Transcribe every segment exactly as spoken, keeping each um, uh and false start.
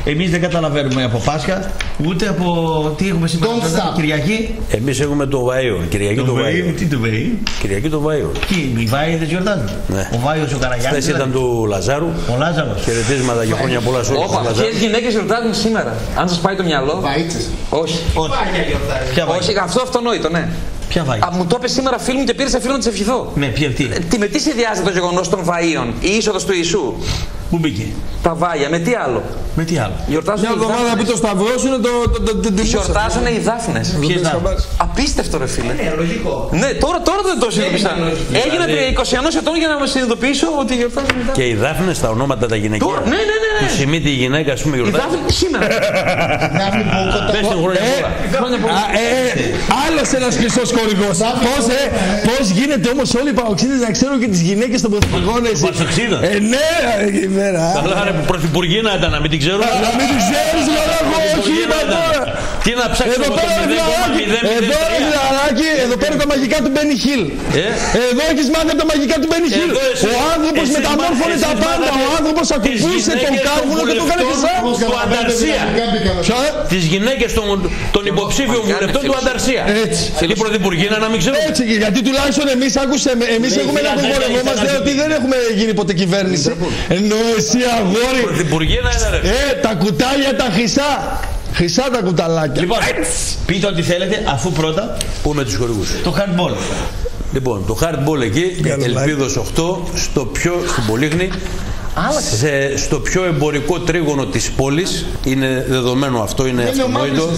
Εμείς δεν καταλαβαίνουμε από Πάσχα, ούτε από τι έχουμε σήμερα Κυριακή. Εμείς έχουμε το Βαΐο. Κυριακή το, το Βαΐο. Τι το Βαΐο. Κυριακή το Βαΐο. Τι, οι Βάοι δεν γιορτάζουν. Ναι. Ο Βάιος ο Καραγιάννης. Χθες ήταν του Λαζάρου. Ο Λάζαρος. Χαιρετίσματα και χρόνια πολλά σε όλους τους Λαζάρους. Ποιες γυναίκες γιορτάζουν σήμερα, αν σας πάει το μυαλό. Βαΐτσες. Όχι. Όχι, αυτό αυτονόητο, ναι. Ποια Βάη. Α, μου το είπε σήμερα φίλου μου και πήρε σε φίλο να τη ευχηθώ. Με ποια τι. Τι, με τι συνδυάζεται το γεγονός των Βαΐων, η είσοδος του Ιησού. Πού μπήκε. Τα Βάια, με τι άλλο. Με τι άλλο. Γιορτάζουν μια εβδομάδα που το σταυρώσουν το, το, το, το, το Γιορτάζουν οι Δάφνες. Ποιες Δάφνες. Απίστευτο ρε φίλε. Ναι, λογικό. Ναι, τώρα, τώρα δεν το συνειδητοποίησα. Έγινα είκοσι ενός ετών για να με συνειδητοποιήσω ότι γιορτάζουν οι Δάφνες. Και οι Δάφνες, τα ονόματα τα γυναικεία. Τώρα, ναι, ναι, ναι. Του Σιμίτη η γυναίκα, ας πούμε, Η γιορτάζει. Δάφνη σήμερα. Πες την χρόνια πολλά. Άλλος ένας χρυσός χορηγός. Πώς γίνεται όμως όλοι οι παοξίδες να ξέρουν και τις γυναίκες των πρωθυπουργών έτσι. Πασοξίδα. Ε, ναι, εκεί πέρα. Καλά ρε που πρωθυπουργίνα ήταν, να μην την ξέρουν. Να μην την ξέρεις, Λαράκο, όχι είπα τώρα. Τι να ψάξουμε Εδώ το πέρα, εδώ Λαράκη, εδώ πέρα τα μαγικά του Μπένι Χιλ. Εδώ έχεις μάθει από τα μαγικά του Μπένι Χιλ. Ο άνθρωπος μεταμόρφωνε τα πάντα. Ο άνθρωπος ακουμπούσε τον κάρβουνο και το έκανε χρυσά. Του Ανταρσία. Τις γυναίκες των υποψήφιων βουλευτών του Ανταρσία. Η πρωθυπουργίνα να μην ξέρουν. Έτσι, γιατί τουλάχιστον εμείς, άκουσε με, εμείς έχουμε να απογορευόμαστε ότι δεν έχουμε γίνει ποτέ κυβέρνηση. Ενώ εσύ αγόρι. Πρωθυπουργίνα είναι ρε. Ε, τα κουτάλια τα χρυσά. Χρυσά τα κουταλάκια. Λοιπόν, πείτε ό,τι θέλετε, αφού πρώτα. Πούμε τους χορηγούς. Το handball. Λοιπόν, το hardball εκεί, Ελπίδος οκτώ, στο πιο, στην Πολύχνη, σε, στο πιο εμπορικό τρίγωνο της πόλης. Είναι δεδομένο αυτό, είναι αυτονόητο.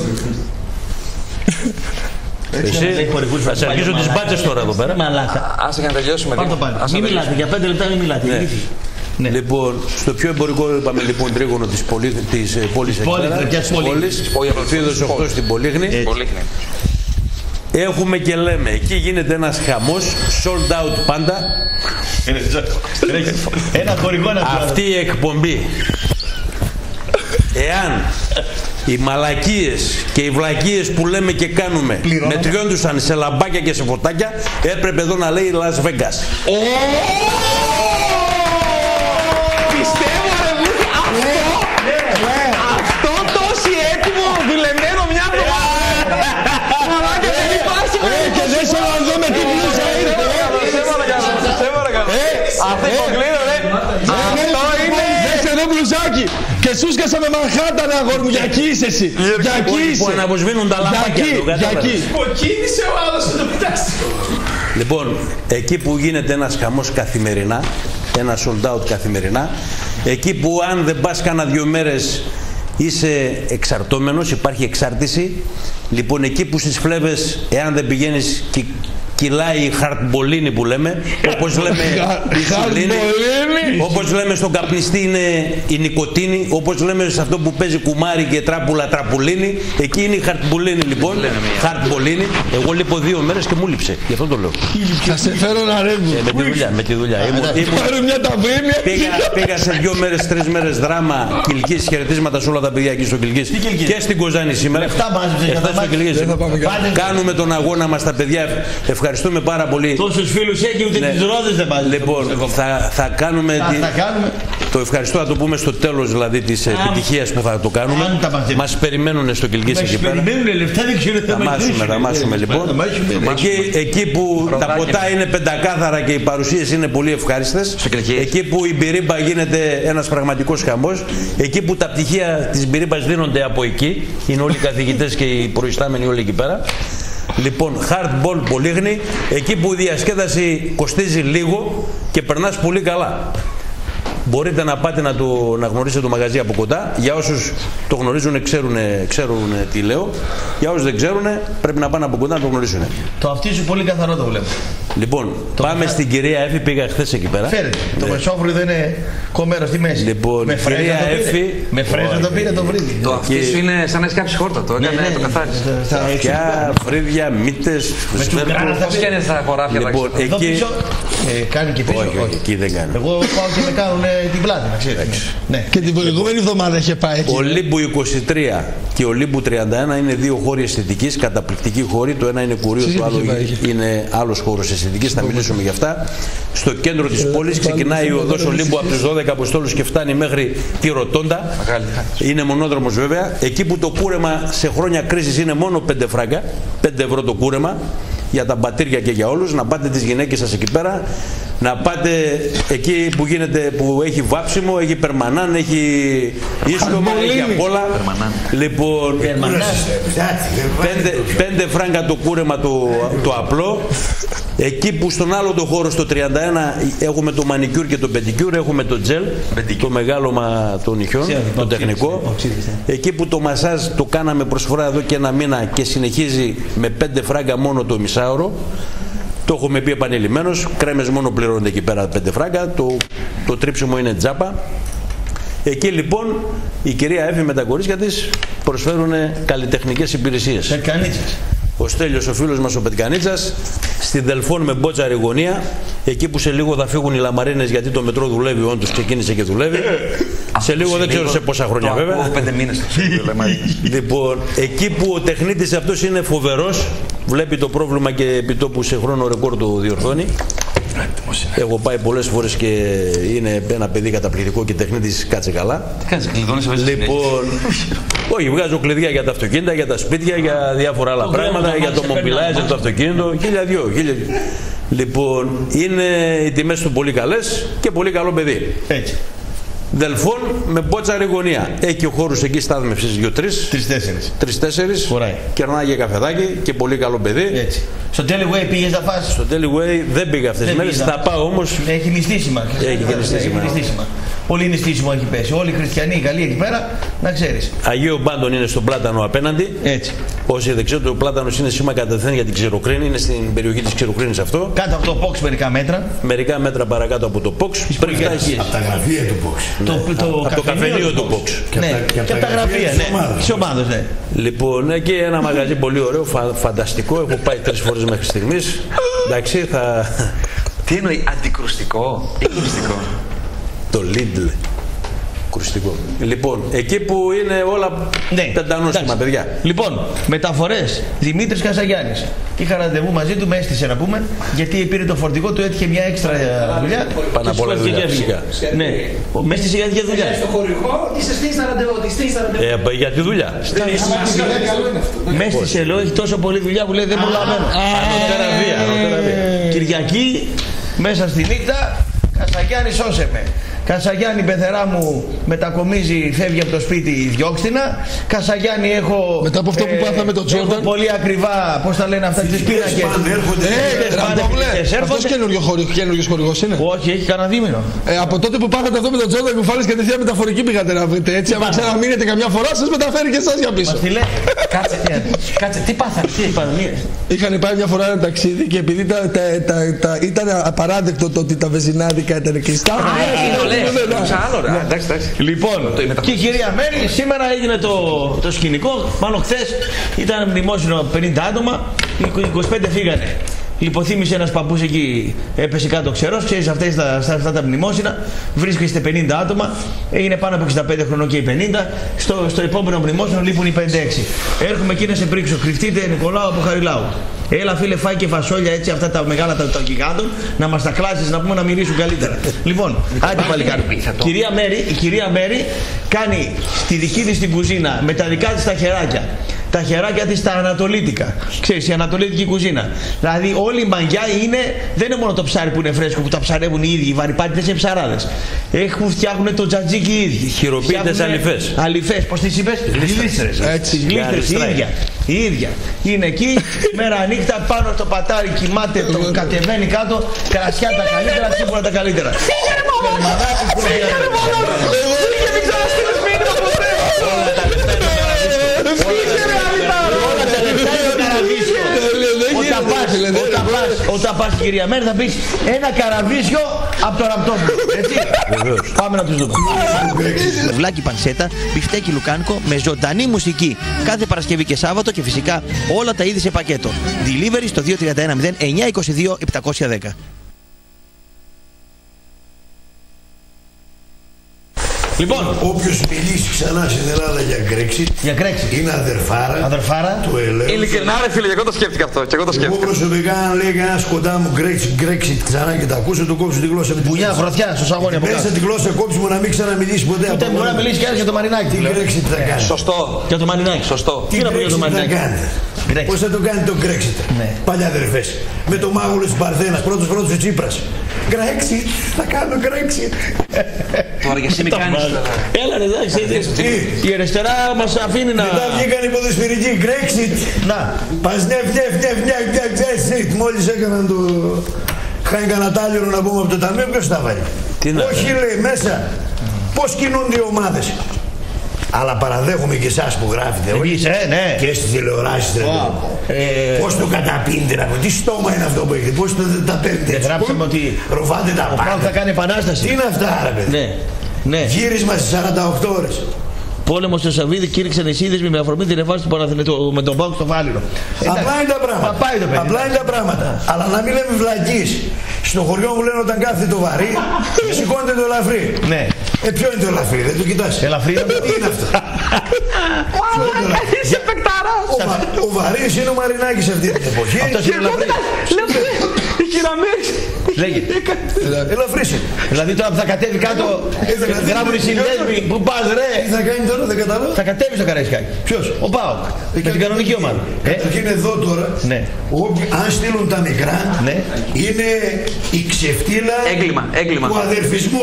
Εσύ, θα σε αρχίσω τις μπάτσες τώρα εδώ πέρα. Μαλάκα. Άσε για να τελειώσουμε λίγο. Μην μιλάτε, για πέντε λεπτά μην μιλάτε. Ναι. Λοιπόν, στο πιο εμπορικό είπαμε λοιπόν τρίγωνο της, πολυ... της ε, πόλης Εκπέρα, Ελπίδος οκτώ στην Πολύχνη. Έχουμε και λέμε, εκεί γίνεται ένας χαμός, sold out πάντα. Ένα χορηγό να αυτή η εκπομπή, εάν οι μαλακίες και οι βλακίες που λέμε και κάνουμε μετριόντουσαν σε λαμπάκια και σε φωτάκια, έπρεπε εδώ να λέει Las Vegas. Πιστεύω ρε Βούχη, αυτό, αυτό τόσοι έτοιμο, δουλεμένο μια εβδομάδα. Μαλάκα δεν υπάρχει. Και δεν σε να δω με τι πλούσα ήρθε. Σε παρακαλώ. Αυτό υποκλίνω ρε. Αυτό είναι. Δεν σε δω μπλουζάκι. Και σου σκάσα με Μανχάταν αγόρι μου. Για εκεί είσαι εσύ. Για εκεί είσαι. Που αναβοσβήνουν τα λαμπάκια του. Για εκεί. Υποκίνησε ο άλλος στο πιτάσιο. Λοιπόν, εκεί που γίνεται ένας χαμός καθημερινά, ένα sold out καθημερινά, εκεί που αν δεν πας κάνα δύο μέρες είσαι εξαρτώμενος, υπάρχει εξάρτηση. Λοιπόν, εκεί που στις φλέβες, εάν δεν πηγαίνεις, κι, κυλάει η χαρτμπολίνη που λέμε, όπως λέμε η σουλίνη, όπως λέμε στον καπνιστή είναι η νικοτίνη, όπως λέμε σε αυτό που παίζει κουμάρι και τράπουλα τραπουλίνη, εκεί είναι η χαρτμπολίνη λοιπόν, χαρτμπολίνη. Εγώ λείπω δύο μέρες και μου λείψε, γι' αυτό το λέω. Θα σε φέρω να ρεύω. Ε, με τη δουλειά, με τη δουλειά. Πάρω μια ταβρίμια. Πήγα, πήγα σε δύο μέρες, τρεις μέρες δράμα Κιλκής, χαιρετίσματα σε όλα τα παιδιά εκεί στο Κιλκής και στην Κοζάνη σήμερα. Κάνουμε τον αγώνα μας τα παιδιά. Ευχαριστούμε πάρα πολύ. Τόσους φίλους έχει, ούτε ναι. τις ρόδες δεν πάλι. Λοιπόν, θα, θα κάνουμε. Θα, τη... θα κάνουμε. Το ευχαριστώ θα το πούμε στο τέλος δηλαδή της επιτυχίας που θα το κάνουμε. Μας περιμένουν στο Κιλκής εκεί πέρα. Μας περιμένουν λεφτά, δεν ξέρω. Θα μάσουμε, θα μάσουμε λοιπόν. Εκεί, εκεί που τα ποτά είναι πεντακάθαρα και οι παρουσίες είναι πολύ ευχάριστες. Εκεί που η μπυρίμπα γίνεται ένας πραγματικός χαμός. Εκεί που τα πτυχία της μπυρίμπας δίνονται από εκεί. Είναι όλοι οι καθηγητές και οι προϊστάμενοι όλοι εκεί πέρα. Λοιπόν, hardball Πολύχνη, εκεί που η διασκέδαση κοστίζει λίγο και περνάς πολύ καλά. Μπορείτε να πάτε να, το, να γνωρίσετε το μαγαζί από κοντά. Για όσους το γνωρίζουν, ξέρουν, ξέρουν τι λέω. Για όσους δεν ξέρουν, πρέπει να πάνε από κοντά να το γνωρίσουν. Το αυτί σου πολύ καθαρό το βλέπω. Λοιπόν, το πάμε μεθα... στην κυρία Εφη, πήγα χθες εκεί πέρα. Φέρετε. Ναι. Το μεσόβριδο είναι κομμένο στη μέση. Λοιπόν, με κυρία Εφη. Με φρέζα το πήρε το βρύδι. Το αυτί σου είναι σαν να έχει κάψει χόρτα. Το έκανε, το καθάρισε. Αυτιά, φρύδια, μύτες. Πώς φαίνεται στα χωράφια. Λοιπόν, εκεί Ε, κάνει και πίσω. Όχι, όχι, εκεί δεν κάνει. Εγώ πάω και με κάνουν την πλάτη, να ξέρετε. Ναι. Και την προηγούμενη εβδομάδα είχε πάει εκεί. Ο Λίμπου είκοσι τρία και ο Λίμπου τριάντα ένα είναι δύο χώροι αισθητικής, καταπληκτικοί χώροι. Το ένα είναι κουρίο, το άλλο είναι άλλος χώρος αισθητικής. Θα μιλήσουμε γι' αυτά. Στο κέντρο της πόλης ξεκινάει η οδός Ολύμπου από τους δώδεκα Αποστόλους και φτάνει μέχρι τη Ροτόντα. Είναι μονόδρομος βέβαια. Εκεί που το κούρεμα σε χρόνια κρίσης είναι μόνο πέντε φράγκα, πέντε ευρώ το κούρεμα για τα μπατήρια και για όλους. Να πάτε τις γυναίκες σας εκεί πέρα, να πάτε εκεί που, γίνεται, που έχει βάψιμο, έχει περμανάν, έχει ίσχυμα, έχει απ' όλα. Λοιπόν, πέντε, πέντε φράγκα το κούρεμα το, το απλό. Εκεί που στον άλλο το χώρο στο τριάντα ένα έχουμε το μανικιούρ και το πεντικιούρ, έχουμε το τζελ, το μεγάλωμα των νυχιών, το τεχνικό. Εκεί που το μασάζ το κάναμε προσφορά εδώ και ένα μήνα και συνεχίζει με πέντε φράγκα μόνο το μισάωρο. Το έχουμε πει επανειλημμένως, κρέμες μόνο πληρώνονται εκεί πέρα πέντε φράγκα, το, το τρίψιμο είναι τζάπα. Εκεί λοιπόν η κυρία Εύη με τα κορίτσια της προσφέρουν καλλιτεχνικές υπηρεσίες. Πετκανίτσας. Ο Στέλιος, ο φίλος μας ο Πετκανίτσας, στη Δελφών με Μπότσαρη γωνία, εκεί που σε λίγο θα φύγουν οι λαμαρίνες γιατί το μετρό δουλεύει, όντως ξεκίνησε και δουλεύει. Σε λίγο δεν ξέρω σε πόσα χρόνια βέβαια. Πέντε μήνες θα φύγουν οι λαμαρίνες. Λοιπόν, εκεί που ο τεχνίτης αυτός είναι φοβερός, βλέπει το πρόβλημα και επί τόπου σε χρόνο ρεκόρ το διορθώνει. Έχω πάει πολλές φορές και είναι ένα παιδί καταπληκτικό και τεχνίτης, κάτσε καλά. Τι κάνεις, κλειδώνεις σε Λοιπόν, όχι, βγάζω κλειδιά για τα αυτοκίνητα, για τα σπίτια, για διάφορα άλλα πράγματα, για το mobilizer, το αυτοκίνητο, χίλια δυο, χίλια δυο. Λοιπόν, είναι οι τιμές του πολύ καλές και πολύ καλό παιδί. Έτσι. Δελφών με Μπότσαρη γωνία. Έχει ο χώρος εκεί στάθμευσης δύο-τρεις. Τρεις-τέσσερις. Τρεις-τέσσερις. Χωράει. Κερνάει για καφεδάκι και πολύ καλό παιδί. Έτσι. Στο Teleway πήγες να φας? Στο Teleway δεν πήγα αυτές τις μέρες. Θα πάω όμως. Έχει νηστίσιμα. Έχει και νηστίσιμα. Πολύ νηστίσιμο έχει πέσει. Όλοι οι χριστιανοί, οι καλοί εκεί πέρα, να ξέρεις. Αγίο Μπάντον είναι στον Πλάτανο απέναντι. Έτσι. Όσοι δεν ξέρουν, το Πλάτανος είναι σήμα κατευθείαν για την Ξηροκρίνη. Είναι στην περιοχή της Ξηροκρίνης αυτό. Κάτω από το Πόξ μερικά μέτρα. Μερικά μέτρα παρακάτω από το Πόξ. Πριν φτάσει. Από τα γραφεία του Πόξ. Το, ναι. το, από το καφενείο του Πόξ. Ναι, και από τα γραφεία, ναι. Της ομάδας, ναι. Λοιπόν, εκεί ένα μαγαζί πολύ ωραίο, φα, φανταστικό. Έχω πάει τρεις φορές μέχρι στιγμής. Εντάξει, θα. Τι εννοεί, αντικρουστικό ή κρουστικό? Το Lidl. Κρουστικό. Λοιπόν, εκεί που είναι όλα ναι, πεντανόσημα, παιδιά. Λοιπόν, μεταφορές. Δημήτρης Κασαγιάννης. Είχα ραντεβού μαζί του, με έστησε να πούμε, γιατί πήρε το φορτικό του, έτυχε μια έξτρα δουλειά. Πάνω απ' όλα δουλειά, φυσικά. Ναι, με έστησε για τη δουλειά. Στο χορηγό, τι σε στείλει τα ραντεβού, τι στείλει τα ραντεβού. Ε, για τη δουλειά. Με έστησε, λέω, έχει τόσο πολλή δουλειά που λέει δεν προλαβαίνω. Κυριακή, μέσα στη νύχτα, Κασαγιάννη, σώσε με. Κασαγιάννη, πεθερά μου μετακομίζει, φεύγει από το σπίτι, διώξτηνα. Κασαγιάννη, έχω. Μετά από αυτό που πάθαμε με τον Τζόρνταν. Πολύ ακριβά, πώς τα λένε αυτά, τις πίνακες. Αυτός καινούριος χορηγός είναι? Όχι, έχει κανένα δίμηνο. Ε, από τότε που πάθατε αυτό με τον Τζόρνταν, κουφάλες κατευθείαν μεταφορική πήγατε να βρείτε. Έτσι, άμα ξαναμείνετε καμιά φορά, σας μεταφέρει και εσάς για πίσω. Μας τη λέει. Κάτσε, κάτσε, τι πάθατε, τι πανδημίες. Είχαν πάει μια φορά ένα ταξίδι και επειδή ήταν απαράδεκτο το ότι τα βεζινάδικα ήταν κλειστά. Λοιπόν, και η κυρία Μέρη, σήμερα έγινε το, το σκηνικό. Μάλλον χθες ήταν μνημόσυνο πενήντα άτομα, είκοσι πέντε φύγανε. Λιποθύμησε ένας παππούς εκεί, έπεσε κάτω ξερός. Ξέρεις, αυτές τα, αυτά τα μνημόσυνα βρίσκεστε πενήντα άτομα, είναι πάνω από εξήντα πέντε χρονών και οι πενήντα. Στο, στο επόμενο μνημόσυνο λείπουν οι πενήντα έξι. Έρχομαι εκεί να σε πρίξω. Κρυφτείτε, Νικολάου από Χαριλάου. Έλα, φίλε, φάει και φασόλια έτσι, αυτά τα μεγάλα τα, τα γιγάντων, να μας τα κλάσεις, να πούμε να μυρίσουν καλύτερα. Λοιπόν, άντε παλικάρι. Κυρία Μέρη, η κυρία Μέρη κάνει στη δική της την κουζίνα με τα δικά της τα χεράκια. Τα χεράκια της τα ανατολίτικα. Ξέρεις, η ανατολίτικη κουζίνα. Δηλαδή, όλη η μαγιά είναι, δεν είναι μόνο το ψάρι που είναι φρέσκο, που τα ψαρεύουν οι ίδιοι, οι βαρυπάτητες και ψαράδες. Έχουν φτιάχνουν το τζατζίκι οι ίδιοι. Χειροποίητες αλυφές. Αλυφές, πώς τις είπες? Γλίστρες. Έτσι, γλίστρες, η ίδια. Η ίδια. Είναι εκεί, μέρα νύχτα, πάνω στο πατάρι κοιμάται, το κατεβαίνει κάτω, κρασιά τα καλύτερα, σίγουρα τα καλύτερα. Όταν πας στην κυρία Μέρη θα πεις ένα καραβίσιο από το ραπτό μου. Έτσι. Πάμε να τους δούμε. Βλάκι πανσέτα, μπιφτέκι λουκάνικο με ζωντανή μουσική. Κάθε Παρασκευή και Σάββατο και φυσικά όλα τα είδη σε πακέτο. Delivery στο δύο τρία ένα μηδέν εννιά δύο δύο επτακόσια δέκα. Λοιπόν, όποιος μιλήσει ξανά στην Ελλάδα για Brexit, για Brexit. είναι αδερφάρα, αδερφάρα του ελέγχου. Ειλικρινά ρε φίλε, και εγώ το σκέφτηκα αυτό. Και εγώ το σκέφτηκα. Εγώ προσωπικά, αν λέει κανένας κοντά μου Brexit ξανά και τα ακούσω, το κόψω τη γλώσσα με την Μπουνιά, γροθιά, στο σαγόνι από κάτω. Μέσα τη γλώσσα κόψει μου να μην ξαναμιλήσει ποτέ. Ούτε μπορεί να μιλήσει κανένα για το Μαρινάκι. Τι Brexit θα κάνει. Σωστό. Για το Μαρινάκι. Σωστό. Τι να πω για το Μαρινάκι. Πώς θα το κάνει το Brexit. Παλιά αδερφές. Με το μάγουλο της Παρθένας, πρώτος πρώτος ο Τσίπρας. Brexit, θα κάνω Brexit. Τώρα και εσύ μη κάνεις. Έλα ρε, εντάξει, η αριστερά μας αφήνει να... Μετά βγήκαν οι ποδοσφαιρικοί, Brexit. Να. Πας νεφ, νεφ, νεφ, νεφ, νεφ, Brexit. Μόλις έκαναν το... Χάνε κανένα τάλιρο να πούμε από το ταμείο, ποιος τα βάλει. Όχι λέει μέσα. Πώς κινούνται οι ομάδες. Αλλά παραδέχομαι και εσάς που γράφετε. Εμείς, ε, ναι. Και στις τηλεοράσεις. Wow. Ε, πώς το καταπίνετε, τι στόμα είναι αυτό που έχετε, πώς το, τα παίρνετε. Δεν γράψαμε ότι ροβάτε τα πάντα. Ο θα κάνει επανάσταση. Τι είναι αυτά ρε παιδί. Ναι. Ναι. Γύρισμα στις σαράντα οκτώ ώρες. Πόλεμο στο Σαββίδι, κήρυξαν οι σύνδεσμοι με αφορμή την εμφάνιση του Παναθηναϊκού με τον Πάοκ στο Βάλιρο. Απλά είναι τα πράγματα. Απλά είναι τα πράγματα. Αλλά να μην λέμε βλακείς. Στο χωριό μου λένε όταν κάθεται το βαρύ, σηκώνεται το ελαφρύ. Ναι. Ε, ποιο είναι το ελαφρύ, δεν το κοιτάς. Ελαφρύ είναι. Τι είναι αυτό. Είσαι παικταράς. Ο βαρύς είναι ο Μαρινάκης αυτή την εποχή. Αυτός είναι ελαφρύ. Η χειραμέρης. Λέγε. Ελαφρύς είναι. Δηλαδή τώρα που θα κατέβει κάτω, γράφουν οι συνδέσμοι. Πού πας ρε. Τι θα κάνει τώρα, δεν καταλάβω. Θα κατέβει στο Καραϊσκάκι. Ποιος? Ο Πάοκ. Με την κανονική ομάδα. Καταρχήν εδώ τώρα, αν στείλουν τα μικρά, είναι η ξεφτύλα του αδερφισμού.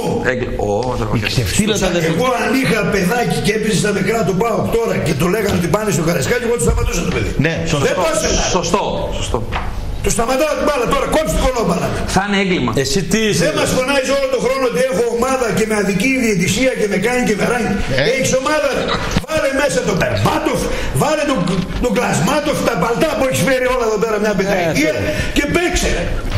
Η ξεφτύλα του αδερφισμού. Εγώ αν είχα παιδάκι και έπαιζε στα μικρά του Πάοκ τώρα και το λέγανε ότι πάνε στο Καραϊσκάκι, εγώ του σταματούσα το παιδί. Ναι, σωστό. Σωστό. Το σταματάω την μπάλα τώρα, κόψε την κολόμπαλα. Θα είναι έγκλημα. Εσύ τι είσαι. Δεν μας φωνάζει όλο τον χρόνο ότι έχω ομάδα και με αδική διαιτησία και με κάνει και με ράνει. Ε. Έχεις ομάδα, βάλε μέσα τον Περμπάτοφ, βάλε τον, τον Κλασμάτοφ, τα παλτά που έχεις φέρει όλα εδώ πέρα μια πενταετία ε, και παίξε.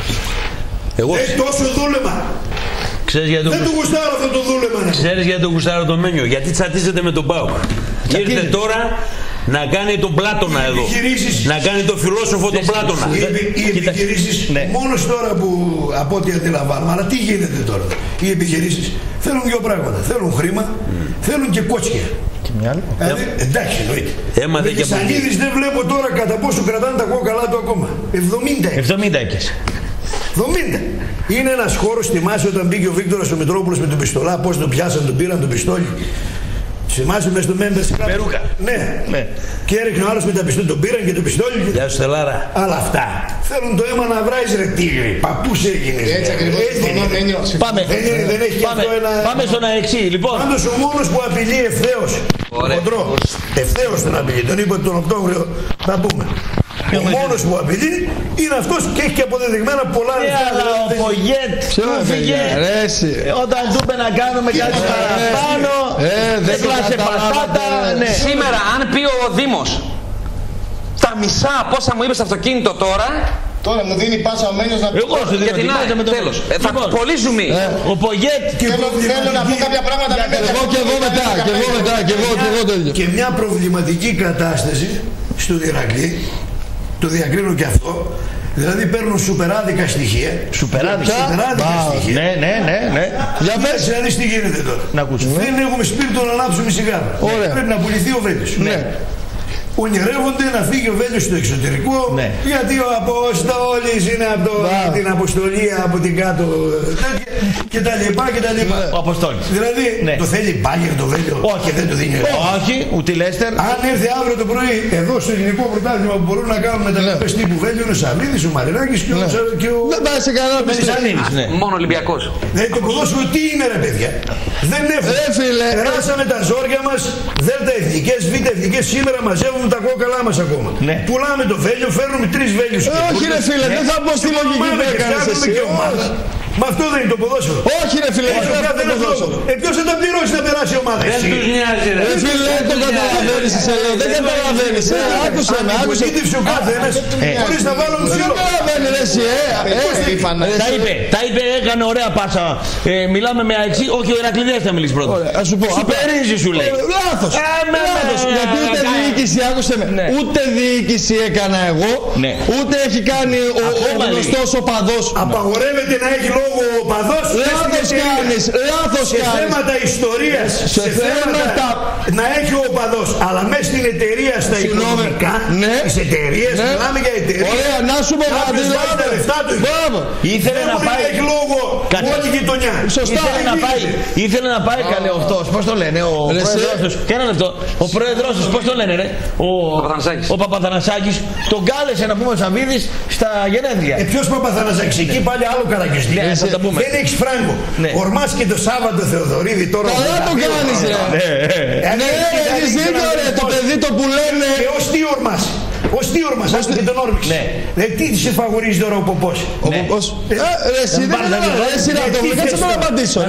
Εγώ... Έχει τόσο δούλεμα. Το... Δεν του γουστάρω αυτό το δούλεμα. Ξέρεις γιατί το γουστάρω το Μένιο. Γιατί τσατίζεται με τον ΠΑΟΚ. Ήρθε τώρα να κάνει τον Πλάτωνα εδώ. Να κάνει τον φιλόσοφο τον Πλάτωνα. Οι, οι επιχειρήσεις, ναι. Μόνος τώρα που από ό,τι αντιλαμβάνομαι, αλλά τι γίνεται τώρα. Οι επιχειρήσεις θέλουν δύο πράγματα. Θέλουν χρήμα, mm. θέλουν και κότσια. Δηλαδή, εντάξει εννοείται. Έμαθε και Σανίδης δεν βλέπω τώρα κατά πόσο κρατάνε τα κόκαλά του ακόμα. εβδομήντα. εβδομήντα έκες. εβδομήντα. Είναι ένας χώρος, θυμάσαι όταν μπήκε ο Βίκτορας ο Μητρόπουλος με τον πιστολά, πώς τον πιάσαν, τον πήραν τον πιστόλι. Θυμάσαι μες στο Members Club. Περούκα. Ναι. ναι. Και έριχνε ο άλλος με τα πιστόλια, τον πήραν και τον πιστόλι. Γεια σου Στελάρα. Αλλά αυτά θέλουν το αίμα να βράζει ρε τίγρη. Παππούς έγινες. Έτσι ακριβώς. Πάμε. Δεν, δεν έχει πάμε. αυτό ένα... Πάμε στον αεξή. Λοιπόν. Πάντως ο μόνος που απειλεί ευθέως. Χοντρό. Ευθέως τον απειλεί. Τον είπα τον Οκτώβριο. Θα πούμε. Ο μόνος που απειλεί είναι αυτός και έχει και αποδεδειγμένα πολλά λεφτά. Αλλά ο Πογέτ του φύγε όταν του είπε να κάνουμε κάτι παραπάνω, δεν κλάσε πατάτα. Σήμερα αν πει ο Δήμος τα μισά από όσα μου είπε στο αυτοκίνητο τώρα, τώρα μου δίνει πάσα ο Μένιος να πει. Εγώ σου δίνω την πάσα με το τέλος. Θα πολύ ζουμί. Ο Πογέτ. Θέλω να πω κάποια πράγματα. Εγώ και εγώ μετά. Και εγώ μετά. Και εγώ το ίδιο. Και μια προβληματική κατάσταση στο Ηρακλή. Το διακρίνω και αυτό. Δηλαδή παίρνουν σουπεράδικα στοιχεία. Σουπεράδικα στοιχεία. Ναι, ναι, ναι, ναι. Για πες να δεις τι γίνεται τώρα. Να ακούσουμε. Δεν έχουμε σπίρτο να ανάψουμε σιγάρα. Πρέπει να πουληθεί ο Βέλιος. Ναι. Ονειρεύονται να φύγει ο Βέλιος στο εξωτερικό, ναι. γιατί ο Αποστόλης είναι από το, την αποστολή από την κάτω και τα λοιπά και τα λοιπά. Ο Αποστόλης. Δηλαδή ναι. το θέλει Μπάγερ το Βέλιο. Όχι, δεν το δίνει. Όχι, ούτε Λέστερ. Αν έρθει αύριο το πρωί εδώ στο ελληνικό πρωτάθλημα που μπορούν να κάνουν μεταγραφές τύπου Βέλιο, είναι ο Σαββίδης, ο Μαρινάκης και, ναι. και ο... Δεν πάει σε κανένα Μελισσανίδης. Ναι. Μόνο Ολυμπιακός. Δηλαδή το ποδόσφαιρο τι είναι ρε παιδιά. Δεν έχουμε. Περάσαμε τα ζόρια μας, δέλτα εθνικές, β' εθνικές, σήμερα μαζεύουμε τα κόκαλά μας ακόμα. Ναι. Πουλάμε το Βέλιο, φέρνουμε τρεις Βέλιους. Ε, όχι ρε φίλε, δεν θα πω στη λογική που έκανες εσύ. Μα αυτό δεν είναι το ποδόσφαιρο. Όχι ρε φίλε, δεν είναι το ποδόσφαιρο. Ε, ποιος θα τα πληρώσει να περάσει η ομάδα. Δεν τους νοιάζει ρε. Ε, φίλε, δεν το καταλαβαίνεις εσύ, δεν καταλαβαίνεις. Άκουσε με, άκουσε με. ο καθένας, χωρίς να βάλω μουσείο. Δεν καταλαβαίνεις ρε εσύ, ε. Τα είπε, τα είπε, έκανε ωραία πάσα. Μιλάμε με αεξή, όχι ο Ηρακλειδέας θα μιλήσει πρώτα. Ας σου πω. Σουπερίζει σου λέει. Λάθος. Λάθος. Γιατί ούτε διοίκηση, άκουσε με, ούτε διοίκηση έκανα εγώ, ούτε έχει κάνει ο γνωστός οπαδός. Απαγορεύεται να έχει λόγο λόγο ο οπαδός. Λάθος κάνεις, λάθος σε κάνεις. θέματα ιστορίας, σε, σε θέματα να έχει ο οπαδός, αλλά μέσα στην εταιρεία στα οικονομικά, ναι. τις εταιρείες, ναι. μιλάμε για εταιρείες. Ωραία, να σου πω κάτι. Τα λεφτά του. Ήθελε να πάει. Έχει λόγο όλη η γειτονιά. Σωστά. Ήθελε να πάει, ήθελε να πάει καλέ αυτός, πώς το λένε, ο πρόεδρος τους. Και ένα λεπτό. Ο πρόεδρος τους, πώς το λένε, ρε. Ο Παπαθανασάκης. Τον κάλεσε να πούμε ο Σαββίδης στα γενέθλια. Ε, ποιος Παπαθανασάκης, εκεί πάλι άλλο καραγκιοστή. Ναι, θα το πούμε. Δεν έχεις φράγκο. Ναι. Ορμάς και το Σάββατο Θεοδωρίδη τώρα. Καλά το κάνεις, ρε. Ναι, έχεις δίκιο, ρε. Το παιδί το που λένε. Και ως τι ορμάς. Ως τι ορμάς, άκου και τον όρμηξε. Ναι. Τι σε φαγορίζει τώρα ο Ποπός. Ο Ποπός. Ρε εσύ δεν είναι εσύ να το βρει. Κάτσε να απαντήσω.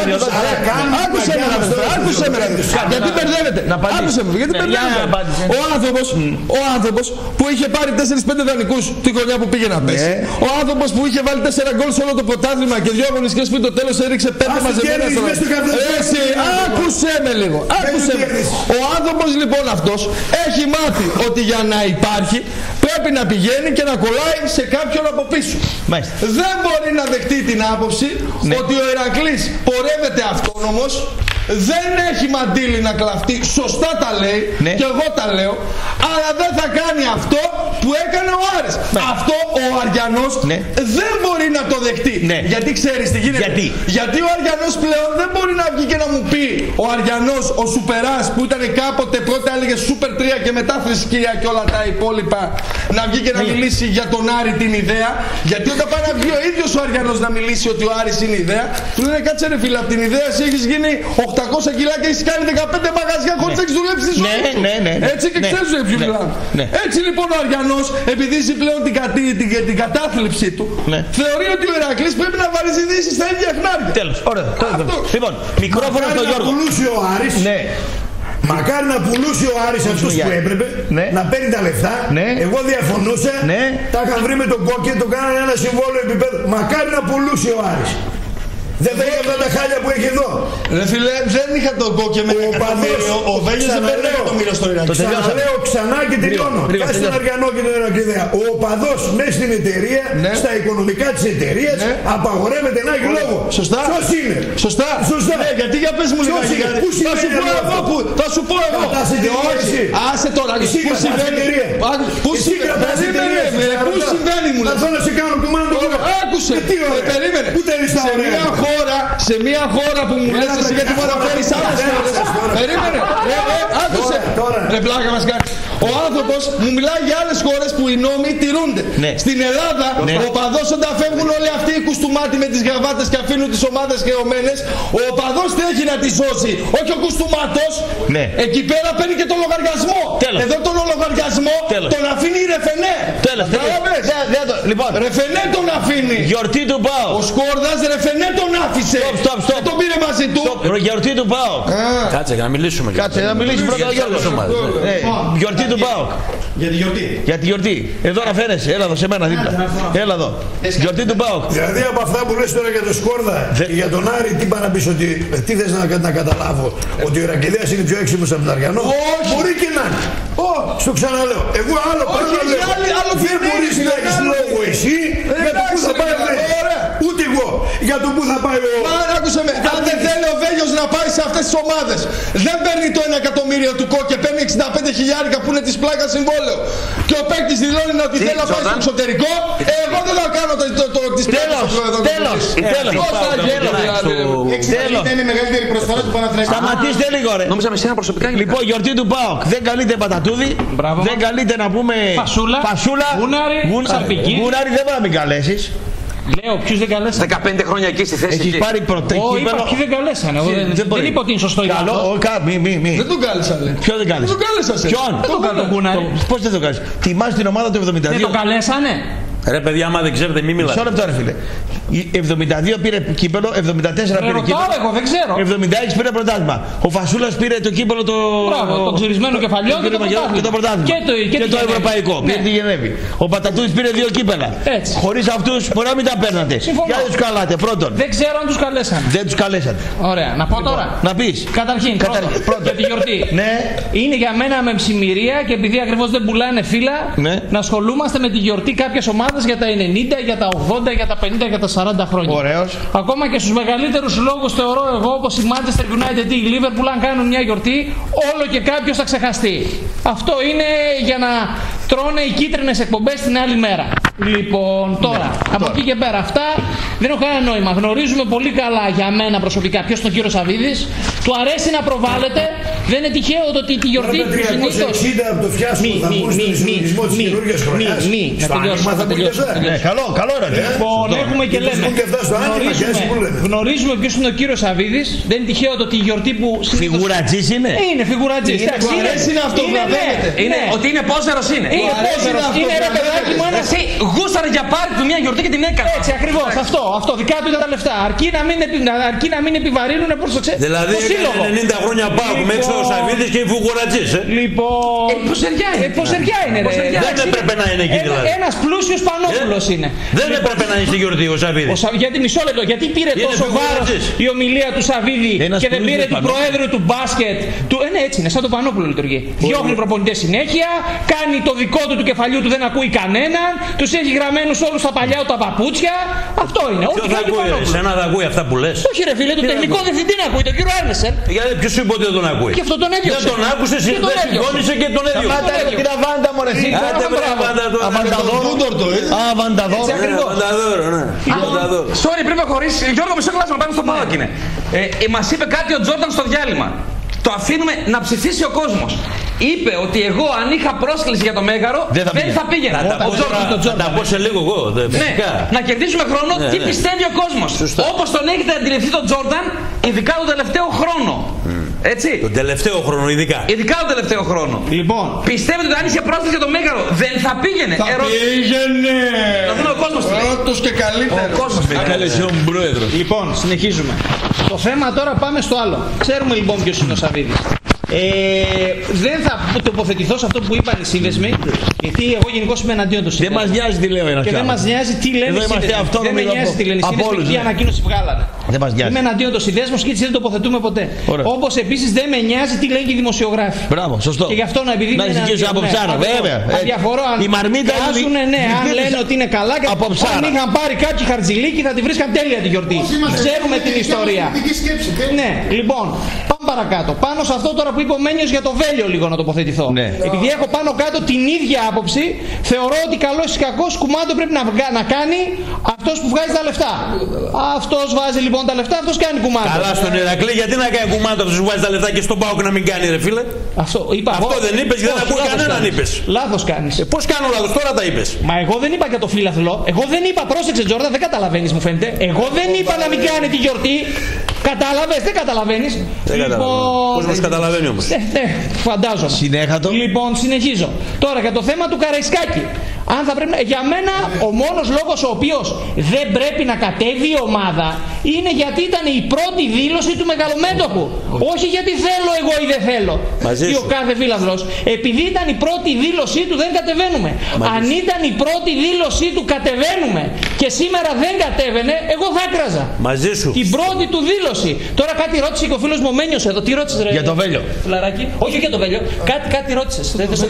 Άκουσε με, άκουσε με. Γιατί μπερδεύεται. Άκουσε με, γιατί μπερδεύεται. Ο άνθρωπος, ο άνθρωπος που είχε πάρει τέσσερις πέντε δανεικούς τη χρονιά που πήγε να πέσει. Ο άνθρωπος που είχε βάλει τέσσερα γκολ σε όλο το πρωτάθλημα και δύο αγωνιστικές που το τέλος έριξε πέντε μαζεμένα στο εσύ, άκουσε με λίγο. Άκουσε με. Ο άνθρωπος λοιπόν αυτός έχει μάθει ότι για να υπάρχει πρέπει να πηγαίνει και να κολλάει σε κάποιον από πίσω. Μάλιστα. Δεν μπορεί να δεχτεί την άποψη ναι. ότι ο Ηρακλής πορεύεται αυτόνομος, δεν έχει μαντήλι να κλαφτεί, σωστά τα λέει ναι. και εγώ τα λέω, αλλά δεν θα κάνει αυτό που έκανε ο Άρης. Ναι. Αυτό ο Αριανός ναι. δεν μπορεί να το δεχτεί. Ναι. Γιατί ξέρεις τι γίνεται. Γιατί? Γιατί ο Αριανός πλέον δεν μπορεί να βγει και να μου πει ο Αριανός, ο Σουπεράς που ήταν κάποτε πρώτα έλεγε Σούπερ τρία και μετά θρησκεία και όλα τα υπόλοιπα, να βγει και να ναι. μιλήσει για τον Άρη την ιδέα. Γιατί όταν πάει να βγει ο ίδιος ο Αριανός να μιλήσει ότι ο Άρης είναι ιδέα, του λένε κάτσε ρε φίλε, από την ιδέα εσύ έχεις γίνει οκτακόσια κιλά και έχεις κάνει δεκαπέντε μαγαζιά χωρίς να έχεις δουλέψει στη ζωή σου. Ναι, ναι, ναι, έτσι και ναι, ξέρεις ναι, ποιο μιλάμε. Ναι. Έτσι λοιπόν ο Αριανός, επειδή ζει πλέον την, κατή, την, την κατάθλιψη του, ναι. θεωρεί ότι ο Ηρακλής πρέπει να βάλει ζητήσεις στα ίδια χνάρια. Τέλος, ωραία. Λοιπόν, μικρόφωνο στο Γιώργο. Να πουλούσε ο Άρης. Ναι. Μακάρι να πουλούσε ο Άρης αυτούς που έπρεπε, ναι. να παίρνει τα λεφτά. Ναι. Εγώ διαφωνούσα. Ναι. Τα είχαν βρει με τον Κόκκι, το κάνανε ένα συμβόλαιο επίπεδο. Μακάρι να πουλούσε ο Άρης. Δεν θα είχε αυτά τα χάλια που έχει εδώ. Ρε φίλε, δεν είχα τον Κόκκι με εκατομμύριο. Ο Βέλγιος δεν παίρνει εκατομμύριο στο Ηρακλή. Ξαναλέω ξανά και τελειώνω. Κάτσε τον Αριανό και τον Ηρακλήδεα. Ο οπαδός μέσα στην εταιρεία, ναι. στα οικονομικά της εταιρείας, ναι. απαγορεύεται να έχει λόγο. Σωστά. Ποιος είναι. Σωστά. Σωστά. Ναι, γιατί για πες μου λιγάκι. Θα σου πω εγώ που. Θα σου πω εγώ. Όχι. Άσε τώρα. Πού συμβαίνει. Πού συμβαίνει. Πού συμβαίνει μου. Θα θέλω να σε κάνω κουμάντο. Άκουσε. Περίμενε. Πού τέλεις τα ωραία. Χώρα, σε μια χώρα που μου λες εσύ γιατί μου αναφέρεις άλλες χώρες. Περίμενε, ρε, ρε, άκουσε. Ρε πλάκα μας κάνει. Ο άνθρωπος μου μιλάει για άλλες χώρες που οι νόμοι τηρούνται. Ναι. Στην Ελλάδα, ναι. ο οπαδός όταν φεύγουν όλοι αυτοί οι κουστούμάτοι με τις γραβάτες και αφήνουν τις ομάδες χρεωμένες, ο οπαδός τρέχει να τις σώσει, όχι ο κουστούμάτος. Ναι. Εκεί πέρα παίρνει και τον λογαριασμό. Τέλος. Εδώ τον λογαριασμό Τέλος. τον αφήνει η Ρεφενέ. Τέλος. Λοιπόν, Ρεφενέ τον αφήνει. Γιορτή του ΠΑΟ. Ο Σκόρδας Ρεφενέ τον άφησε. Stop, stop, stop. Δεν τον πήρε μαζί του. Stop. Γιορτή του ΠΑΟ. Κάτσε να μιλήσουμε. Κάτσε να μιλήσει πρώτα ο Γιώργος. Γιορτή του ΠΑΟ. Για τη γιορτή. Για τη γιορτή. Εδώ να φαίνεσαι. Έλα εδώ σε μένα δίπλα. Έλα εδώ. Γιορτή του ΠΑΟ. Δηλαδή από αυτά που λες τώρα για τον Σκόρδα και για τον Άρη, τι πάνε να πεις ότι. Τι θες να, να καταλάβω. Ότι ο Ηρακλήδεας είναι πιο έξυπνος από τον Αριανό. Όχι. Μπορεί και να είναι. Oh. Στο ξαναλέω. Εγώ άλλο πράγμα λέω. Δεν μπορείς να έχεις λόγο εσύ για το που θα πάει ο Βέλγιος. Ούτε εγώ για το που θα πάει ο. Μα άκουσε με. Αν δεν θέλει ο Βέλγιος να πάει σε αυτές τις ομάδες, δεν παίρνει το ένα εκατομμύριο του Κόκκι, παίρνει εξήντα πέντε χιλιάρικα που είναι της πλάκας συμβόλαιο. Και ο παίκτης δηλώνει ότι θέλει να πάει στο εξωτερικό. Εγώ δεν θα κάνω τις πλάκας στο Τέλος. Τέλος. Πώς θα γίνει δηλαδή. Είναι η μεγαλύτερη προσφορά του Παναθηναϊκού. Σταματήστε λίγο ρε. Νόμιζα με σένα προσωπικά. Λοιπόν, γιορτή του ΠΑΟΚ. Δεν καλείται πατατούδι. Δεν καλείται να πούμε Φασούλα. Γούναρη. Σαλπική. Γούναρη δεν μπορεί να μην καλέσεις. Λέω, ποιους δεν καλέσανε. δεκαπέντε χρόνια εκεί στη θέση. Έχεις πάρει πρωτέκυπελο. Όχι, είπα ποιοι δεν καλέσανε. Δεν είπα ότι είναι σωστό ή λάθος. Δεν τον κάλεσαν. Ποιο δεν κάλεσαν. Δεν τον κάλεσαν. Ποιον. Δεν τον Γούναρη. Πώς δεν τον κάλεσαν. Τιμάς την ομάδα του εβδομήντα δύο. Δεν τον καλέσανε. Ρε παιδιά, άμα δεν ξέρετε, μη μιλάτε. Μισό λεπτό ρε φίλε. εβδομήντα δύο πήρε κύπελο, εβδομήντα τέσσερα πήρε κύπελο. Εγώ δεν ξέρω. εβδομήντα έξι πήρε πρωτάθλημα. Ο Φασούλας πήρε το κύπελο το. Μπράβο, το ξυρισμένο κεφαλιό και το πρωτάθλημα. Και το, και και το ευρωπαϊκό. Ναι. Πήρε τη Γενέβη. Ο Πατατούδης πήρε δύο κύπελα. Χωρίς αυτούς μπορεί να μην τα παίρνατε. Για δεν τους καλάτε πρώτον. Δεν ξέρω αν τους καλέσανε. Δεν τους καλέσατε. Ωραία, να πω τώρα. Να πεις. Καταρχήν, πρώτον, για τη γιορτή. Ναι. Είναι για μένα με ψημυρία και επειδή ακριβώς δεν πουλάνε φύλλα, να ασχολούμαστε με τη γιορτή κάποιες ομάδες για τα ενενήντα, για τα ογδόντα, για τα πενήντα, για τα σαράντα. σαράντα χρόνια. Ωραίος. Ακόμα και στους μεγαλύτερους λόγους θεωρώ εγώ, όπως η Manchester United ή η Liverpool, αν κάνουν μια γιορτή, όλο και κάποιος θα ξεχαστεί. Αυτό είναι για να τρώνε οι κίτρινες εκπομπές την άλλη μέρα. Λοιπόν, τώρα, ναι, από τώρα. εκεί και πέρα, αυτά δεν έχω κανένα νόημα. Γνωρίζουμε πολύ καλά για μένα προσωπικά ποιος είναι ο κύριος Σαββίδης. Του αρέσει να προβάλλεται. Δεν είναι τυχαίο το ότι τη γιορτή του συνήθως. από το φιάσκο θα μπουν στον συλλογισμό της καινούργιας χρονιάς. Μη, να τελειώσω. Καλό, καλό είναι. Λοιπόν, έχουμε και λέμε. Γνωρίζουμε ποιος είναι ο κύριος Σαββίδης. Δεν είναι τυχαίο το ότι η γιορτή που. Φιγουρατζής είναι. Είναι φιγουρατζής. Είναι αυτό που είναι. Ότι είναι πόσερος είναι. Είναι πόσερος. Είναι ένα παιδάκι μου, ένα. Γούσταρε για πάρτι του μια γιορτή και την έκανε. Έτσι ακριβώς. Αυτό. Αυτό. Δικά του ήταν τα λεφτά. Αρκεί να μην, επι... αρκεί να μην επιβαρύνουν προς το ξέ. Δηλαδή ενενήντα χρόνια πάω με έξω ο Σαββίδης και η Φουγουρατζής. Ε. Λοιπόν. Ε, ποσεριά είναι. Ε, ποσεριά είναι. Ρε. Δεν έπρεπε να είναι εκεί δηλαδή. Ένας πλούσιος Πανόπουλος είναι. Δεν έπρεπε να είναι στη γιορτή ο Σαββίδης. Γιατί μισό λεπτό. Γιατί πήρε τόσο βάρος η ομιλία του Σαββίδη και δεν πήρε του Προέδρου του μπάσκετ. Ε, ναι, έτσι είναι. Σαν τον Πανόπουλο λειτουργεί. Διώχνει προπονητές συνέχεια. Κάνει το δικό του του κεφαλιού του, δεν ακούει κανέναν. Τους έχει γραμμένους όλους στα παλιά του τα παπούτσια. Αυτό είναι. Ποιο θα ακούει, εσένα θα ακούει αυτά που λες. Όχι ρε φίλε, το τεχνικό διευθυντή να ακούει, τον κύριο Άρνεσεν. Γιατί ποιος σου είπε ότι δεν τον ακούει. Και αυτό τον έδιωξε. Δεν τον άκουσε, δεν συμφώνησε και τον έδιωξε. Σταμάτα ρε την αβάντα μωρέ. Άντε βρε αβανταδόρο. Αβανταδόρο, ναι. Sorry, πρέπει να χωρίσεις. Γιώργο, μισό κλάσμα, πάμε στο πάω είναι. Μας είπε κάτι ο Τζόρνταν στο διάλειμμα. Το αφήνουμε να ψηφίσει ο κόσμος. Είπε ότι εγώ αν είχα πρόσκληση για το Μέγαρο δεν θα, δεν θα πήγαινα. Θα τα πω σε λίγο εγώ. Ναι, να κερδίσουμε χρόνο. Ναι, τι ναι. πιστεύει ο κόσμος. Όπως τον έχετε αντιληφθεί τον Τζόρνταν, ειδικά τον τελευταίο χρόνο. Mm. Έτσι. Τον τελευταίο χρόνο, ειδικά. Ειδικά τον τελευταίο χρόνο. Λοιπόν. Πιστεύετε ότι αν είχε πρόσκληση για το Μέγαρο δεν θα πήγαινε. Θα Ερώ... πήγαινε. Να δούμε ο κόσμος. Πρώτος και καλύτερος. Ο κόσμος πήγαινε. Λοιπόν, συνεχίζουμε. Το θέμα τώρα πάμε στο άλλο. Ξέρουμε λοιπόν ποιος είναι ο Σαββίδης. Ε, δεν θα τοποθετηθώ σε αυτό που είπαν οι σύνδεσμοι, γιατί εγώ γενικώς είμαι εναντίον των σύνδεσμων. Δεν μας νοιάζει τι λέει ο ένας. Και δεν μας νοιάζει τι λένε οι σύνδεσμοι. Δεν με νοιάζει τι λένε οι σύνδεσμοι, τι ανακοίνωση βγάλανε. Δεν μας νοιάζει. Είμαι εναντίον των συνδέσμων και έτσι δεν τοποθετούμε ποτέ. Όπως επίσης δεν με νοιάζει τι λένε και οι δημοσιογράφοι. Μπράβο, σωστό. Και γι' αυτό να επειδή. Να ζητήσω από ψάρο, βέβαια. Αδιαφορώ αν. Η μαρμίτα είναι. Ναι, αν λένε ότι είναι καλά και αν είχαν πάρει κάποιοι χαρτζηλίκι θα τη βρίσκαν τέλεια τη γιορτή. Ξέρουμε την ιστορία. Ναι, λοιπόν, πάμε παρακάτω. Πάνω σε αυτό τώρα που είπε ο Μένιος για το Βέλιο λίγο να τοποθετηθώ. Ναι. Επειδή έχω πάνω κάτω την ίδια άποψη, θεωρώ ότι καλός ή κακός κουμάντο πρέπει να, να κάνει αυτός που βγάζει τα λεφτά. Αυτός βάζει λοιπόν τα λεφτά, αυτός κάνει κουμάντο. Καλά στον Ηρακλή, γιατί να κάνει κουμάντο αυτός που βάζει τα λεφτά και στον ΠΑΟΚ να μην κάνει ρε φίλε. Αυτό, είπα, αυτό εγώ, δεν είπες, δεν ακούει κανέναν είπες. Λάθος κάνεις. Ε, πώς κάνω λάθος, τώρα τα είπες. Μα εγώ δεν είπα για το φίλαθλο. Εγώ δεν είπα, πρόσεξε Τζόρντα, δεν καταλαβαίνεις μου φαίνεται. Εγώ δεν είπα να μην κάνει τη γιορτή. Κατάλαβες, δεν καταλαβαίνεις. Δεν λοιπόν, καταλαβαίνω. Πώς μας καταλαβαίνει όμως. Ναι, ναι, φαντάζομαι. Συνέχατο. Λοιπόν, συνεχίζω. Τώρα για το θέμα του Καραϊσκάκη. Αν θα πρέπει να... Για μένα ο μόνος λόγος ο οποίος δεν πρέπει να κατέβει η ομάδα είναι γιατί ήταν η πρώτη δήλωση του μεγαλομέτωχου. Όχι γιατί θέλω εγώ ή δεν θέλω. Μαζί ή ο κάθε φίλαθλος. Επειδή ήταν η πρώτη δήλωσή του δεν κατεβαίνουμε. Μαζί Αν ήταν η πρώτη δήλωσή του κατεβαίνουμε και σήμερα δεν κατέβαινε, εγώ θα έκραζα. Μαζί σου. Την πρώτη του δήλωση. Τώρα κάτι ρώτησε και ο φίλος μου ο Μένιος εδώ. Τι ρώτησες ρε? Για το Βέλιο. Φλαράκι. Όχι για το Βέλιο. Κάτι, κάτι ρώτησες. Δεν το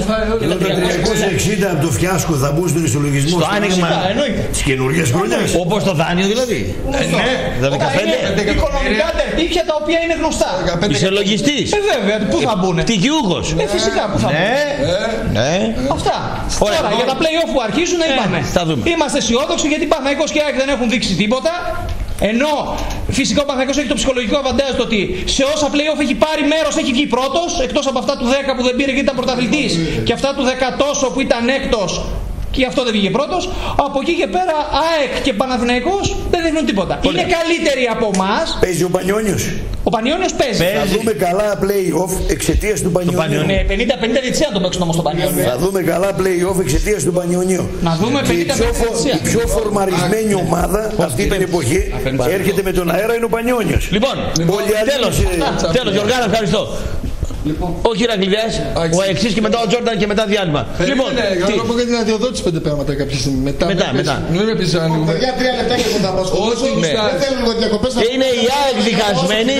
τριακόσια εξήντα από το φιάσκο θα μπουν στον ισολογισμό. Στο άνοιγμα της καινούργιας χρονιάς. Όπως το δάνειο δηλαδή. Ναι. δεκαπέντε. Οικονομικά τερτύπια τα οποία είναι γνωστά. Είσαι λογιστής. Ε, βέβαια. Πού θα μπουνε. Πτυχιούχος. Ε, φυσικά. Πού θα μπουνε. Αυτά. Τώρα για τα play-off που αρχίζουν είπαμε. Είμαστε αισιόδοξοι γιατί Παναθηναϊκός και ΑΕΚ δεν έχουν δείξει τίποτα. Ενώ φυσικά ο Παναθηναϊκός έχει το ψυχολογικό αβαντάζ το ότι σε όσα play-off έχει πάρει μέρος έχει βγει πρώτος, εκτός από αυτά του δέκα που δεν πήρε γιατί ήταν πρωταθλητής και αυτά του δέκα τόσο που ήταν έκτος και γι' αυτό δεν βγήκε πρώτος. Από εκεί και πέρα ΑΕΚ και Παναθηναϊκός δεν δείχνουν τίποτα. Πολύ. Είναι καλύτεροι από εμάς. Παίζει ο Πανιόνιος. Ο Πανιόνιος παίζει. Θα δούμε καλά play-off εξαιτίας του Πανιονίου. Με πενήντα πενήντα διετησία να το παίξουν όμως τον Πανιόνιο. Θα δούμε καλά play-off εξαιτίας του Πανιονίου. Να δούμε πενήντα πενήντα διετησία. Η πιο φορμαρισμένη ομάδα αυτή την εποχή έρχεται με τον αέρα είναι ο Πανιόνιος. Λοιπόν, τέλος. Τέλος, Γιωργάρα, ευχαριστώ. Λοιπόν. Όχι Ηρακληδές, ο εξής και μετά ο Τζόρνταν και μετά διάλειμμα. Λοιπόν, θέλω να πω για την αδειοδότηση πέντε πράγματα κάποια στιγμή. Μετά, μετά. μετά. Μην με πεις αν είναι. Για τρία λεπτά και θα τα απασχολήσω. Δεν θέλουν ότι διακοπές. Είναι η ΑΕΚ διχασμένη,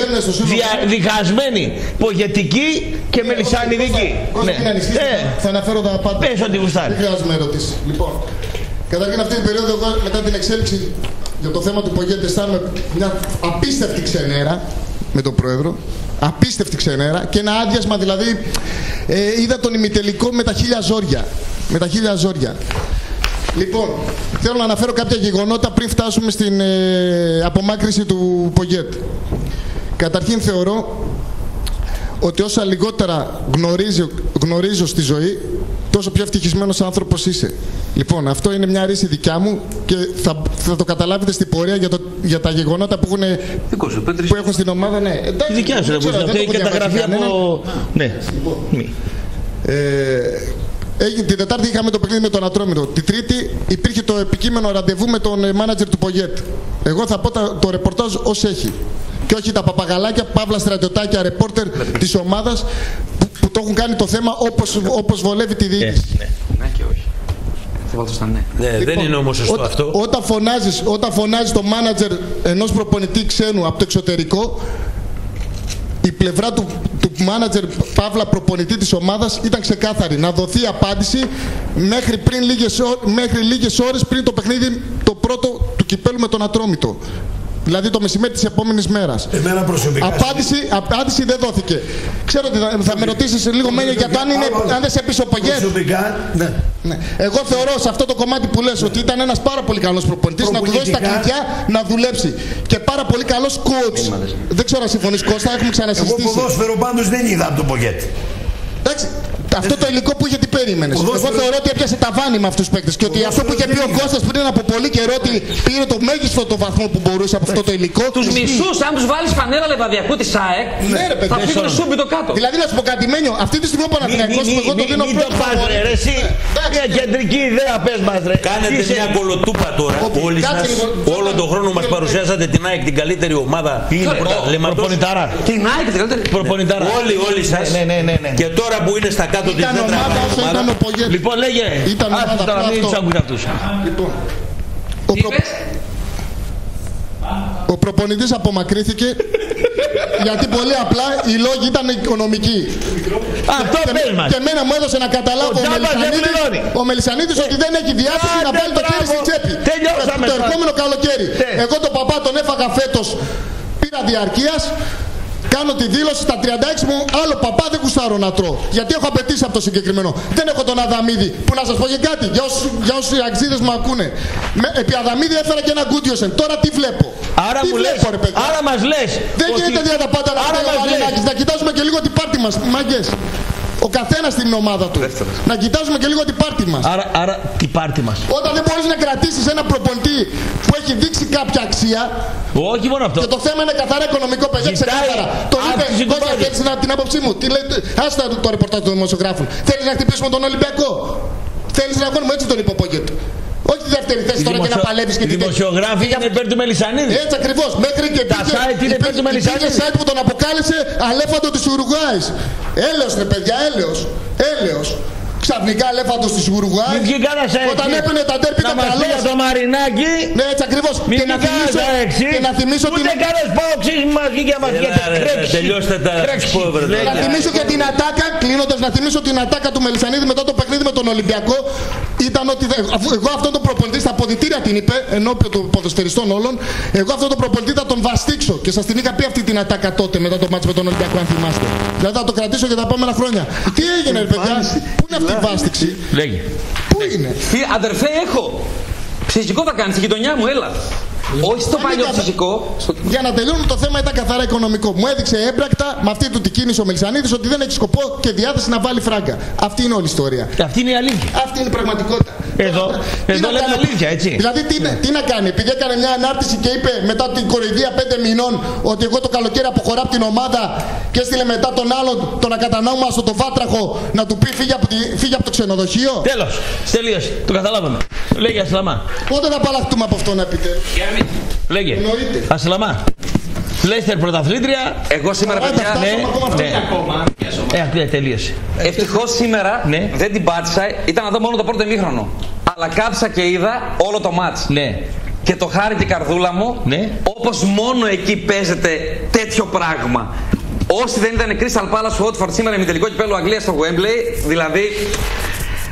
διχασμένη, πογετική και μελισσανιδική. Θα αναφέρω τα πάντα. Πες ό,τι γουστάρει. Δεν χρειάζομαι ερώτηση. Λοιπόν, καταρχήν αυτή την περίοδο μετά την εξέλιξη για το θέμα του Πογέτη αισθάνομαι μια απίστευτη ξενέρα με τον πρόεδρο. Απίστευτη ξενέρα και ένα άδειασμα, δηλαδή ε, είδα τον ημιτελικό με τα χίλια ζόρια. Με τα χίλια ζόρια. Λοιπόν, θέλω να αναφέρω κάποια γεγονότα πριν φτάσουμε στην ε, απομάκρυση του Πογέτ. Καταρχήν θεωρώ ότι όσα λιγότερα γνωρίζω, γνωρίζω στη ζωή, τόσο πιο ευτυχισμένος άνθρωπος είσαι. Λοιπόν, αυτό είναι μια ρίση δικιά μου και θα, θα το καταλάβετε στην πορεία για, το, για τα γεγονότα που έχουν, που έχουν στην ομάδα. Ναι, εντάξει, δικιά σου, δεν έχει καταγραφεί από... Ναι. Ε, Έγινε, την Τετάρτη είχαμε το παιχνίδι με τον Ατρόμητο. Τη Τρίτη υπήρχε το επικείμενο ραντεβού με τον μάνατζερ του Πογέτ. Εγώ θα πω τα, το ρεπορτάζ ως έχει. Και όχι τα παπαγαλάκια, παύλα στρατιωτάκια, ρεπόρτερ της ομάδας που, που το έχουν κάνει το θέμα όπως, όπως βολεύει τη διοίκηση. Ναι, ναι και όχι. Ναι, ναι, λοιπόν, δεν είναι όμως σωστό ό, αυτό. Όταν φωνάζεις, όταν φωνάζεις το μάνατζερ ενός προπονητή ξένου από το εξωτερικό, η πλευρά του, του μάνατζερ παύλα προπονητή της ομάδας ήταν ξεκάθαρη. Να δοθεί απάντηση μέχρι, πριν λίγες, μέχρι λίγες ώρες πριν το παιχνίδι το πρώτο του κυπέλου με τον Ατρόμητο. Δηλαδή το μεσημέρι της επόμενης μέρας. Εμένα προσωπικά. Απάντηση, απάντηση δεν δόθηκε. Ξέρω ότι θα, θα με ρωτήσεις λίγο μένει για το αν, είναι, αν δεν σε πεις ο Πογέτ. Προσωπικά, ναι. Ναι. Εγώ θεωρώ σε αυτό το κομμάτι που λες ότι ήταν ένας πάρα πολύ καλός προπονητής, να του δώσει τα κλειδιά να δουλέψει. Και πάρα πολύ καλός coach. Δεν ξέρω αν συμφωνείς, Κώστα, έχουμε ξανασυζητήσει. Εγώ ποδόσφαιρο πάντως δεν είδα από τον Πογέτ. Εντάξει. Αυτό το υλικό που είχε τι περίμενες. Εγώ θεωρώ ότι έπιασε ταβάνι με αυτούς τους παίκτες και ότι αυτό που είχε πει ο Κώστας πριν από πολύ καιρό ότι πήρε το μέγιστο το βαθμό που μπορούσε από αυτό το υλικό. Τους μισούς, αν τους βάλεις φανέλα λεβαδιακού της ΑΕΚ, ναι, ρε, θα φύγουν σούμπιτο κάτω. Δηλαδή να σου πω κάτι, Μένιο, αυτή τη στιγμή ο Παναθηναϊκός που εγώ το δίνω πρώτο. Μην το πας ρε, εσύ μια κεντρική ιδέα πες μας ρε. Κάνετε μια κολοτούπα τώρα, όλοι σας, όλο τον χρόνο μας παρουσιάσατε την ΑΕΚ την καλύτερη ομάδα πρωταθλήματος. Την ΑΕΚ την καλύτερη. Προπονητάρα. Όλοι, όλοι σας. Και τώρα που είναι στα κάτω της δεν τραβάνε. Λοιπόν, λέγε. Ήταν άστος τώρα, μην τους άκουγε αυτούς. Λοιπόν, ο, προ... ο προπονητής απομακρύθηκε γιατί πολύ απλά οι λόγοι ήταν οικονομικοί. Αυτό πες μας. Και εμένα μου έδωσε να καταλάβω ο, ο, Μελισσανίδης, ο Μελισσανίδης ότι δεν έχει διάθεση να βάλει το χέρι στην τσέπη. Τελειώσαμε. Το ερχόμενο καλοκαίρι. Εγώ τον παπά τον έφαγα φέτος, πήρα διαρκείας. Κάνω τη δήλωση στα τριάντα έξι μου, άλλο παπά δεν κουστάρω να τρώω. Γιατί έχω απαιτήσει από το συγκεκριμένο. Δεν έχω τον Αδαμίδη. Που να σας πω και κάτι, για όσους, για όσους οι αξίδες μου ακούνε. Με, επί Αδαμίδη έφερα και ένα Γκούντιοσεν. Τώρα τι βλέπω. Άρα, τι μου βλέπω, λες, ρε παιδιά. άρα μας λες. Δεν ότι... γίνεται δια τα πάντα να φταίει να κοιτάζουμε και λίγο την πάρτη μας. Μάγκες. Ο καθένας στην ομάδα του. Δεύτερος. Να κοιτάζουμε και λίγο την πάρτη μας. Άρα, άρα την πάρτη μας. Όταν δεν μπορείς να κρατήσεις ένα προπονητή που έχει δείξει κάποια αξία. Όχι μόνο αυτό. Και το θέμα είναι καθαρά οικονομικό, παιδιά, ξεκάθαρα. Το είπε, Κώστα, θέλεις την άποψή μου. Τι λέει, άστα το ρεπορτάζ των δημοσιογράφων. Θέλεις να χτυπήσουμε τον Ολυμπιακό. Θέλεις να κάνουμε έτσι τον είπε ο Πογέτ. Όχι τη δεύτερη θέση τώρα δημοσιο... και να παλεύεις και την τέτοια. Οι δημοσιογράφοι είναι υπέρ του Μελισσανίδη. Έτσι ακριβώς. Μέχρι και τα site είναι υπέρ του Μελισσανίδη. Υπήρχε site που τον αποκάλεσε αλέφαντο της Ουρουγουάης. Έλεος είναι παιδιά, έλεος. Έλεος. Ξαφνικά αλέφαντος της Ουρουγουάης. Όταν έπαιρνε τα ντέρπι ήταν καλός. Να μας πει για το Μαρινάκι. Ναι, έτσι ακριβώς. Και να θυμίσω, και να θυμίσω την... Ούτε καλές πόξεις μας βγήκε μας βγήκε τρέξει. Τελειώστε τα σπόβρε. Να θυμίσω και την ατάκα, κλείνοντας να θυμίσω την ατάκα του Μελισσανίδη μετά το παιχνίδι με τον Ολυμπιακό. Ήταν ότι εγώ αυτόν τον προπονητή στα αποδυτήρια την είπε, ενώπιον των ποδοσφαιριστών όλων, εγώ αυτόν τον προπονητή θα τον βαστίξω. Και σας την είχα πει αυτή την ατάκα τότε μετά το μάτς με τον Ολυμπιακό, αν θυμάστε. Δηλαδή θα το κρατήσω για τα επόμενα χρόνια. Τι έγινε, ρε παιδιά, πού είναι αυτή η βάστιξη. Λέγε. Πού είναι. Αδερφέ, έχω. Ψυχικό θα κάνει στη γειτονιά μου, έλα. Όχι στο παλιό ψυχικό. Για να τελειώνουμε το θέμα ήταν καθαρά οικονομικό. Μου έδειξε έμπρακτα με αυτή του την κίνηση ο Μελισσανίδης ότι δεν έχει σκοπό και διάθεση να βάλει φράγκα. Αυτή είναι όλη η ιστορία. Και αυτή είναι η αλήθεια. Αυτή είναι η πραγματικότητα. Εδώ, τι εδώ λέμε αλήθεια, έτσι. Δηλαδή τι, ναι. τι να κάνει, επειδή έκανε μια ανάρτηση και είπε μετά την κοροϊδία πέντε μηνών ότι εγώ το καλοκαίρι αποχωρά από την ομάδα και έστειλε μετά τον άλλον τον ακατανόμαστο τον Βάτραχο να του πει φύγε από, τη, φύγε από το ξενοδοχείο. Τέλος, τελείωσε, το καταλάβαμε. Λέγε Ασλαμά. Πότε θα απαλλαχτούμε από αυτόν επιτέλους. Λέγε. Ασλαμά. Λέστερ πρωταθλήτρια. Εγώ σήμερα παιδιά. Ναι, ναι. Ε, τελείωσε. Ευτυχώς σήμερα ναι. δεν την πάτησα. Ήταν να δω μόνο το πρώτο ημίχρονο. Αλλά κάψα και είδα όλο το μάτς. Ναι. Και το χάρη και η καρδούλα μου, ναι. όπως μόνο εκεί παίζεται τέτοιο πράγμα. Όσοι δεν ήταν Crystal Palace Watford σήμερα με τελικό κυπέλλου Αγγλίας στο Wembley, δηλαδή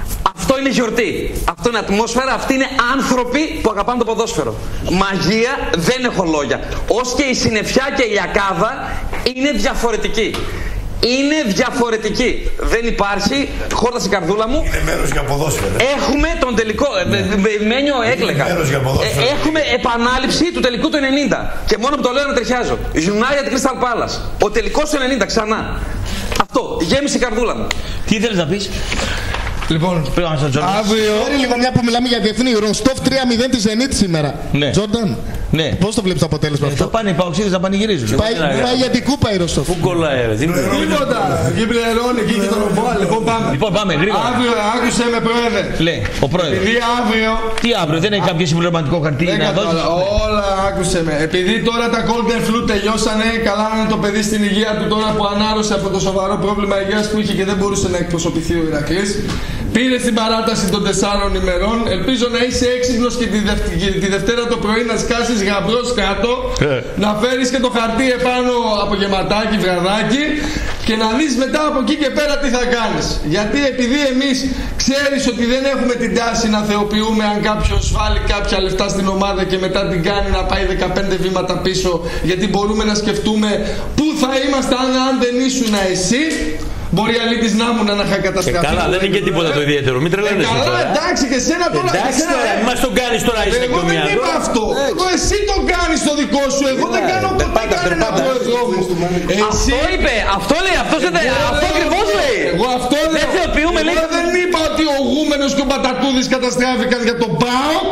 Αυτό είναι γιορτή. Αυτό είναι ατμόσφαιρα. Αυτοί είναι άνθρωποι που αγαπάνε το ποδόσφαιρο. Μαγεία, δεν έχω λόγια. Ως και η συννεφιά και η ακάδα είναι διαφορετική. Είναι διαφορετική. Δεν υπάρχει, χόρτα στην καρδούλα μου. Είναι μέρος για ποδόσφαιρο. Έχουμε τον τελικό. Ναι. Μένιο έκλεγα. Ε, έχουμε επανάληψη του τελικού του ενενήντα. Και μόνο που το λέω να τριχιάζω. United Crystal Palace. Ο τελικός του ενενήντα ξανά. Αυτό. Γέμισε η καρδούλα μου. Τι θέλεις να πεις? Λοιπόν, αύριο. Λίγο μια που μιλάμε για διεθνή. Ροστόφ τρία μηδέν τη Zenit σήμερα. Ναι. Τζόρνταν. Ναι. Πώς το βλέπεις το αποτέλεσμα ε, αυτό? Θα πάνε οι παοξίδες να πανηγυρίζουν. Πάει, πάει για την κούπα η Ροστόφ. Πού κολλάει, ρε. Τίποτα. Εκεί πληρώνει, εκεί και τον ρομπό. Λοιπόν, πάμε. Λοιπόν, πάμε γρήγορα. Αύριο, άκουσε με, πρόεδρε. Λέει, ο πρόεδρος. Επειδή αύριο. Τι αύριο, δεν έχει κάποιο συμπληρωματικό χαρτί να δώσει? Όλα, άκουσε με. Επειδή τώρα τα Golden Flu τελειώσανε, καλά είναι το παιδί στην υγεία του τώρα που ανάρρωσε από το σοβαρό πρόβλημα υγείας που είχε και δεν μπορούσε να εκπροσωπηθεί ο Ηρακλής. Πήρε στην παράταση των τεσσάρων ημερών. Ελπίζω να είσαι έξυπνος και τη, δευ... τη Δευτέρα το πρωί να σκάσεις γαμπρός κάτω, ε. να φέρεις και το χαρτί επάνω από γεματάκι, βραδάκι και να δεις μετά από εκεί και πέρα τι θα κάνεις. Γιατί επειδή εμείς ξέρεις ότι δεν έχουμε την τάση να θεοποιούμε αν κάποιος βάλει κάποια λεφτά στην ομάδα και μετά την κάνει να πάει δεκαπέντε βήματα πίσω, γιατί μπορούμε να σκεφτούμε πού θα είμαστε αν, αν δεν ήσουν εσύ. Μπορεί αλήτης να ήμουν να είχα καταστραφεί. Ε, καλά, δεν είναι και τίποτα το ιδιαίτερο. Μην τρελαίνεσαι. Ε, καλά, τώρα. εντάξει, και σένα τώρα. Εντάξει, τώρα, μην μας τον κάνεις τώρα, είσαι εγώ δεν είπα αυτό. Εγώ εσύ τον κάνεις το δικό σου. Εγώ δεν κάνω ποτέ κανένα πρόεδρό μου. Αυτό είπε, αυτό λέει, αυτό ακριβώς λέει. Εγώ αυτό λέω. Δεν θεοποιούμε, λέει. Δεν είπα ότι ο Γούμενος και ο Μπατακούδης καταστράφηκαν για τον ΠΑΟΚ.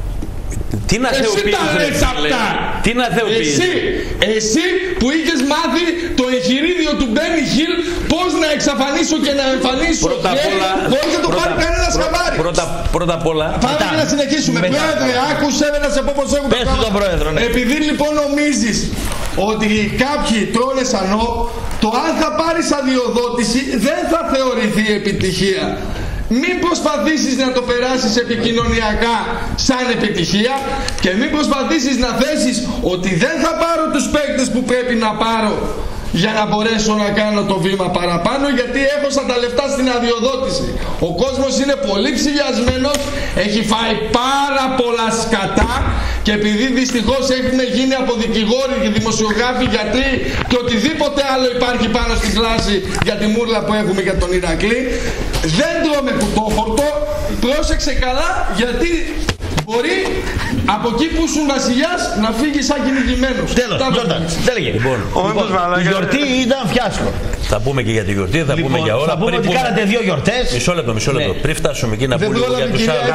Τι να θεοποιήσεις, τι να θεοποιήσεις. Εσύ, εσύ που είχες μάθει το εγχειρίδιο του Μπένι Χιλ πώς να εξαφανίσω και να εμφανίσω πρώτα απ' όλα, χωρίς να το πάρει κανένας χαμπάρι. Πρώτα, πρώτα απ' όλα. Πάμε και να συνεχίσουμε. Μετά. Πρόεδρε, άκουσε με να σε πω πώς έχουν τα πράγματα. Πρόεδρο, ναι. Επειδή λοιπόν νομίζεις ότι κάποιοι τρώνε σανό, το αν θα πάρεις αδειοδότηση δεν θα θεωρηθεί επιτυχία. Μην προσπαθήσεις να το περάσεις επικοινωνιακά σαν επιτυχία και μην προσπαθήσεις να θέσεις ότι δεν θα πάρω τους παίκτες που πρέπει να πάρω για να μπορέσω να κάνω το βήμα παραπάνω, γιατί έχω σαν τα λεφτά στην αδειοδότηση. Ο κόσμος είναι πολύ ψηλιασμένος, έχει φάει πάρα πολλά σκατά και επειδή δυστυχώς έχουμε γίνει από δικηγόροι και δημοσιογράφοι, γιατροί και οτιδήποτε άλλο υπάρχει πάνω στην κλάση για τη μούρλα που έχουμε για τον Ηρακλή, δεν τρώμε κουτόφορτο. Πρόσεξε καλά, γιατί μπορεί από εκεί που ήσουν βασιλιάς να φύγει σαν κυνηγημένος. Τέλος, Γιόρταν, τέλεγε. Λοιπόν, η γιορτή ήταν φιάσκο. Θα πούμε και για τη γιορτή, θα πούμε για όλα. Θα πούμε ότι κάνατε δύο γιορτές. Μισό λεπτό, μισό λεπτό. Πριν φτάσουμε εκεί να πούμε για τους άλλους.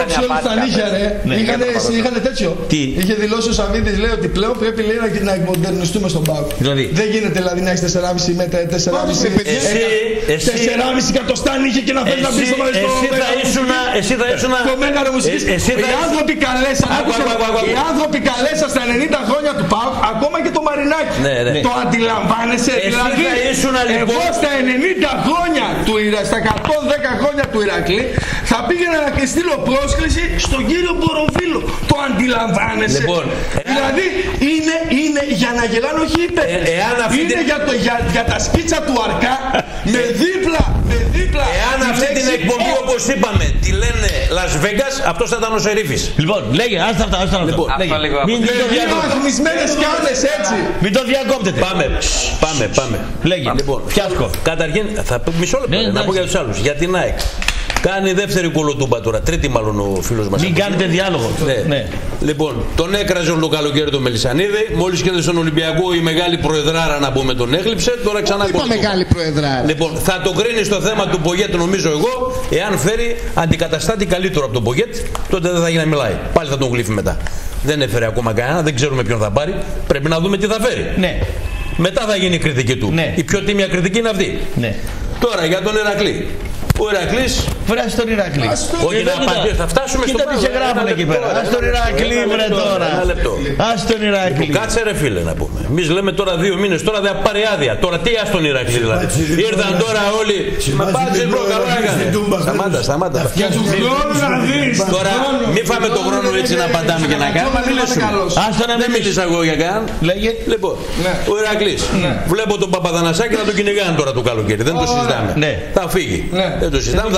Είχαν τέτοιο. Είχε δηλώσει ο Σαββίδης, λέει ότι πλέον πρέπει να εκμοντερνιστούμε στον ΠΑΟΚ. Δεν γίνεται δηλαδή να έχεις τέσσερα κόμμα πέντε μέτρα, τέσσερα κόμμα πέντε τέσσερα κόμμα πέντε εκατοστά είχε και να θέλει να μπει στο Εσύ θα ήσουν. Οι άνθρωποι καλέσαν, οι άνθρωποι καλέσαν στα ενενήντα χρόνια του ΠΑΟΚ, ακόμα και το Μαρινάκι. Ναι, ναι. Το αντιλαμβάνεσαι? Δηλαδή, εγώ στα ενενήντα χρόνια του Ηρακλή, στα εκατόν δέκα χρόνια του Ηρακλή, θα πήγαινα να στείλω πρόσκληση στον κύριο Μποροφίλο. Το αντιλαμβάνεσαι? Λοιπόν, δηλαδή, είναι, είναι για να γελάνε, όχι είπε. Ε, είναι για, το, για, για τα σκίτσα του Αρκά, με δίπλα, με δίπλα. Εάν αυτή την εκπομπή, όπως είπαμε, τη λένε Las Vegas, αυτός θα ήταν ο Σερίφης. Λοιπόν, λέγε, άστα αυτά, άστα αυτά. Λοιπόν, μην το διακόπτετε. Μην το διακόπτετε. Πάμε, πάμε, πάμε. Λέγε, λοιπόν, φιάσκο. Καταρχήν, θα πω μισό λεπτό, ναι, να πω για τους άλλους. Για την ΑΕΚ. Κάνει δεύτερη κολοτούμπα τώρα, τρίτη μάλλον ο φίλος μας. Μην κάνετε διάλογο. Ναι. Ναι. Λοιπόν, τον έκραζε όλο το καλοκαίρι το Μελισσανίδη. Μόλις κέρδισε στον Ολυμπιακό η μεγάλη προεδράρα να πούμε τον έκλειψε. Τώρα ξανά είπα μεγάλη προεδράρα. Λοιπόν, θα το κρίνει στο θέμα του Πογέτ, νομίζω εγώ, εάν φέρει αντικαταστάτη καλύτερο από τον Πογέτ, τότε δεν θα γίνει να μιλάει. Πάλι θα τον γλύφει μετά. Δεν έφερε ακόμα κανένα, δεν ξέρουμε ποιον θα πάρει. Πρέπει να δούμε τι θα φέρει. Ναι. Μετά θα γίνει η κριτική του. Ναι. Η πιο τίμια κριτική είναι αυτή. Ναι. Τώρα για τον Ηρακλή. Ο Ηρακλής. Βράσει τον Ηρακλή. Όχι να απαντήσει, θα φτάσουμε στο πράγμα. Κοίτα τι σε γράφουν εκεί πέρα. Ας τον Ηρακλή βρε τώρα. Ας τον Ηρακλή. Κάτσε ρε φίλε να πούμε. Εμείς λέμε τώρα δύο μήνες, τώρα δεν πάρει άδεια. Τώρα τι ας τον Ηρακλή δηλαδή. Ήρθαν τώρα όλοι. Μα πάτσε μπρο, καλά έκανε. Σταμάτα, σταμάτα. Τώρα μην φάμε τον χρόνο έτσι να πατάμε και να κάνουμε. Δεν μίλησα εγώ για καν. Λοιπόν, ο Ηρακλής. Βλέπω τον Παπαδανασάκη να τον κυνηγάνε τώρα το καλοκαίρι. Δεν το συζητάμε. Θα φύγει. Δεν το συζητάμε, θα, θα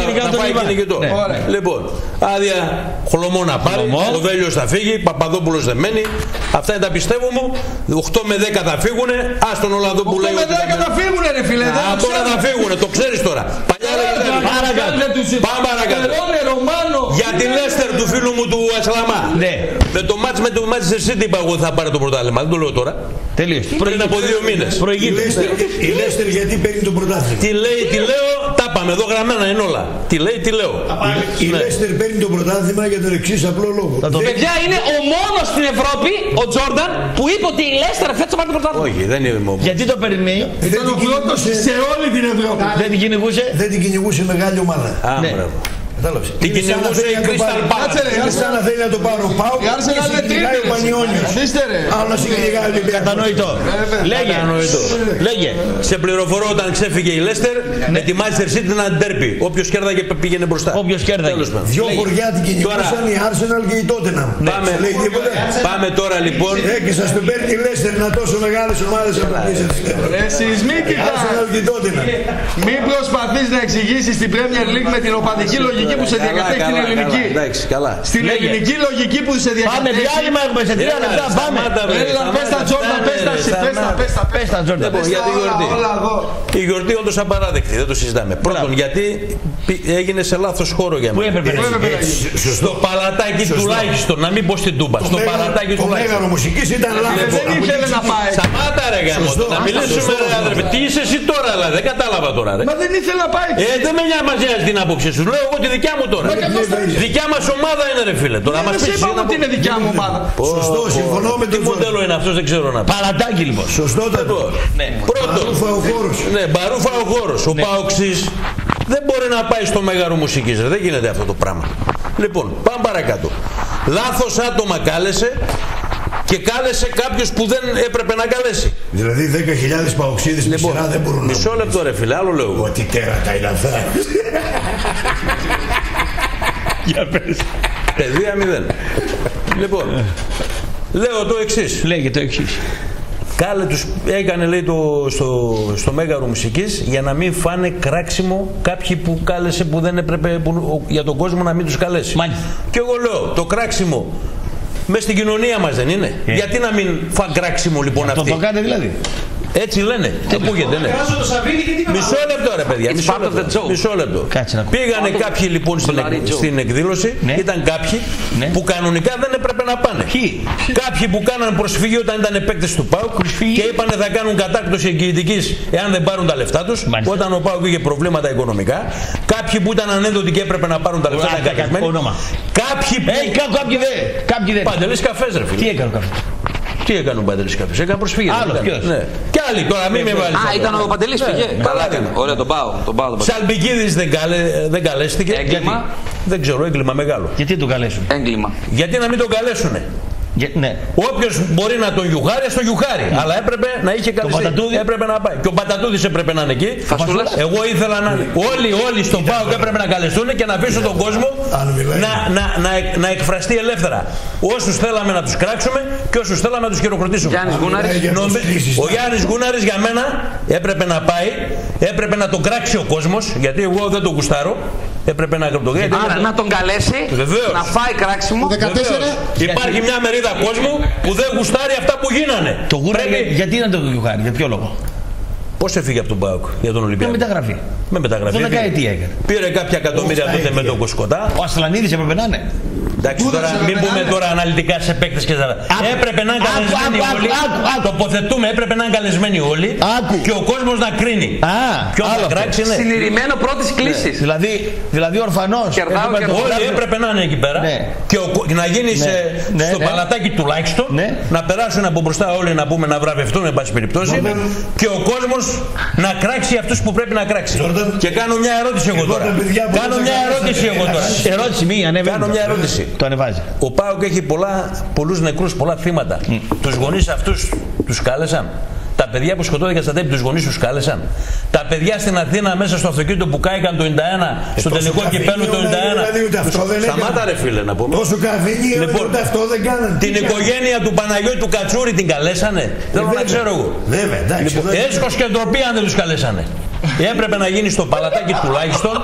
πάει κυνηγητό. Λοιπόν, άδεια χλωμό να πάρει, ο Βέλιος θα φύγει, Παπαδόπουλος δεν μένει. Αυτά είναι τα πιστεύω μου. οκτώ με δέκα θα φύγουνε. Ας τον Ολλανδό που λέει. οκτώ με δέκα θα φύγουνε, ρε φίλε. Α, τώρα θα φύγουνε, το ξέρεις τώρα. Παλιά λέγεται. Πάμε παρακάτω. Για τη Λέστερ του φίλου μου του Ασλαμά. Με το μάτς με το Manchester City είπα εγώ θα πάρει το πρωτάθλημα. Δεν το λέω τώρα. Τελείως. Πριν από δύο μήνες. Η Λέστερ γιατί παίρνει το πρωτάθλημα. Τι λέει, τι λέω, τα πάμε εδώ γραμμένα είναι όλα. Τι λέει, τι λέω. Η Λέστερ παίρνει το πρωτάθλημα για τον εξής απλό λόγο. Παιδιά, είναι ο μόνος στην Ευρώπη, ο Τζόρνταν, που είπε ότι η Λέστερ φέτος θα πάρει το πρωτάθλημα. Όχι, δεν είναι μόνο. Γιατί το περιμένει. Δεν την κυνηγούσε σε όλη την Ευρώπη. Δεν την κυνηγούσε. Δεν την κυνηγούσε μεγάλη ομάδα. Την κυνηγούσε η Crystal Palace. Είναι σαν να θέλει να το πάρω πάω και σε κυνηγάει ο Πανιόνιος. Άλλο να σε κυνηγάει ο Ολυμπιακός. Κατανοητό. Λέγε. Λέγε. Σε πληροφορώ όταν ξέφυγε η Leicester με τη Manchester City να ντέρπι. Όποιος κέρδαγε πήγαινε μπροστά. Όποιος κέρδαγε. Δυο χωριά την κυνηγούσαν η Arsenal και η Tottenham. Πάμε τώρα λοιπόν. Ε, και σας το παίρνει η Leicester να τόσο μεγάλες ομάδες από πίσω. Arsenal και η Tottenham. Μην προσπαθείς να εξηγήσεις την Premier League με την οπαδική λογική που σε διακατέχει την ελληνική. Στην ελληνική λογική που σε διακατέχει. Πάμε διάλειμμα, έχουμε σε τρία λεπτά. Πάμε. Πες τα Τζόρνταν, πες τα εσύ, πες τα Τζόρνταν. Για τη γιορτή. Η γιορτή όντως απαράδεκτη, δεν το συζητάμε. Πρώτον, γιατί έγινε σε λάθος χώρο για μένα. Πού έπρεπε να Στο παλατάκι τουλάχιστον, να μην πω στην Τούμπα. Στο παλατάκι τουλάχιστον. Το μέγαρο μουσικής ήταν λάθος. Δεν ήθελε να πάει. Σταμάτα ρε γάμο. Να μιλήσουμε ρε άντρε. Τι είσαι εσύ τώρα, δηλαδή, δεν κατάλαβα τώρα. Μα δεν ήθελε να πάει. Ε, δεν με νοιάζει την άποψη σου. Λέω εγώ τη δικιά μου τώρα. Δικιά μας ομάδα είναι ρε φίλε. Τώρα μας πεις ότι είναι δικιά μου ομάδα. Σωστό, συμφωνώ με τον τι μοντέλο είναι αυτός, δεν ξέρω να πει. Παλατάκι λοιπόν. Σωστότατο. Πρώτο. Μπαρούφα ο χώρος. Ναι, μπαρούφα ο χώρος. Ο Παοξής δεν μπορεί να πάει στο μέγαρο μουσικής. Δεν γίνεται αυτό το πράγμα. Λοιπόν, πάμε παρακάτω. Λάθος άτομα κάλεσε και κάλεσε κάποιος που δεν έπρεπε να καλέσει. Δηλαδή δέκα χιλιάδες παοξίδες λοιπόν, μισερά δεν μπορούν να... Μισό λεπτό ρε φίλε, άλλο λέω. Ότι τέρατα είναι αυτά. Για πες. Παιδεία μηδέν. Λοιπόν, λέω το εξής. Λέγε το εξής. Κάλε τους, έκανε λέει το, στο, στο μέγαρο μουσικής για να μην φάνε κράξιμο κάποιοι που κάλεσε που δεν έπρεπε που, για τον κόσμο να μην τους καλέσει. Μάλιστα. Και εγώ λέω το κράξιμο μες στην κοινωνία μας δεν είναι. Yeah. Γιατί να μην φαν κράξιμο λοιπόν αυτοί. Το κάνετε δηλαδή. Έτσι λένε. Τι ακούγεται, ναι. Μισό λεπτό ρε παιδιά. Μισό λεπτό. Μισό λεπτό. Πήγανε κάποιοι λοιπόν στην, εκ, στην εκδήλωση. Ναι. Ήταν κάποιοι ναι. που κανονικά δεν έπρεπε να πάνε. Ποιοι? Κάποιοι που κάναν προσφυγή όταν ήταν παίκτες του ΠΑΟΚ και είπαν θα κάνουν κατάκτωση εγγυητικής εάν δεν πάρουν τα λεφτά τους. Μάλιστα. Όταν ο ΠΑΟΚ είχε προβλήματα οικονομικά. Κάποιοι που ήταν ανένδοτοι και έπρεπε να πάρουν τα λεφτά. Κάποιοι που. Παντελής Καφές ρε φίλε. Τι έκανε καφέ? Τι έκανε ο Παντελής Καφές, έκανε προσφυγή. Άλλο ποιος? Ναι. Κι άλλοι τώρα, μην με βάλεις. Α, ήταν ο Παντελής πήγε. Καλά έκανε. Ωραία, τον πάω. Τον πάω. Σαλμπικίδης δεν, καλέ, δεν καλέστηκε. Έγκλημα. Δεν ξέρω, έγκλημα μεγάλο. Γιατί τον καλέσουν? Έγκλημα. Γιατί να μην τον καλέσουνε. Για, ναι. Όποιος μπορεί να τον γιουχάρει, στο γιουχάρει. Mm. Αλλά έπρεπε να είχε καλέσει. Έπρεπε να πάει. Και ο Πατατούδης έπρεπε να είναι εκεί. Φασούλας. Εγώ ήθελα να είναι. Όλοι, όλοι στον ΠΑΟΚ έπρεπε να καλεστούν και να αφήσουν τον κόσμο να, να, να, να εκφραστεί ελεύθερα. Όσους θέλαμε να τους κράξουμε και όσους θέλαμε να τους χειροκροτήσουμε. Γιάννης Γκούναρης. Ο Γιάννης Γκούναρης για μένα έπρεπε να πάει, έπρεπε να τον κράξει ο κόσμος, γιατί εγώ δεν τον γουστάρω. Έπρεπε να τον Άρα να, να τον καλέσει, βεβαίως, να φάει κράξιμο. Υπάρχει μια μερίδα κόσμου που δεν γουστάρει αυτά που γίνανε. Το γούρα, Πρέπει... γιατί να τον γιουχάρει, για ποιο λόγο? Πώς έφυγε από τον ΠΑΟΚ για τον Ολυμπιακό? Με μεταγραφή. Με μεταγραφή. δώδεκα ετία έκανε. Πήρε κάποια εκατομμύρια τότε με τον Κοσκοτά. Ο Ασλανίδης έπρεπε να είναι. Εντάξει, τώρα μην πούμε τώρα αναλυτικά σε παίκτες και τα. Έπρεπε να είναι καλεσμένοι όλοι. Τοποθετούμε, έπρεπε να είναι καλεσμένοι όλοι. Και ο κόσμος να κρίνει. Ποιο θα κράξει, ναι. Συνειρημένο πρώτης κλήσης. Δηλαδή ορφανός. Όλοι έπρεπε να είναι εκεί πέρα. Και να γίνει στο παλατάκι τουλάχιστον. Να περάσουν από μπροστά όλοι να πούμε να βραβευτούν, εν πάση περιπτώσει. Και ο κόσμος να κράξει αυτούς που πρέπει να κράξει. Και κάνω μια ερώτηση εγώ τώρα. Κάνω μια ερώτηση εγώ τώρα. Ερώτηση μία, ανέβαινε. Κάνω μια ερώτηση. Το ανεβάζει. Ο ΠΑΟΚ έχει πολλά, πολλούς νεκρούς, πολλά θύματα. Mm. Τους γονείς αυτούς τους κάλεσαν. Τα παιδιά που σκοτώθηκαν στα τέπη, τους γονείς τους κάλεσαν. Τα παιδιά στην Αθήνα μέσα στο αυτοκίνητο που κάηκαν το ενενήντα ένα, ε, στο τελικό κυπέλλου το ενενήντα ένα. Δηλαδή, σταμάτα ρε φίλε να πούμε. Τόσο καφίνι, λοιπόν, αυτό δεν κάνανε. Την οικογένεια του Παναγιώτη του Κατσούρη την καλέσανε. Θέλω να ξέρω εγώ. Βέβαια, εντάξει. Λοιπόν, έσχος και ντροπή αν δεν τους καλέσανε. Έπρεπε να γίνει στο παλατάκι τουλάχιστον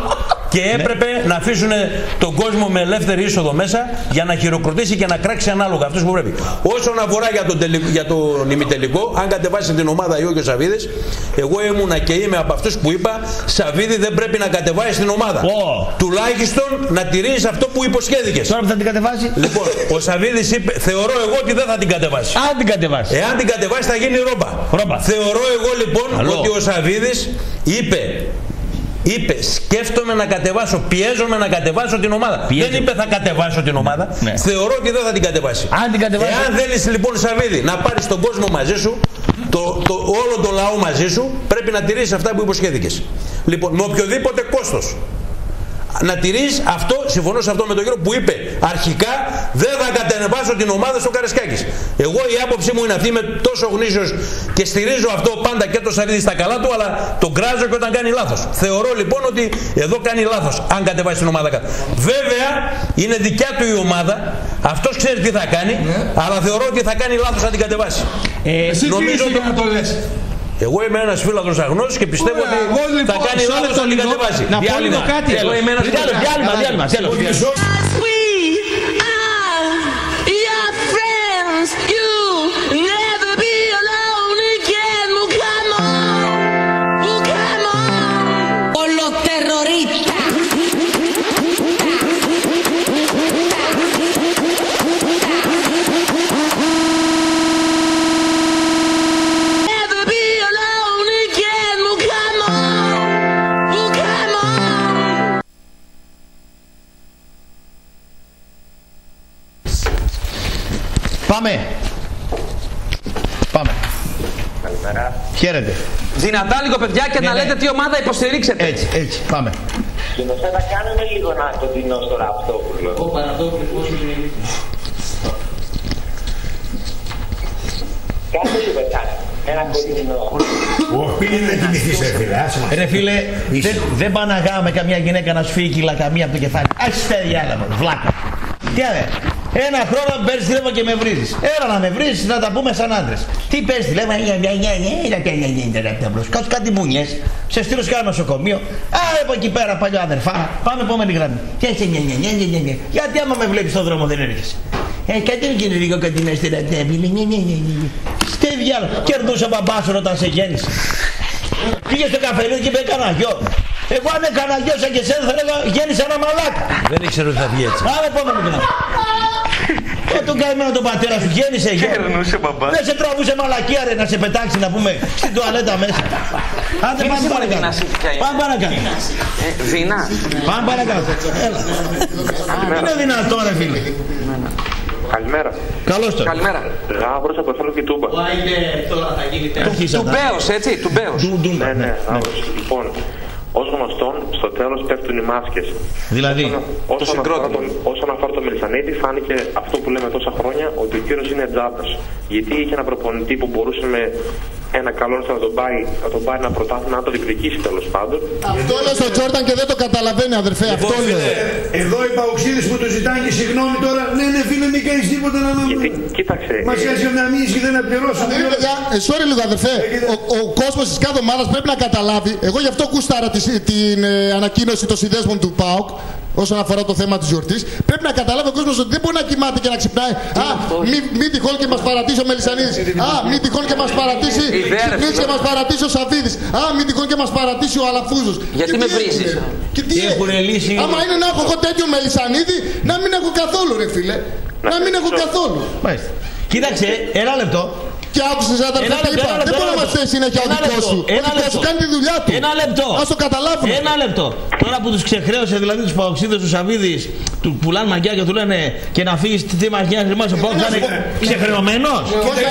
Και έπρεπε ναι. να αφήσουν τον κόσμο με ελεύθερη είσοδο μέσα για να χειροκροτήσει και να κράξει ανάλογα αυτός που πρέπει. Όσον αφορά για τον, τελικ... για τον ημιτελικό, αν κατεβάσει την ομάδα ή όχι ο Σαββίδης, εγώ ήμουνα και είμαι από αυτούς που είπα Σαββίδη δεν πρέπει να κατεβάσει την ομάδα. Oh. Τουλάχιστον να τηρείς αυτό που υποσχέθηκες. Τώρα που θα την κατεβάσει. Λοιπόν, ο Σαββίδης είπε, θεωρώ εγώ ότι δεν θα την κατεβάσει. Αν την κατεβάσει. Εάν την κατεβάσει θα γίνει ρόμπα. ρόμπα. Θεωρώ εγώ λοιπόν Αλλό. ότι ο Σαββίδης είπε. Είπε, σκέφτομαι να κατεβάσω, πιέζομαι να κατεβάσω την ομάδα. Πιέζω. Δεν είπε θα κατεβάσω την ομάδα. Ναι. Θεωρώ ότι δεν θα την κατεβάσει. Αν την κατεβάσει. Εάν θέλεις λοιπόν Σαββίδη να πάρεις τον κόσμο μαζί σου, το, το, όλο τον λαό μαζί σου, πρέπει να τηρήσεις αυτά που υποσχέθηκες. Λοιπόν, με οποιοδήποτε κόστος. Να τηρείς αυτό, συμφωνώ σε αυτό με τον κύριο που είπε αρχικά δεν θα κατεβάσω την ομάδα στο Καρεσκάκης. Εγώ η άποψή μου είναι αυτή, είμαι τόσο γνήσιος και στηρίζω αυτό πάντα και το Σαββίδη στα καλά του, αλλά τον κράζω και όταν κάνει λάθος. Θεωρώ λοιπόν ότι εδώ κάνει λάθος αν κατεβάσει την ομάδα κάτω. Βέβαια είναι δικιά του η ομάδα, αυτός ξέρει τι θα κάνει, ναι. αλλά θεωρώ ότι θα κάνει λάθος αν την κατεβάσει. Ε, εσύ νομίζω τι να το λες. Εγώ είμαι ένας φίλαθρος αγνός και πιστεύω Ωραία, ότι λοιπόν, θα κάνει λάθος να την κατεβάσει. Να πω λίγο κάτι. Εγώ είμαι ένας διάλειμμα, διάλειμμα, τέλος. Πάμε. Πάμε. Καλημέρα. Χαίρετε. Δυνατά λίγο παιδιά και ναι, να ναι. λέτε τι ομάδα υποστηρίξετε. Έτσι, έτσι. Πάμε. Σκηνοθέτα, κάνουμε λίγο να το δίνω στο Ραπτόπουλο. Ο Παραπτόπουλος πώς είναι η Κάνε λίγο κάτι. Ένα κοντινό. Πήγαινε να κοιμηθείς ρε φίλε. Ρε φίλε, δεν πάνε να γάμε καμιά γυναίκα να σου φύγει κυλακαμία από το κεφάλι. Ας φέρει άλλα μου, βλάκα. Τι άρε. Ένα χρόνο παίρνεις τηλέφωνο και με βρίζεις. Έλα να με βρίζεις να τα πούμε σαν άντρες. Τι παίρνεις τηλέφωνο, κάτω κάτι μπουνιές. Σε στείλω σε κάνα νοσοκομείο. Α, από εκεί πέρα παλιό αδερφά. Πάμε επόμενη γραμμή. Γιατί άμα με βλέπεις στον δρόμο δεν έρχεσαι. Ε, κάτι είναι και λίγο κάτι να στείλω. Στέ διάλογο. Κερδούσε ο μπαμπάς σου όταν σε γέννησε. Πήγε στο καφενείο και είπε κανένα γιο. Εγώ αν έκανα γιο σαν και εσένα θα έλεγα γέννησα ένα μαλάκα. Δεν ήξερα ότι θα βγει έτσι. Άρα επόμενο γραμμή. Ε, τον καημένο τον πατέρα σου γέννησε γιο. Δεν σε τραβούσε μαλακία ρε να σε πετάξει να πούμε στην τουαλέτα μέσα. Άντε πάμε παρακάτω. Πάμε παρακάτω. Βίνα. Πάμε παρακάτω. Έλα. Είναι δυνατό ρε φίλε. Καλημέρα. Καλώς το. Καλημέρα. Γάβρος από Θόλο και Τούμπα. Τουμπέος, έτσι, τουμπέος. Ναι, ναι, λοιπόν. Ως γνωστόν, στο τέλος πέφτουν οι μάσκες. Δηλαδή, όσον, το συγκρότημα. Όσον αφορά το Μελισανίδη, φάνηκε αυτό που λέμε τόσα χρόνια, ότι ο κύριος είναι τζάμπας. Γιατί είχε ένα προπονητή που μπορούσε με ένα καλό να τον πάει, να τον πάρει ένα πρωτάθλημα, να το διεκδικήσει τέλος πάντων. Αυτό λέει στο Τζόρνταν και δεν το καταλαβαίνει, αδερφέ. Λοιπόν, αυτό λέει. Εδώ οι παοξίδες που το ζητάνε και συγγνώμη τώρα, ναι, ναι, φίλε, μην κάνεις τίποτα να μην. Γιατί, κοίταξε. Μας κάνει μια μήνυση και δεν να πληρώσουμε. Ε, sorry λίγο, αδερφέ. Ο, ο κόσμος της κάθε ομάδας πρέπει να καταλάβει. Εγώ γι' αυτό κουστάρα τη, την ε, ανακοίνωση των συνδέσμων του ΠΑΟΚ. Όσον αφορά το θέμα της γιορτής, πρέπει να καταλάβει ο κόσμος ότι δεν μπορεί να κοιμάται και να ξυπνάει. Α, μη, μη τυχόν και μας παρατήσει ο Μελισανίδης. Α, μη τυχόν και μας παρατήσει και μας παρατήσει ο Σαββίδης. Α, μη τυχόν και μας παρατήσει ο Αλαφούζος. Γιατί με βρίζεις. Και τι έχει. Άμα είναι να έχω εγώ τέτοιο Μελισανίδη, να μην έχω καθόλου ρε φίλε. Να μην έχω καθόλου. Κοίταξε, ένα λεπτό. Και άκουσες αδερφέ τι είπα. Δεν μπορεί να μας θέσει συνέχεια ο δικός σου. Ο δικός σου κάνει τη δουλειά του. Ένα λεπτό. Ας το καταλάβουν. Ένα λεπτό. Τώρα που τους ξεχρέωσε δηλαδή τους παοξίδες του Σαββίδης, του πουλάνε μαγιά και του λένε και να φύγεις τι μας νοιάζει εμάς ο Πάοκ θα είναι ξεχρεωμένος.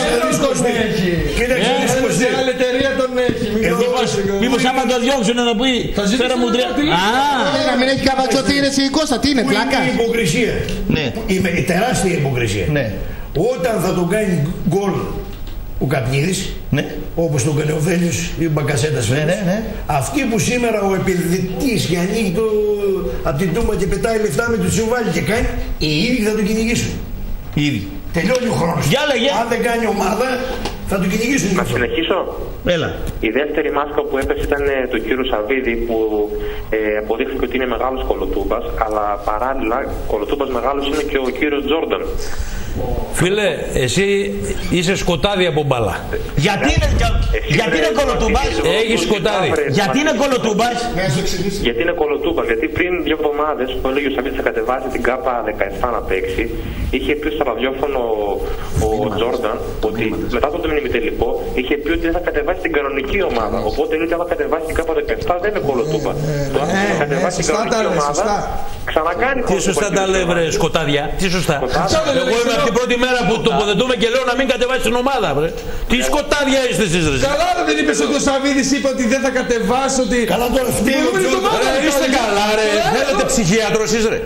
Κοίταξε πώς είναι. Άλλη εταιρεία τον έχει. Μήπως άμα το διώξουν να πει φέρε μου τρία. Να μην έχει καβατσοτή είναι σηκώστα. Τι είναι πλάκα. Είναι υποκρισία. Η τεράστια υποκρισία. Όταν θα τον κάνει γκολ ο Καπνίδης, ναι. όπως τον έκανε ο Βέλιος ή ο Μπακασέτας, ναι, ναι, ναι. Αυτοί που σήμερα ο επενδυτής και ανοίγει το, από την Τούμπα και πετάει λεφτά με το τσιουβάλι και κάνει, οι ίδιοι θα τον κυνηγήσουν. Οι ίδιοι. Τελειώνει ο χρόνος. Για λέγε. Αν δεν κάνει ομάδα, Θα του κυνηγήσουν. Να συνεχίσω. Έλα. Η δεύτερη μάσκα που έπεσε ήταν του κύριου Σαββίδη που ε, αποδείχθηκε ότι είναι μεγάλος κολοτούμπας, αλλά παράλληλα κολοτούμπας μεγάλος είναι και ο κύριος Τζόρνταν. Φίλε, εσύ είσαι σκοτάδι από μπάλα. Γιατί είναι, για, γιατί είναι κολοτούμπας. Έχει σκοτάδι. Γιατί είναι κολοτούμπας. Γιατί είναι κολοτούμπας. Γιατί πριν δύο εβδομάδες που έλεγε ο Σαββίδης θα κατεβάσει την ΚΑΠΑ δεκαεπτά να παίξει, είχε πει στο ραδιόφωνο ο Τζόρνταν ότι μετά από το ημιτελικό είχε πει ότι δεν θα κατεβάσει την κανονική ομάδα. Οπότε λέει ότι αν θα κατεβάσει την ΚΑΠΑ δεκαεπτά δεν είναι κολοτούμπα. Τώρα θα κατεβάσει την κανονική ομάδα, ξανακάνει κολοτούμπα. Τι σωστά τα λέει, βρε σκοτάδια. Τι σωστά. Εγώ είμαι από την πρώτη μέρα που τοποθετούμε και λέω να μην κατεβάσει την ομάδα. Βρε. Τι σκοτάδια είστε εσείς, ρε. Καλά, δεν είπε ότι ο Σαββίδης είπε ότι δεν θα κατεβάσει, ότι. Καλά, τώρα φταίει. Είστε καλά, ρε. Θέλετε ψυχίατρο εσείς, ρε.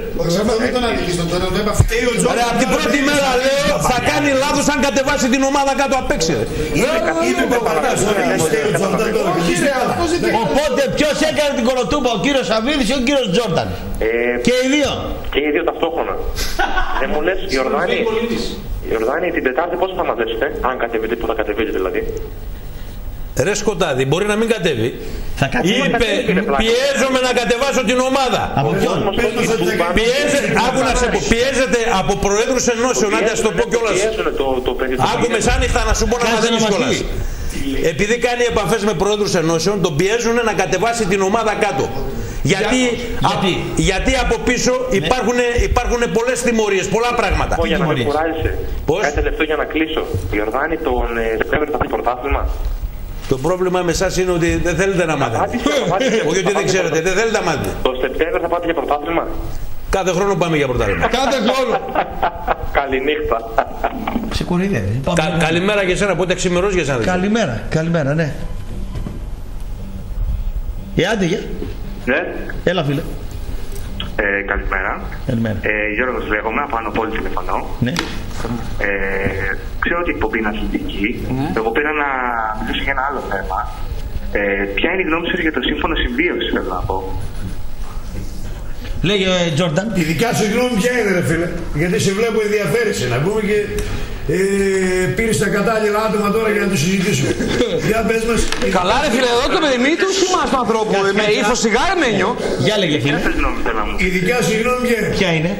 Ρε, από την πρώτη μέρα λέω θα κάνει λάθος αν κατεβάσει την ομάδα κάτω απ' έξι. Οπότε ποιος έκανε την κολοτούμπα, ο κύριος Σαββίδης ή ο κύριος Τζόρνταν? Και οι δύο. Και οι δύο ταυτόχρονα. Δεν μου λες, Ιορδάνη, Ιορδάνη την Τετάρτη πώς θα μαζέψετε, αν κατεβείτε, που θα κατεβείτε δηλαδή. Ρε σκοτάδι, μπορεί να μην κατέβει. Θα κατέβει. Είπε, πιέζομαι να κατεβάσω την ομάδα. Από ποιον? Πιέζεται από προέδρους ενώσεων, να το πω κιόλας. Άκου μεσάνυχτα να σου πω να μαθαίνεις κιόλας. Επειδή κάνει επαφές με προέδρους ενώσεων, τον πιέζουν να κατεβάσει την ομάδα κάτω. Γιατί, γιατί? Α, γιατί από πίσω υπάρχουν, υπάρχουν πολλές τιμωρίες, πολλά πράγματα. Για να με κουράζεσαι. Κάτι τελευταίο για να κλείσω. Η Ιορδάνη τον Σεπτέμβριο θα πει πρωτάθλημα. Το πρόβλημα με εσάς είναι ότι δεν θέλετε να μάθετε. Όχι ότι δεν ξέρετε, δεν θέλετε να μάθετε. Το Σεπτέμβριο θα πάτε για πρωτάθλημα. Κάθε χρόνο πάμε για πρωτάθλημα. Κάθε χρόνο. Καληνύχτα. Ξεκουρίδευε. Καλημέρα για εσένα, πότε ξημερός για εσένα. Καλημέρα, καλημέρα, ναι. Ε, άντε, γεια. Ναι. Έλα, φίλε. Ε, καλημέρα. Καλημέρα. Ε, Γιώργος λέγομαι, από Άνω Πόλη τηλεφωνώ. Ναι. Ε, ξέρω ότι η εκπομπή είναι αθλητική. Ναι. Εγώ πήρα να μιλήσω για ένα άλλο θέμα. Ε, ποια είναι η γνώμη σας για το σύμφωνο συμβίωσης, θέλω να πω. Λέγε, Τζόρνταν. Η δικιά σου γνώμη ποια είναι, ρε φίλε? Γιατί σε βλέπω ενδιαφέρεσαι να πούμε και ε, πήρες τα κατάλληλα άτομα τώρα για να το συζητήσουμε. Για πες μας. Καλά, ρε φίλε, εδώ το παιδί του σήμα του ανθρώπου. Με ύφο σιγάρι μένιο. Για λέγε, φίλε. Η δικιά σου γνώμη ποια είναι? Ποια είναι?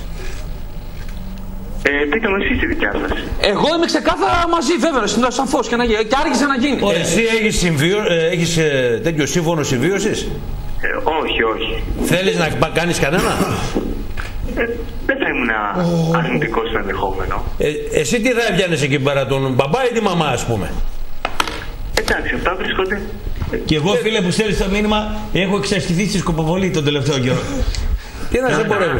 Ε, πείτε μου εσείς τη δικιά σας. Εγώ είμαι ξεκάθαρα μαζί, βέβαια, σαφώς και, και άργησε να γίνει. Ωραία. Εσύ έχεις, συμβίω, έχεις ε, τέτοιο σύμφωνο συμβίωσης? Ε, όχι, όχι. Θέλεις να κάνεις κανένα? Ε, δεν θα ήμουν oh. αρνητικό στο ενδεχόμενο. Ε, εσύ τι θα έβγαινες εκεί πέρα, τον μπαμπά ή τη μαμά, ας πούμε? Εντάξει, αυτά βρίσκονται. Και εγώ, φίλε, που στέλνεις το μήνυμα, έχω εξασκηθεί στη σκοποβολή τον τελευταίο καιρό. Τι να σε μπορεύει.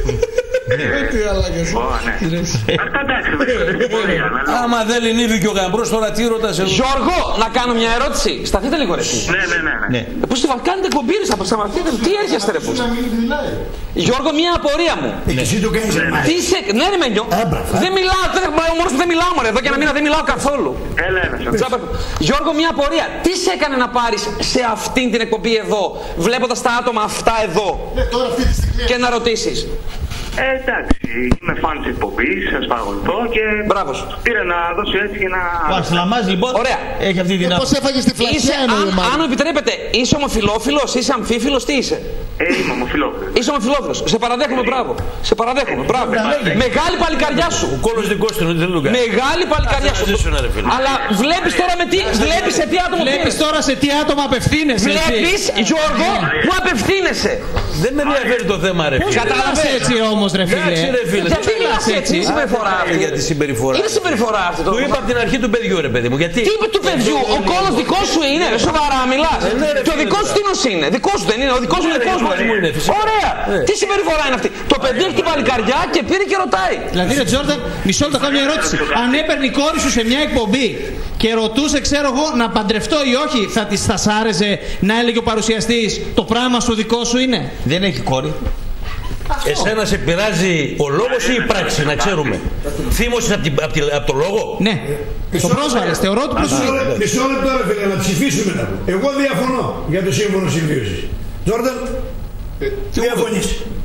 Τι αλλαγές. Αυτά εντάξει, βρίσκονται στην πορεία. Άμα δεν λυνίβει και ο γαμπρός, τώρα τι ρωτάς εδώ? Γιώργο, να κάνω μια ερώτηση. Σταθείτε λίγο, ρε. Ναι, ναι, ναι. Πώς τη κάνετε εκπομπή, θα σταματήσετε, τι έρχεστε, ρε. Γιώργο, μια απορία μου. Εσύ το κάνεις εμάς. Τι σε. Ναι, ρε Μένιο. Δεν μιλάω, μόνος δεν μιλάω, μωρέ. Εδώ και ένα μήνα δεν μιλάω καθόλου. Έλα, έλα. Γιώργο, μια απορία. Τι σε έκανε να πάρεις σε αυτήν την εκπομπή εδώ, βλέποντας τα άτομα αυτά εδώ και να ρωτήσεις? Ε, εντάξει, είμαι φαν της εκπομπής, σας παρακολουθώ και μπράβο. πήρα να δώσω έτσι και να... Ο Ασλαμάς λοιπόν ωραία. Έχει αυτή την άποψη. Πώς έφαγες τη φλασιά, αν, αν μου επιτρέπετε, είσαι ομοφιλόφιλος, είσαι αμφίφιλος, τι είσαι? Ε, είμαι ομοφιλόφιλος. Είσαι ομοφιλόφιλος. Σε παραδέχομαι, μπράβο. Σε παραδέχομαι, μπράβο. Μεγάλη παλικαριά σου. Ο κόλος δικός του, δεν το κάνει. Μεγάλη παλικαριά σου. Αλλά βλέπεις τώρα με τι, βλέπεις σε τι άτομο Βλέπεις τώρα σε τι άτομα απευθύνεσαι. Βλέπεις, Γιώργο, που απευθύνεσαι. Δεν με ενδιαφέρει το θέμα, ρε φίλε. Κατάλαβες έτσι όμως, ρε φίλε. Γιατί μιλάς έτσι, η συμπεριφορά αυτή? Για τη συμπεριφορά. Είναι συμπεριφορά αυτή. Του είπα από την αρχή του παιδιού, ρε παιδί μου. Γιατί? Τι είπε του παιδιού? Ο κόλος δικός σου είναι, σοβαρά μιλάς? Και ο δικός σου τι νος είναι? Δικός σου δεν είναι? Ο δικός μου είναι δικός μου. Ωραία. Τι συμπεριφορά είναι αυτή? Το παιδί έχει την παλικαριά και πήρε και ρωτάει. Δηλαδή, ρε Τζόρνταν, μισό λεπτό, κάνω μια ερώτηση. Αν έπαιρνε η κόρη σου σε μια εκπομπή και ρωτούσε, ξέρω εγώ, να παντρευτώ ή όχι, θα τη θα σ' άρεσε να έλεγε ο παρουσιαστής το πράγμα σου δικό σου είναι? Δεν έχει κόρη. Εσένα σε πειράζει ο λόγος ή η πράξη, να ξέρουμε? Θύμωσες από, απ απ το λόγο? Ναι. Το πρόσβαλες, θεωρώ ότι πρόσβαλες. Μισό λεπτό, ρε φίλε, να ψηφίσουμε μετά. Εγώ διαφωνώ για το σύμφωνο συμβίωσης. Τζόρνταν, διαφωνείς?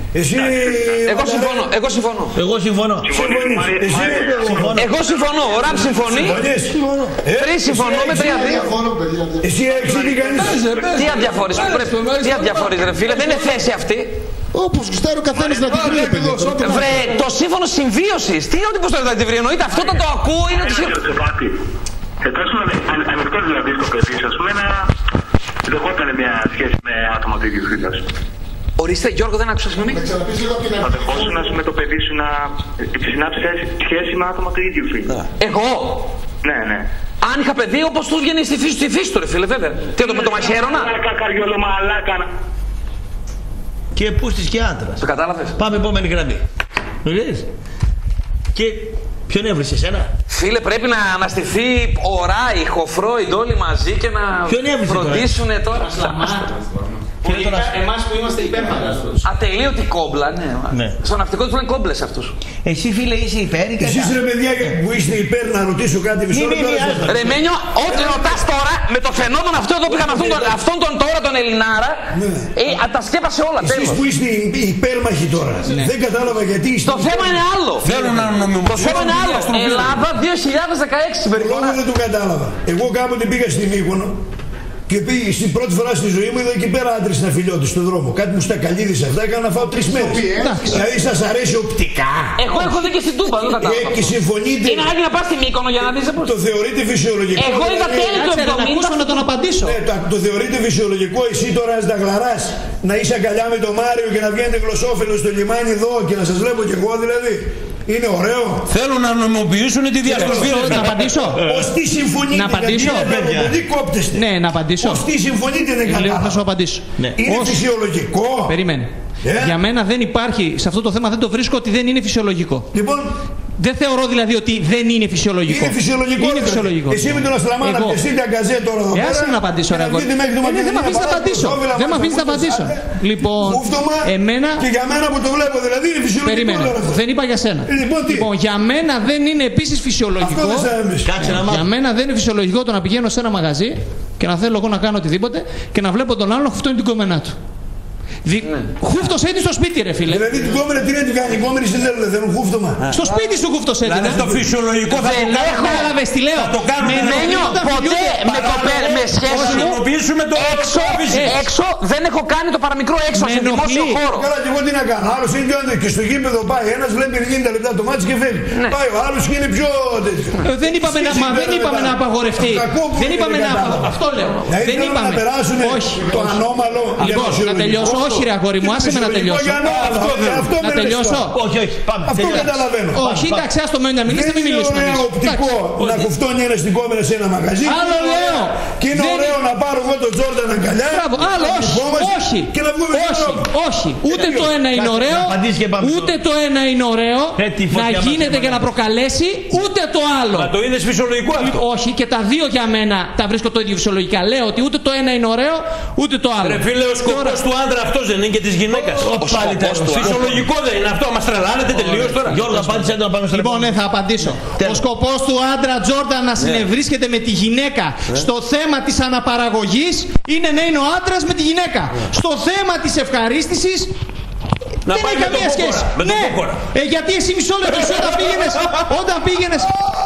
Εσύ... Εγώ συμφωνώ, εγώ συμφωνώ. Εγώ συμφωνώ. Εγώ συμφωνώ, ο Ραμπ συμφωνεί. Τρεις συμφωνώ με τρία δύο. Εσύ έξι τι κάνεις. Τι αδιαφορείς, τι αδιαφορείς ρε φίλε, δεν είναι θέση αυτή. Όπως γουστάρει ο καθένας να την κρίνει, παιδιά. Βρε, το σύμφωνο συμβίωσης, τι είναι ότι πως το διδακτήριο εννοείται, αυτό όταν το ακούω είναι ότι... Εκτός ανοιχτός δηλαδή στο παιδί σας, πούμε, να δεχόταν μια σχέση με άτομα του ίδιου φίλου. Ορίστε, Γιώργο, δεν άκουσα συγγνώμη. Θα δεχόσουν με το παιδί σου να συνάψει σχέση με άτομα του ίδιου φίλου. Εγώ. Ναι, ναι. Αν είχα παιδί, όπως του βγαίνει στη φύση, στη φύση του, ρε φίλε, βέβαια. Τι το με το μαχαίρωνα. Και πούστης και άντρας. Το κατάλαβες. Πάμε επόμενη γραμμή. Βλέπεις. Και ποιον έβρισε εσένα. Φίλε, πρέπει να αναστηθεί ο Ράιχ, ο Φρόιντ όλοι μαζί και να φροντίσουν τώρα. Εμάς που είμαστε υπέρμαγαστος. Ατελείωτη κόμπλα, ναι. ναι. Στο ναυτικό του λένε κόμπλες αυτούς. Εσύ φίλε είσαι υπέρ ή κατά. Εσείς ρε παιδιά που είστε υπέρ να ρωτήσω κάτι μισό λεπτό. Ρε Μένιο, ό,τι ρωτάς τώρα με το φαινόμενο αυτό εδώ που είχαν αυτόν τον τώρα τον Ελληνάρα, τα σκέπασε όλα. Εσείς που είστε υπέρμαχοι τώρα, δεν κατάλαβα γιατί είστε. Το θέμα είναι άλλο. Το θέμα είναι άλλο. Ελλάδα δύο χιλιάδες δεκαέξι συμπεριφορά. Εγώ δεν το κατάλαβα. Εγώ κάποτε πήγα στην Μύκονο. Και πήγε στην πρώτη φορά στη ζωή μου, είδα εκεί πέρα άντρες να φιλιώνται στον δρόμο. Κάτι μου στα καλύδισε αυτά, έκανα να φάω τρεις μέρες. Δηλαδή σας αρέσει οπτικά. Εγώ έχω δει και στην Τούμπα, δεν κατάλαβα. Και συμφωνείτε. Είναι ανάγκη να πας στη Μύκονο για να δεις. Το θεωρείτε φυσιολογικό. Εγώ είδα τέλη του εβδομήντα. Να τον απαντήσω. Το θεωρείτε φυσιολογικό εσύ τώρα να γλαράς, να είσαι αγκαλιά με τον Μάριο και να βγαίνετε γλωσσόφυλλο στο λιμάνι εδώ και να σας βλέπω κι εγώ δηλαδή. Είναι ωραίο. Θέλουν να νομιμοποιήσουν τη διαστροφή. Να απαντήσω. Ως τι συμφωνείτε. Να απαντήσω. Γιατί κόπτεστε. Ναι, να απαντήσω. Ως τι συμφωνείτε δεν κατάλαβα. Θα σου απαντήσω. Είναι φυσιολογικό. Περίμενε. Για μένα δεν υπάρχει, σε αυτό το θέμα δεν το βρίσκω ότι δεν είναι φυσιολογικό. Λοιπόν. Δεν θεωρώ δηλαδή ότι δεν είναι φυσιολογικό. Είναι φυσιολογικό. Είναι φυσιολογικό. Εσύ με τον Αστραμάνα πιαστείτε αγκαζέ τώρα εδώ πέρα. Άσε να απαντήσω ρε αγόρι. Δεν με αφήνεις να απαντήσω. Δεν με αφήνεις να απαντήσω. Λοιπόν, εμένα... Και για μένα που το βλέπω δηλαδή είναι φυσιολογικό. Περίμενε. Δεν είπα για σένα. Λοιπόν, για μένα δεν είναι επίσης φυσιολογικό. Για μένα δεν είναι φυσιολογικό το να πηγαίνω σε ένα μαγαζί και να θέλω εγώ να κάνω οτιδήποτε και να βλέπω τον άλλον να χουφτώνει την κομμενά του. Δι... Ναι. Χούφτωσε την στο σπίτι, ρε φίλε. Δηλαδή την κόμενα τι να την κάνει, η κόμενη στην έλληνα, δεν είναι χούφτωμα. Στο σπίτι σου χούφτωσε την. Δηλαδή το φυσιολογικό θα το κάνουμε. Κατάλαβες τι λέω. Θα το κάνουμε. Με Μένιο, ποτέ με, το, με σχέση μου έξω, έξω δεν έχω κάνει το παραμικρό έξω σε δημόσιο χώρο. Καλά, και εγώ τι να κάνω. Άλλος είναι και στο γήπεδο πάει ένας, βλέπει ενενήντα λεπτά το μάτι και φεύγει. Πάει ο άλλος και είναι πιο τέτοιο. Δεν είπαμε να απαγορευτεί. Δεν είπαμε να απαγορευτεί. Αυτό λέω. Δεν είπαμε. Όχι. Το ανώμαλο. Λοιπόν, να τελειώσω. Όχι ρε αγόρι μου, άσε με να τελειώσω. Να τελειώσω. Όχι, όχι, πάμε. Αυτό καταλαβαίνω. Όχι, εντάξει, ας το μένει να μιλήσει, μην μιλήσουμε. Είναι ωραίο οπτικό να κουφτώνει ένα στην κόμενα σε ένα μαγαζί. Άλλο λέω. Και είναι ωραίο να πάρω εγώ τον Τζόρνταν αγκαλιά. Μπράβο, άλλο όχι. Όχι, όχι. Ούτε το ένα είναι ωραίο, ούτε το ένα είναι ωραίο να γίνεται και να προκαλέσει, ούτε το άλλο. Μα το είδες φυσιολογικό αυτό. Όχι, και τα δύο για μένα τα βρίσκω το ίδιο φυσιολογικά. Λέω ότι ούτε το ένα είναι ωραίο, ούτε το άλλο. Ρε φίλε, ο σκοπός του άντρα αυτός δεν είναι και της γυναίκας. Φυσιολογικό δεν είναι αυτό, μας τρελάνετε τελείως τώρα. Γιώργο, απάντησε να πάμε στο Λοιπόν, ναι, θα απαντήσω. Ο σκοπός του άντρα Τζόρνταν να συνευρίσκεται με τη γυναίκα στο θέμα της αναπαραγωγής είναι να είναι ο άντρας με τη γυναίκα. Στο θέμα της ευχαρίστησης να δεν έχει καμία σχέση. Ναι, ε, γιατί εσύ μισό λεπτό όταν πήγαινες, όταν πήγαινες,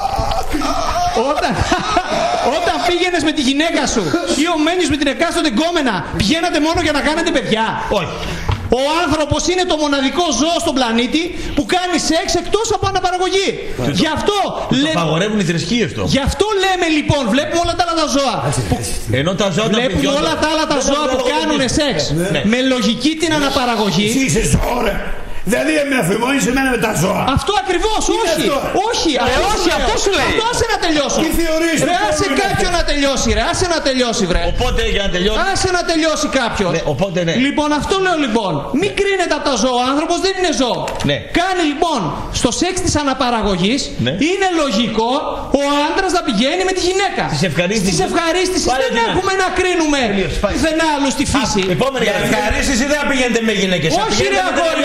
όταν, όταν πήγαινες με τη γυναίκα σου ή ομένεις με την εκάστοτε γκόμενα, πηγαίνατε μόνο για να κάνετε παιδιά. Όχι. Ο άνθρωπος είναι το μοναδικό ζώο στον πλανήτη που κάνει σεξ εκτός από αναπαραγωγή. Το, Γι' αυτό λέμε. Απαγορεύουν οι θρησκείες του. Γι' αυτό λέμε λοιπόν, βλέπουμε όλα τα άλλα τα ζώα. Ενώ τα ζώα βλέπουμε όλα τα άλλα τα ζώα που κάνουν σεξ με λογική την αναπαραγωγή. Εσύ είσαι ζώα. Δηλαδή με αφημώνεις εμένα με τα ζώα. Αυτό ακριβώς, όχι. Όχι, ρε, όχι, αυτό σου λέει. Αυτό άσε να τελειώσω. Τι θεωρείς. Ρε, άσε κάποιον να τελειώσει, ρε, άσε να τελειώσει, βρε. Οπότε για να τελειώσει. Άσε να τελειώσει κάποιος. Ναι, οπότε ναι. Λοιπόν, αυτό λέω λοιπόν. Μην κρίνετε από τα ζώα, ο άνθρωπος δεν είναι ζώο. Ναι. Κάνει λοιπόν στο σεξ της αναπαραγωγής, ναι. Είναι λογικό ο άντρας να πηγαίνει με τη γυναίκα. Στις ευχαρίστησεις. Στις ευχαρίστησεις δεν έχουμε να κρίνουμε πουθενά άλλο στη φύση. Για ευχαρίστηση δεν πηγαίνετε με γυναίκες. Όχι ρε αγόρι, δεν λέω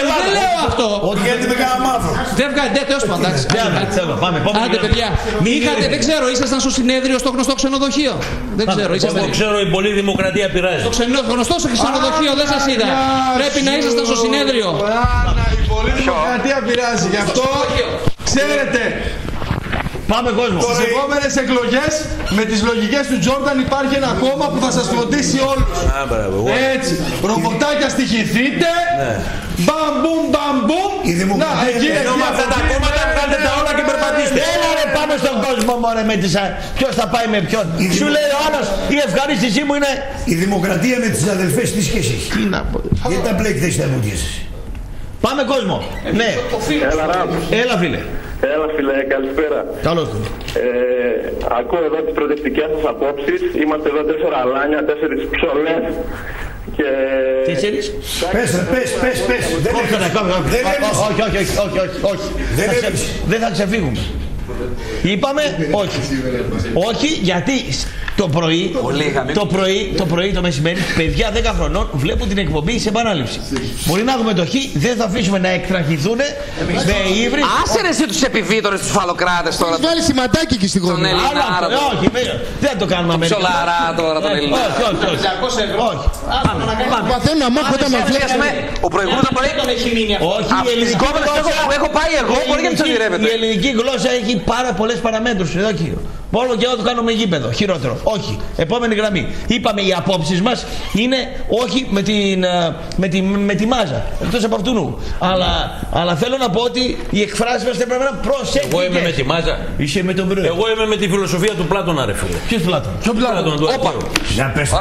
λέω αυτό. Ότι γιατί δεν κάνα μάθω. Δεν βγάλετε, τέλος πάντων. Άντε, παιδιά. Δεν ξέρω, ήσασταν στο συνέδριο στο γνωστό ξενοδοχείο. Δεν ξέρω, ήσασταν. Εγώ ξέρω, η πολλή δημοκρατία πειράζει. Το γνωστό ξενοδοχείο δεν σας είδα. Πρέπει να ήσασταν στο συνέδριο. Η πολλή δημοκρατία πειράζει. Γι' αυτό ξέρετε. Πάμε κόσμο. Στις επόμενες εκλογές με τις λογικές του Τζόρνταν υπάρχει ένα κόμμα που θα σας φροντίσει όλους. Έτσι. Ρομποτάκια στοιχηθείτε. Μπαμπουμ μπαμπουμ. Να, εκεί ενώ με αυτά τα κόμματα βγάλετε τα όλα και περπατήστε. Έλα ρε, πάμε στον κόσμο μωρέ με τις... Ποιος θα πάει με ποιον. Σου λέει ο άλλος, η ευχαρίστησή μου είναι... Η δημοκρατία με τις αδελφές τι σχέση έχει. Τι να πω. Γιατί τα μπλέκετε στα μούτια. Πάμε κόσμο. Ναι. Έλα Ραμ. Έλα φίλε. Έλα φίλε, καλησπέρα. Καλώς. Ε, ακούω εδώ τις προοδευτικές σας απόψεις. Είμαστε εδώ τέσσερα αλάνια, τέσσερις ψωλές. Και... Τέσσερις. Πες, πες, πες, πες. Όχι, όχι, όχι, όχι, όχι. Δεν θα ξεφύγουμε. Είπαμε όχι. Όχι γιατί το πρωί, το πρωί, το πρωί, το μεσημέρι, παιδιά δέκα χρονών βλέπουν την εκπομπή σε επανάληψη. Μπορεί να έχουμε το χ, δεν θα αφήσουμε να εκτραχηθούν με ύβρις. Άσε ρε εσύ τους επιβίτορες, τους φαλοκράτες τώρα. Έχεις βάλει σηματάκι εκεί στη γωνία. Όχι, δεν το κάνουμε αμερικανό. Ψολαρά τώρα τον Ελληνικό. Όχι, όχι, όχι. Όχι. Παθαίνω να μάθω όταν με βλέπουμε. Ο προηγούμενος το πρωί τον έχει μείνει αυτό. Όχι, η ελληνική γλώσσα που έχω πάει εγώ μπορεί και να ψωδηρεύεται. Η ελληνική γλώσσα έχει πάρα πολλές παραμέτρους. Εδώ κύριο. Μόνο και εδώ το κάνουμε γήπεδο. Χειρότερο. Όχι. Επόμενη γραμμή. Είπαμε οι απόψεις μας είναι όχι με, την, με, τη, με τη μάζα. Εκτός από αυτού νου. Αλλά, αλλά θέλω να πω ότι οι εκφράσεις μας πρέπει να προσέξουν. Εγώ είμαι με τη μάζα. Είσαι με τον πρόεδρο. Εγώ είμαι με τη φιλοσοφία του Πλάτωνα, ρε φίλε. Ποιος Πλάτωνα? Ποιο Πλάτωνα? Όπα. Για πες.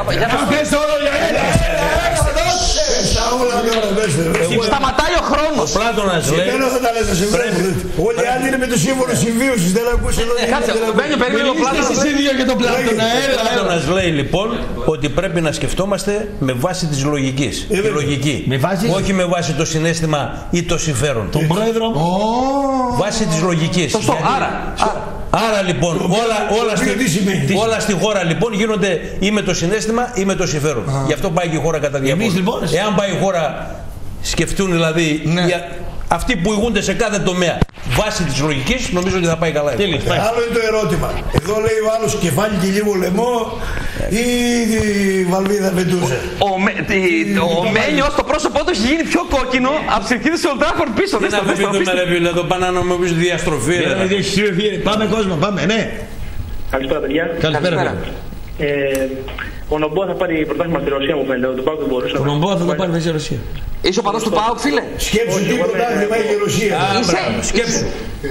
Σταματάει ο χρόνος. Ο Πλάτωνας λέει. Όλοι οι άλλοι είναι με το σύμβολο συμβίωσης. Δεν ακούσε εδώ. Κάτσε, μπαίνει περίπου ο Πλάτωνας. Ο Πλάτωνας λέει λοιπόν ότι πρέπει να σκεφτόμαστε με βάση της λογικής. Τη λογική. Όχι με βάση το συναίσθημα ή το συμφέρον. Τον πρόεδρο. Βάση της λογικής. Σωστό. Άρα. Άρα λοιπόν όλα, όλα, στη, όλα στη χώρα λοιπόν γίνονται ή με το συναίσθημα ή με το συμφέρον. Γι' αυτό πάει και η χώρα κατά διαβόλου. Λοιπόν, εάν πάει η χώρα, σκεφτούν δηλαδή ναι. οι, αυτοί που ηγούνται σε κάθε τομέα βάσει της λογικής, νομίζω ότι θα πάει καλά. Άλλο είναι το ερώτημα. Εδώ λέει ο άλλος κεφάλι και λίγο λαιμό ή η βαλβίδα πετούσε. Ο, ο Μένιος το πρόσωπό του έχει γίνει πιο κόκκινο από τις ευχίδες του Old Trafford πίσω. Δεν θα φοβηθούμε ρε φίλε, το πάνε να νομίζουν διαστροφή. Πάμε κόσμο, πάμε, ναι. Καλησπέρα παιδιά. Καλησπέρα. Ο Νομπό θα πάρει πρωτάθλημα στη Ρωσία μου φαίνεται. Ο Πάουκ δεν μπορούσε. Ο Νομπό θα το πάρει στη Ρωσία. Είσαι ο παδός του Πάουκ, φίλε. Σκέψου τι πρωτάθλημα έχει η Ρωσία. Σκέψου.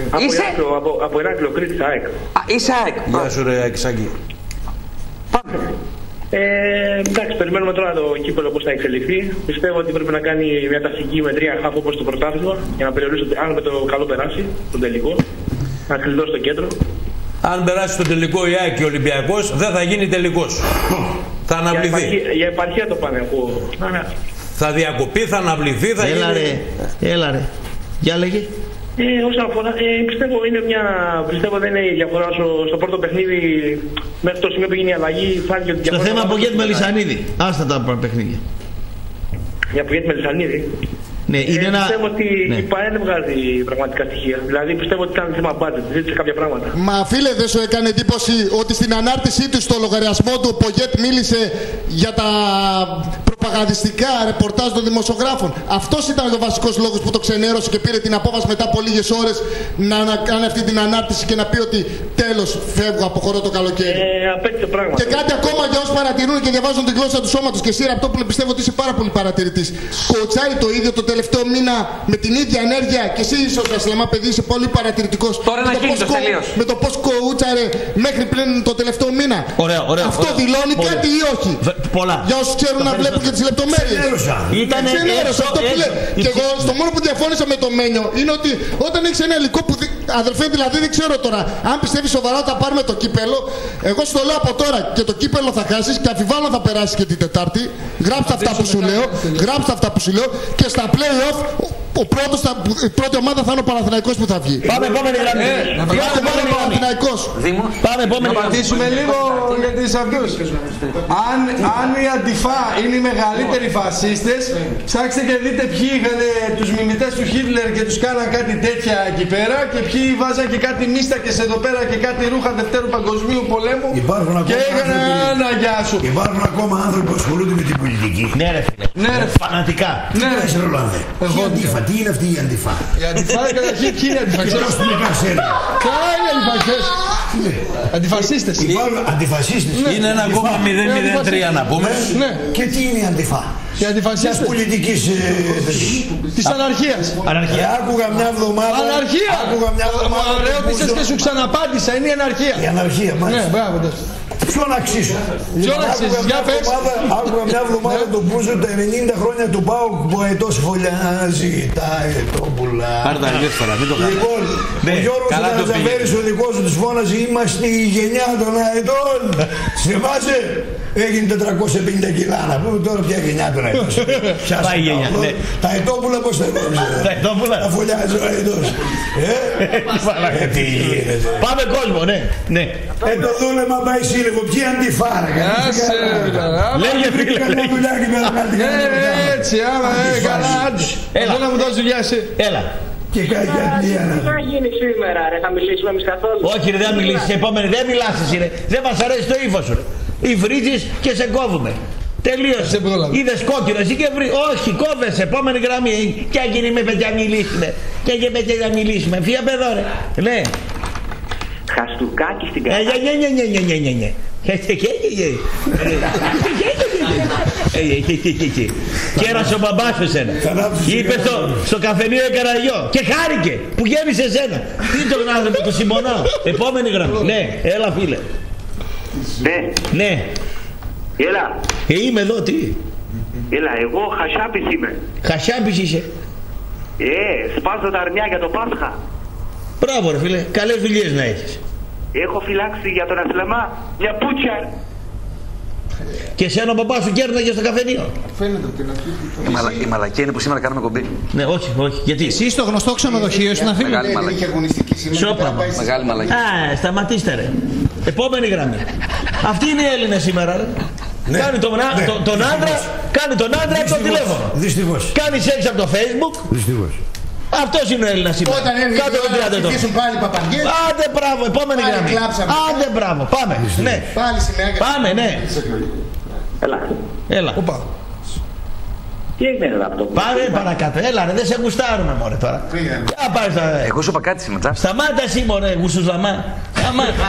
Από Ηράκλειο Κρήτη ΑΕΚ. Είσαι ΑΕΚ. Γεια σου ρε Αξάκη. Πάμε. Ε, εντάξει, περιμένουμε τώρα το κύπελλο πώς θα εξελιχθεί. Πιστεύω ότι πρέπει να κάνει μια τακτική με τρία χαφ όπως το πρωτάθλημα για να περιορίσει αν με το καλό περάσει τον τελικό. Να κλειδώσει το κέντρο. Αν περάσει το τελικό η ΑΕΚ και ο Ολυμπιακός, δεν θα γίνει τελικός. Θα αναβληθεί. Για επαρχία το πάνε εγώ. Θα διακοπεί, θα αναβληθεί, θα έλα γίνει. Ρε, έλα ρε. Για λέγε. Ε, όσον αφορά, ε, πιστεύω, είναι μια, πιστεύω δεν είναι η διαφορά στο, στο πρώτο παιχνίδι μέχρι το σημείο που γίνει η αλλαγή. Φάνηκε ότι στο θέμα Πογέτη Μελισσανίδη. Άστα τα παιχνίδια. Για Πογέτη Μελισσανίδη. Ναι, είναι ε, ένα... Πιστεύω ότι ναι. η ΠΑΕ δεν βγάζει πραγματικά στοιχεία. Δηλαδή πιστεύω ότι ήταν θέμα budget, ζήτησε κάποια πράγματα. Μα φίλε, δεν σου έκανε εντύπωση ότι στην ανάρτησή του στο λογαριασμό του ο Πογέτ μίλησε για τα προπαγανδιστικά ρεπορτάζ των δημοσιογράφων. Αυτός ήταν ο βασικός λόγος που το ξενέρωσε και πήρε την απόφαση μετά από λίγες ώρες να, να κάνει αυτή την ανάρτηση και να πει ότι τέλος φεύγω, αποχωρώ το καλοκαίρι. Ε, απέκτησε πράγματα. Και κάτι ακόμα για όσους παρατηρούν και διαβάζουν τη γλώσσα του σώματος. Και εσύ Ραπτόπουλε πιστεύω ότι είσαι πάρα πολύ παρατηρητής. Κοουτσάρει το ίδιο το τελευταίο μήνα με την ίδια ενέργεια και εσύ ίσως Ασλαμά παιδί είσαι πολύ παρατηρητικός. Τώρα να γίνει το τελείως. Με το πώς κοουτσάρε μέχρι πριν το τελευταίο μήνα. Ωραία, ωραία, αυτό ωραία, δηλώνει ωραία. κάτι ή όχι. Πολλά. Για όσους ξέρουν να βλέπουν και τις λεπτομέρειες. Ήταν έξω, αυτό που λέει. Και εγώ στο μόνο που διαφώνησα με το Μένιο είναι ότι όταν έχεις ένα υλικό που. Αδερφέ, δηλαδή δεν ξέρω τώρα. Αν πιστεύεις σοβαρά ότι θα πάρουμε το κύπελο, εγώ στο λέω από τώρα και το κύπελο θα χάσεις και αμφιβάλλω θα περάσει και την Τετάρτη. Γράψτε αυτά που σου λέω. Γράψτε αυτά που σου λέω και στα play-off ο πρώτος, θα, η πρώτη ομάδα θα είναι ο Παναθηναϊκός που θα βγει. Πάμε επόμενη γραμμή. Πάμε Παναθηναϊκός. Πάμε επόμενη γραμμή. Να πατήσουμε λίγο για τις αυτούς. Αν, αν η Αντιφά είναι οι μεγαλύτεροι φασίστες, ψάξτε και δείτε ποιοι είχαν τους μιμητές του Χίτλερ και τους κάναν κάτι τέτοια εκεί πέρα και ποιοι βάζαν και κάτι μίστακες εδώ πέρα και κάτι ρούχα Δευτέρου Παγκοσμίου Πολέμου και έκανα ένα γεια σου. Υπάρχουν ακόμα άνθρωποι που ασχολούνται με την πολιτική. Ναι ρε φίλε. Ναι, ρε. Φανατικά. Ναι ρε. Τι αντίφα, τι είναι αυτή η αντιφά. Η αντιφά καταρχήν ποιοι είναι αντιφασίστες. Ποια είναι αντιφασίστες. Αντιφασίστες. Υπάρχουν αντιφασίστες. Είναι ένα κόμμα μηδέν μηδέν τρία να πούμε. Και τι είναι η αντιφά. Οι αντιφασίστες. Της πολιτικής της αναρχίας. Αναρχία. Άκουγα μια εβδομάδα. Αναρχία. Άκουγα μια εβδομάδα. Ρώτησες και σου ξαναπάντησα. Είναι η αναρχία. Η αναρχία, μάλιστα. Ναι, μπράβο. Ποιον αξίζω. Ποιον αξίζεις, για πες. Άκουγα μια εβδομάδα τον Μπούζο τα ενενήντα χρόνια του ΠΑΟΚ που αετός φωλιάζει τα αετόπουλα. Πάρε τα ελεύθερα, μην το κάνεις. Λοιπόν, ο Γιώργος ο Καρατζαφέρης ο δικός του τους φώναζε είμαστε η γενιά των αετών. Σε βάζε. Έγινε τετρακόσια πενήντα κιλά. Να πούμε τώρα ποια γενιά των αετών. Πάει η γενιά. Τα αετόπουλα πώς θα κόψει. Τα αετόπουλα. Τα φωλιάζει ο αετός. Πάμε κόσμο, ναι. Ε, το δούλεμα πάει σύλλογο. Ποιοι αντιφάρα. Λέγε φίλε. Έτσι, άμα, καλά, άντε. Έλα να μου δώσεις δουλειά εσύ. Έλα. Και κάτι αντία. Τι θα γίνει σήμερα, ρε, θα μιλήσουμε εμείς καθόλου. Όχι, ρε, δεν μιλήσεις. Επόμενη, δεν μιλάς εσύ, ρε. Δεν μας αρέσει το ύφος σου. Ή βρίζεις και σε κόβουμε. Τελείωσε. Είδες κόκκινο, εσύ και βρει. Όχι, κόβεσαι. Επόμενη γραμμή. Και γίνει με παιδιά μιλήσουμε. Και έγινε με παιδιά μιλήσουμε. Φύγε από εδώ, ρε. Ναι. Χαστούκάκι στην καρδιά. Ναι, ναι, ναι, ναι, ναι, ναι. Κέρασε ο μπαμπάς σου εσένα. Είπε στο καφενείο Καραγιό και χάρηκε που γέμισε εσένα. Τι τον άνθρωπο το συμπονάω. Επόμενη γραμμή. Ναι, έλα φίλε. Ναι. Ναι. Έλα. Ε, είμαι εδώ, τι. Έλα, εγώ Χασάπης είμαι. Χασάπης είσαι. Ε, σπάζω τα αρνιά για το Πάσχα. Μπράβο ρε φίλε, καλές δουλειές να έχεις. Έχω φυλάξει για τον Ασλαμά μια πούτσα. Και εσένα ο παπάς σου κέρναγε στο καφενείο. Φαίνεται ότι είναι η, μαλα, η μαλακία είναι που σήμερα κάνουμε κομπή. Ναι, όχι, όχι. Γιατί. Εσύ στο γνωστό ξενοδοχείο σου να φύγει. Μεγάλη μαλακία. Σόπραμα. Μεγάλη μαλακία. Α, σταματήστε ρε. Επόμενη γραμμή. Αυτοί είναι οι Έλληνες σήμερα ρε. Ναι, κάνει τον, ναι, το, τον άντρα, κάνει τον άντρα από το τηλέφωνο. Δυστυχώς. Κάνει σεξ από το Facebook. Δυστυχώς. Αυτός είναι ο Έλληνας σήμερα. Όταν έρθει η ώρα να ψηφίσουν πάλι Παπαργές. Άντε μπράβο, επόμενη πάλι γραμμή. Κλάψαμε. Άντε μπράβο, πάμε. Ναι. Πάλι σημαία. Πάμε, ναι. Έλα. Έλα. Οπα. Τι έγινε εδώ αυτό. Πάμε παρακάτω. Έλα ρε, δεν σε γουστάρουμε μωρέ τώρα. Εγώ σου είπα κάτι σήμερα. Σταμάτα εσύ μωρέ, γουσουζλαμά. Σταμάτα.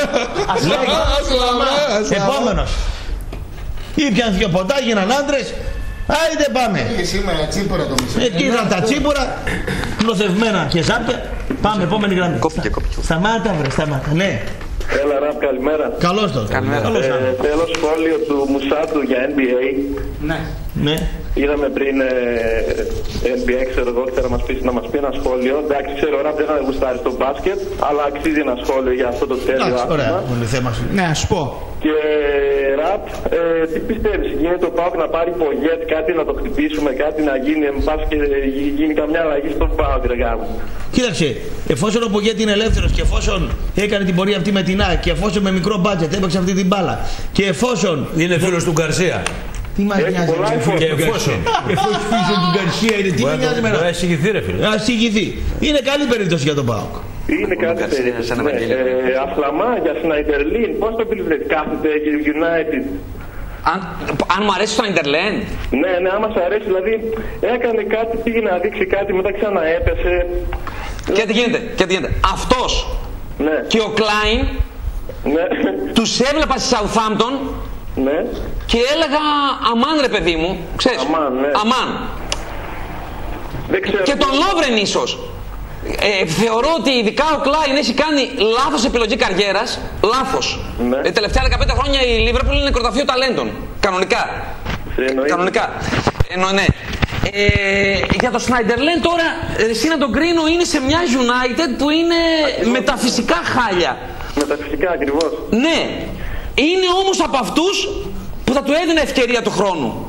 Επόμενος. Ήπιαν δυο ποτά, γίναν άντρες. Άιντε πάμε. Πήγε σήμερα τσίπουρα το μισό. Εκεί ήταν τα τσίπουρα, κλωθευμένα και ζάπια. Πάμε, επόμενη γραμμή. Κόπηκε, κόπηκε. Σταμάτα βρε, σταμάτα. Ναι. Έλα Ραπ, καλημέρα. Καλώς το. Καλημέρα. Ε, θέλω σχόλιο του Μουσάτου για N B A. Ναι. Ναι. Είδαμε πριν ε, N B A, ξέρω εγώ, θέλω να μας πει, να μας πει ένα σχόλιο. Εντάξει, ξέρω Ραπ δεν θα γουστάρει στο μπάσκετ, αλλά αξίζει ένα σχόλιο για αυτό το τέλειο άθλημα. Ωραία, είναι θέμα σου. Ναι, ας πω. Και Ραπ, ε, τι πιστεύεις, γίνεται το ΠΑΟΚ να πάρει Πογέτ, κάτι να το χτυπήσουμε, κάτι να γίνει, εν πάση και γίνει καμιά αλλαγή στον ΠΑΟΚ, ρε γάμο. Κοίταξε, εφόσον ο Πογέτ είναι ελεύθερος και εφόσον έκανε την πορεία αυτή με την ΑΕΚ και εφόσον με μικρό μπάτζετ έπαιξε αυτή την μπάλα και εφόσον είναι φίλος του Γκαρσία. Τι μας νοιάζει και εφόσον. Εφόσον φίλος του Γκαρσία είναι, τι με νοιάζει εμένα. Ας ηγηθεί ρε φίλε. Ας ηγηθεί. Είναι καλή περίπτωση για τον ΠΑΟΚ. Είναι κάτι περίπτωση. Αφλαμά για Σνάιντερλιν, πώς το πιστεύεις, κάθεται United. Αν, αν μου αρέσει το Σνάιντερλιν. Ναι, ναι, άμα σου αρέσει, δηλαδή έκανε κάτι, πήγε να δείξει κάτι, μετά ξαναέπεσε. Και τι γίνεται, και τι γίνεται. Αυτός ναι. και ο Κλάιν ναι. τους έβλεπα στη Southampton ναι. και έλεγα αμάν ρε παιδί μου, ξέρεις, αμάν, ναι. αμάν. Δεν ξέρω. Και τον Λόβρεν ίσως. Ε, θεωρώ ότι ειδικά ο Κλάιν έχει κάνει λάθος επιλογή καριέρας. Λάθος. Ναι. Ε, τελευταία δεκαπέντε χρόνια η Λίβερπουλ είναι νεκροταφείο ταλέντων. Κανονικά. Κανονικά. Εννοεί, ναι. Ε, για το Σνάιντερλεν τώρα, εσύ να τον κρίνω, είναι σε μια United που είναι ακριβώς. Μεταφυσικά χάλια. Μεταφυσικά ακριβώς. Ναι. Είναι όμως από αυτούς που θα του έδινε ευκαιρία του χρόνου.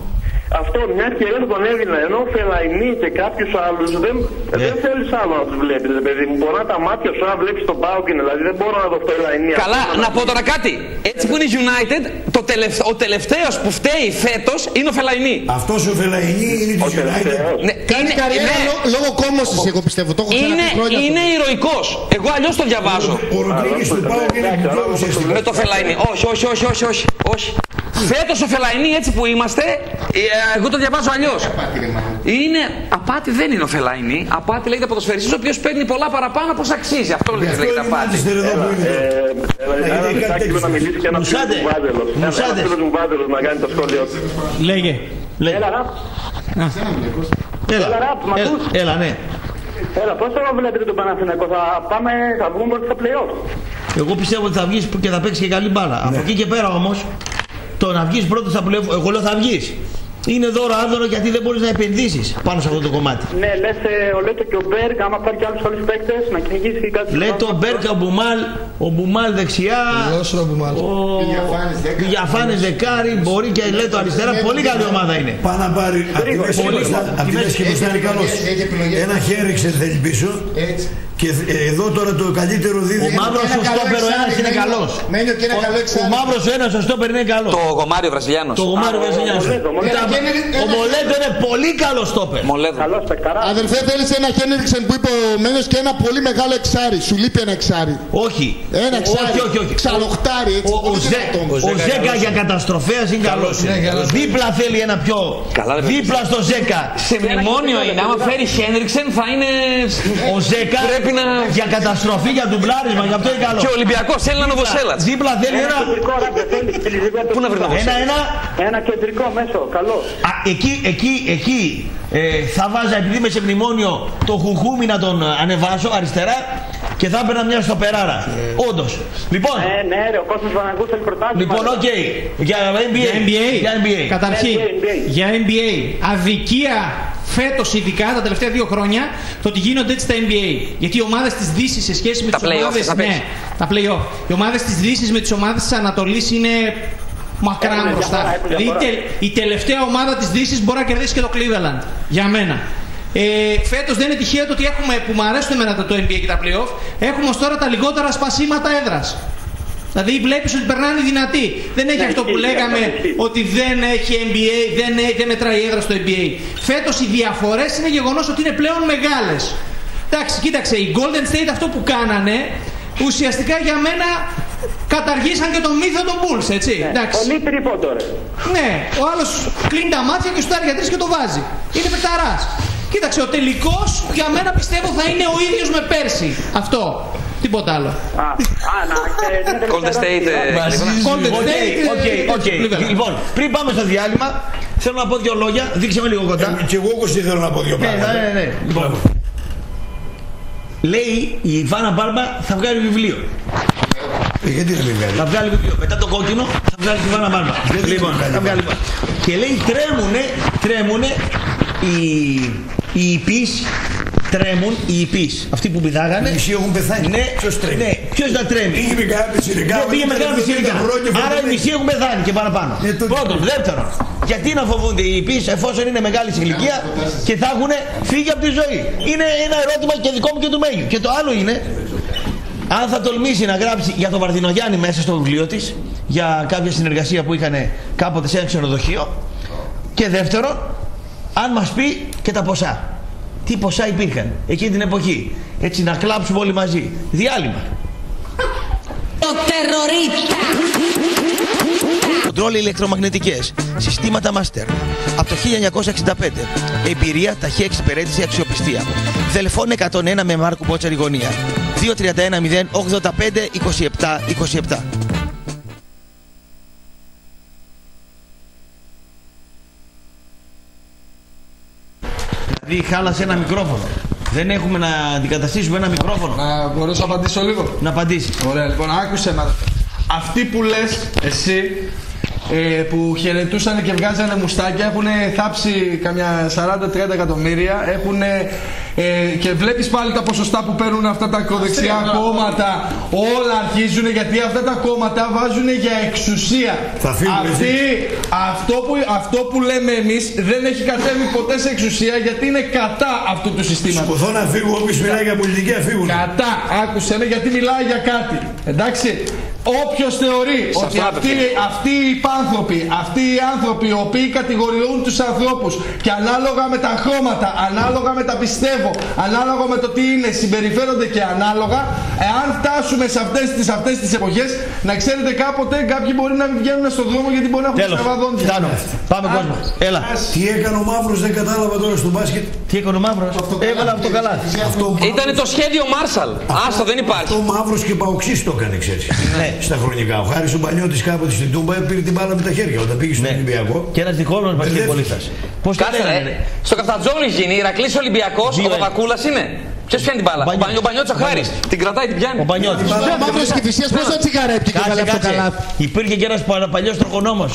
Αυτό μια ευκαιρία τον έδινα, ενώ ο Φελαϊνί και κάποιους άλλους δεν, yeah. δεν θέλεις άλλο να τους βλέπεις, παιδί μου. Μπορεί να τα μάτια σου να βλέπεις τον Πάοκιν, δηλαδή δεν μπορώ να δω Φελαϊνί. Καλά, να, να πω τώρα κάτι. Έτσι που είναι η United, το τελευταίο, ο τελευταίος που φταίει φέτος είναι ο Φελαϊνί. Αυτός ο Φελαϊνί είναι της United. Ναι, κάνει καριέρα ναι. λόγω κόμωσης, εγώ πιστεύω. Το έχω είναι είναι ηρωικός. Εγώ αλλιώς το διαβάζω. Ο Ροντρίγκης του Πάοκ είναι μικρός. Με το Φελαϊνί. Όχι, όχι, όχι, όχι, όχι, όχι. Φέτος ο Φελαϊνί έτσι που είμαστε, εγώ το διαβάζω αλλιώς. Είναι απάτη, δεν είναι ο Φελαϊνί. Απάτη λέγεται ποδοσφαιριστής ο οποίος παίρνει πολλά παραπάνω από όσο αξίζει. Αυτό λέγεται απάτη. Να μιλήσει και ένα φίλος μου Βάζελος. Ένα φίλος μου Βάζελος να κάνει το σχόλιο του. Λέγε. Έλα ραπ. Έλα ραπ, μ' ακούς? Έλα, ναι. Έλα, πώς θα βλέπετε τον Παναθηναϊκό, θα πάμε, θα βγούμε στα play-off? Εγώ πιστεύω ότι θα βγεις και θα παίξεις και καλή μπάλα. Από εκεί και πέρα όμως, το να βγεις πρώτος στα play-off, εγώ λέω θα βγεις. Είναι δώρο άδωρο γιατί δεν μπορείς να επενδύσεις πάνω σε αυτό το κομμάτι. Ναι, λες ε, ο Λέτο και ο Μπέρκ, άμα πάρει και άλλους άλλους παίκτες, να κυνηγήσει κάτι. Λέτο, ο Μπέρκ, ο Μπουμάλ, ο Μπουμάλ δεξιά, ο Διαφάνης δεκάρι, μπορεί και Λέτο αριστερά. Πολύ καλή ομάδα είναι. Πάει να πάρει από τη μέση και μπροστά είναι καλός. Ένα χέρι θέλει πίσω. Και εδώ τώρα το καλύτερο δίδυμο. Ο μαύρος ο στόπερ ο ένας είναι καλός. Ο μαύρος ο ένας ο στόπερ είναι καλός. Το Γομάριο Βραζιλιάνος. Το Γομάριο Βραζιλιάνος. Ο Μολέντο είναι πολύ καλός στόπερ. Αδελφέ, θέλεις ένα Χένριξεν που είπε ο Μένιος και ένα πολύ μεγάλο εξάρι. Σου λείπει ένα εξάρι. Όχι. Ένα εξάρι. Όχι, όχι, όχι. Ξαλοχτάρι έτσι. Ο Ζέκα για καταστροφέας είναι καλός. Δίπλα θέλει ένα πιο. Δίπλα στο Ζέκα. Σε μνημόνιο είναι. Άμα φέρει Χένριξεν θα είναι. Ο Ζέκα. Να... για καταστροφή, για ντουμπλάρισμα, γι' αυτό είναι καλό. Και ο Ολυμπιακός θέλει ένα Νοβοσέλατς. Δίπλα θέλει ένα. Πού να βρει ένα, ένα. Ένα κεντρικό μέσο, καλό. Α, εκεί, εκεί, εκεί ε, θα βάζα, επειδή είμαι σε μνημόνιο, το Χουχούμι να τον ανεβάσω αριστερά και θα έπαιρνα μια στο περάρα. Ε. Όντως. Λοιπόν. Ναι, ναι, ρε, ο κόσμος Παναγκούς θέλει πρωτάθλημα. Λοιπόν, οκ. Okay. Για N B A. Για N B A. Για N B A. Καταρχήν, για N B A. Αδικία φέτος, ειδικά τα τελευταία δύο χρόνια, το ότι γίνονται έτσι τα N B A. Γιατί οι ομάδες της Δύσης σε σχέση με τις ομάδες. Ναι, τα play-off. Οι ομάδες της Δύσης με τις ομάδες της Ανατολής είναι μακράν μπροστά. Δηλαδή η, τε, η τελευταία ομάδα της Δύσης μπορεί να κερδίσει και το Cleveland. Για μένα. Ε, φέτος δεν είναι τυχαίο το ότι έχουμε, που μου αρέσουν εμένα το N B A και τα play-off, έχουμε ως τώρα τα λιγότερα σπασίματα έδρας. Δηλαδή βλέπεις ότι περνάνε οι δυνατοί. Δεν έχει αυτό που λέγαμε ότι δεν έχει N B A, δεν, έχει, δεν μετράει η έδρα στο N B A. Φέτος οι διαφορές είναι γεγονός ότι είναι πλέον μεγάλες. Εντάξει, κοίταξε, οι Golden State αυτό που κάνανε, ουσιαστικά για μένα καταργήσαν και τον μύθο των Bulls, έτσι. Ναι, πολύ τρίποντο, ρε. Ναι, ο άλλος κλείνει τα μάτια και σουτάρει για τρεις και το βάζει. Είναι παικταράς. Κοίταξε, ο τελικός για μένα πιστεύω θα είναι ο ίδιος με πέρσι. Αυτό. Τίποτα άλλο. Golden State. Golden State. Λοιπόν, πριν πάμε στο διάλειμμα, θέλω να πω δύο λόγια. Δείξε με λίγο κοντά. Και εγώ όπως θέλω να πω δύο πράγματα. Ναι, ναι, ναι. Λοιπόν, λέει η Φάνα Μπάρμπα θα βγάλει βιβλίο. Γιατί δεν βγάλει? Θα βγάλει βιβλίο. Μετά το κόκκινο θα βγάλει τη Φάνα Μπάρμπα. Λοιπόν, θα βγάλει. Και λέει τρέμουνε, τρέμουνε οι, οι υπείς, τρέμουν οι υπείς. Αυτοί που πηδάγανε. Οι μισοί έχουν πεθάνει. Ναι, ποιος τρέμει? Ναι, ποιος να τρέμει? Πήγε με κανένα πιτσιρικά. Δεν πήγε με κανένα πιτσιρικά. Άρα οι μισοί έχουν πεθάνει και παραπάνω. Πρώτον. Δεύτερον, γιατί να φοβούνται οι υπείς εφόσον είναι μεγάλη ηλικία και θα έχουν φύγει από τη ζωή? Είναι ένα ερώτημα και δικό μου και του Μέγιου. Και το άλλο είναι, αν θα τολμήσει να γράψει για τον Βαρδινογιάννη μέσα στο βιβλίο της, για κάποια συνεργασία που είχαν κάποτε σε ένα ξενοδοχείο. Και δεύτερον, αν μας πει και τα ποσά. Τι ποσά υπήρχαν εκείνη την εποχή. Έτσι να κλάψουμε όλοι μαζί. Διάλειμμα. Το τερορίστα. Κοντρόλ ηλεκτρομαγνητικές. Συστήματα Master. Από το χίλια εννιακόσια εξήντα πέντε. Εμπειρία, ταχεία εξυπηρέτηση, αξιοπιστία. Δελφών εκατόν ένα με Μάρκου Μπότσαρη γωνία. δύο τρία ένα μηδέν ογδόντα πέντε είκοσι επτά είκοσι επτά. Δηλαδή χάλασε ένα μικρόφωνο. Δεν έχουμε να αντικαταστήσουμε ένα μικρόφωνο. Να μπορέσω να απαντήσω λίγο. Να απαντήσεις. Ωραία, λοιπόν, άκουσε με. Αυτοί που λες εσύ ε, που χαιρετούσαν και βγάζανε μουστάκια, έχουν θάψει καμιά σαράντα με τριάντα εκατομμύρια, έχουν, ε, και βλέπεις πάλι τα ποσοστά που παίρνουν αυτά τα ακροδεξιά κόμματα, όλα αρχίζουν, γιατί αυτά τα κόμματα βάζουν για εξουσία. Θα φύγουν, Αυτή, αυτό, που, αυτό που λέμε εμείς δεν έχει κατέβει ποτέ σε εξουσία, γιατί είναι κατά αυτού του συστήματος. Σκοθώ να φύγω, όποιος μιλάει για πολιτική αφήγουν. Κατά, άκουσε με, γιατί μιλάει για κάτι. Εντάξει. Όποιος θεωρεί σε ότι αυτοί, αυτοί οι άνθρωποι, αυτοί οι άνθρωποι οι οποίοι κατηγοριούν τους ανθρώπους και ανάλογα με τα χρώματα, ανάλογα με τα πιστεύω, ανάλογα με το τι είναι, συμπεριφέρονται και ανάλογα, εάν φτάσουμε σε αυτές τις, αυτές τις εποχές, να ξέρετε κάποτε κάποιοι μπορεί να μην βγαίνουν στον δρόμο γιατί μπορεί να έχουν στραβά δόντια. Πάμε κόσμο. Έλα. Τι έκανε ο Μαύρος, δεν κατάλαβα τώρα στο μπάσκετ. Τι έκανε ο Μαύρος, έβαλε αυτό καλά. Ήτανε το σχέδιο Μάρσαλ. Άστο, δεν υπάρχει. Αυτό ο Μαύρος και Παοξής το έκανε, ξέρεις. Στα χρονικά. Ο Χάρης ο Μπανιώτης κάποτε στην Τούμπα πήρε την μπάλα με τα χέρια όταν πήγε στον Ολυμπιακό. Και ένας διχόμενος μπασκετμπολίστας. Πώς το λέγανε. Στο Καφτατζόγλου γίνει, Ηρακλής Ολυμπιακός, ο Παπακούλας είναι. Ποιος πιάνει την μπάλα, ο Μπανιώτης ο Χάρης. Την κρατάει, την πιάνει. Ο Μπανιώτης. Ο Μαύρος και Φυσίας πόσα τσιγαρέπια και καλά αυτό καλά. Υπήρχε και ένας παλιός τροχονόμος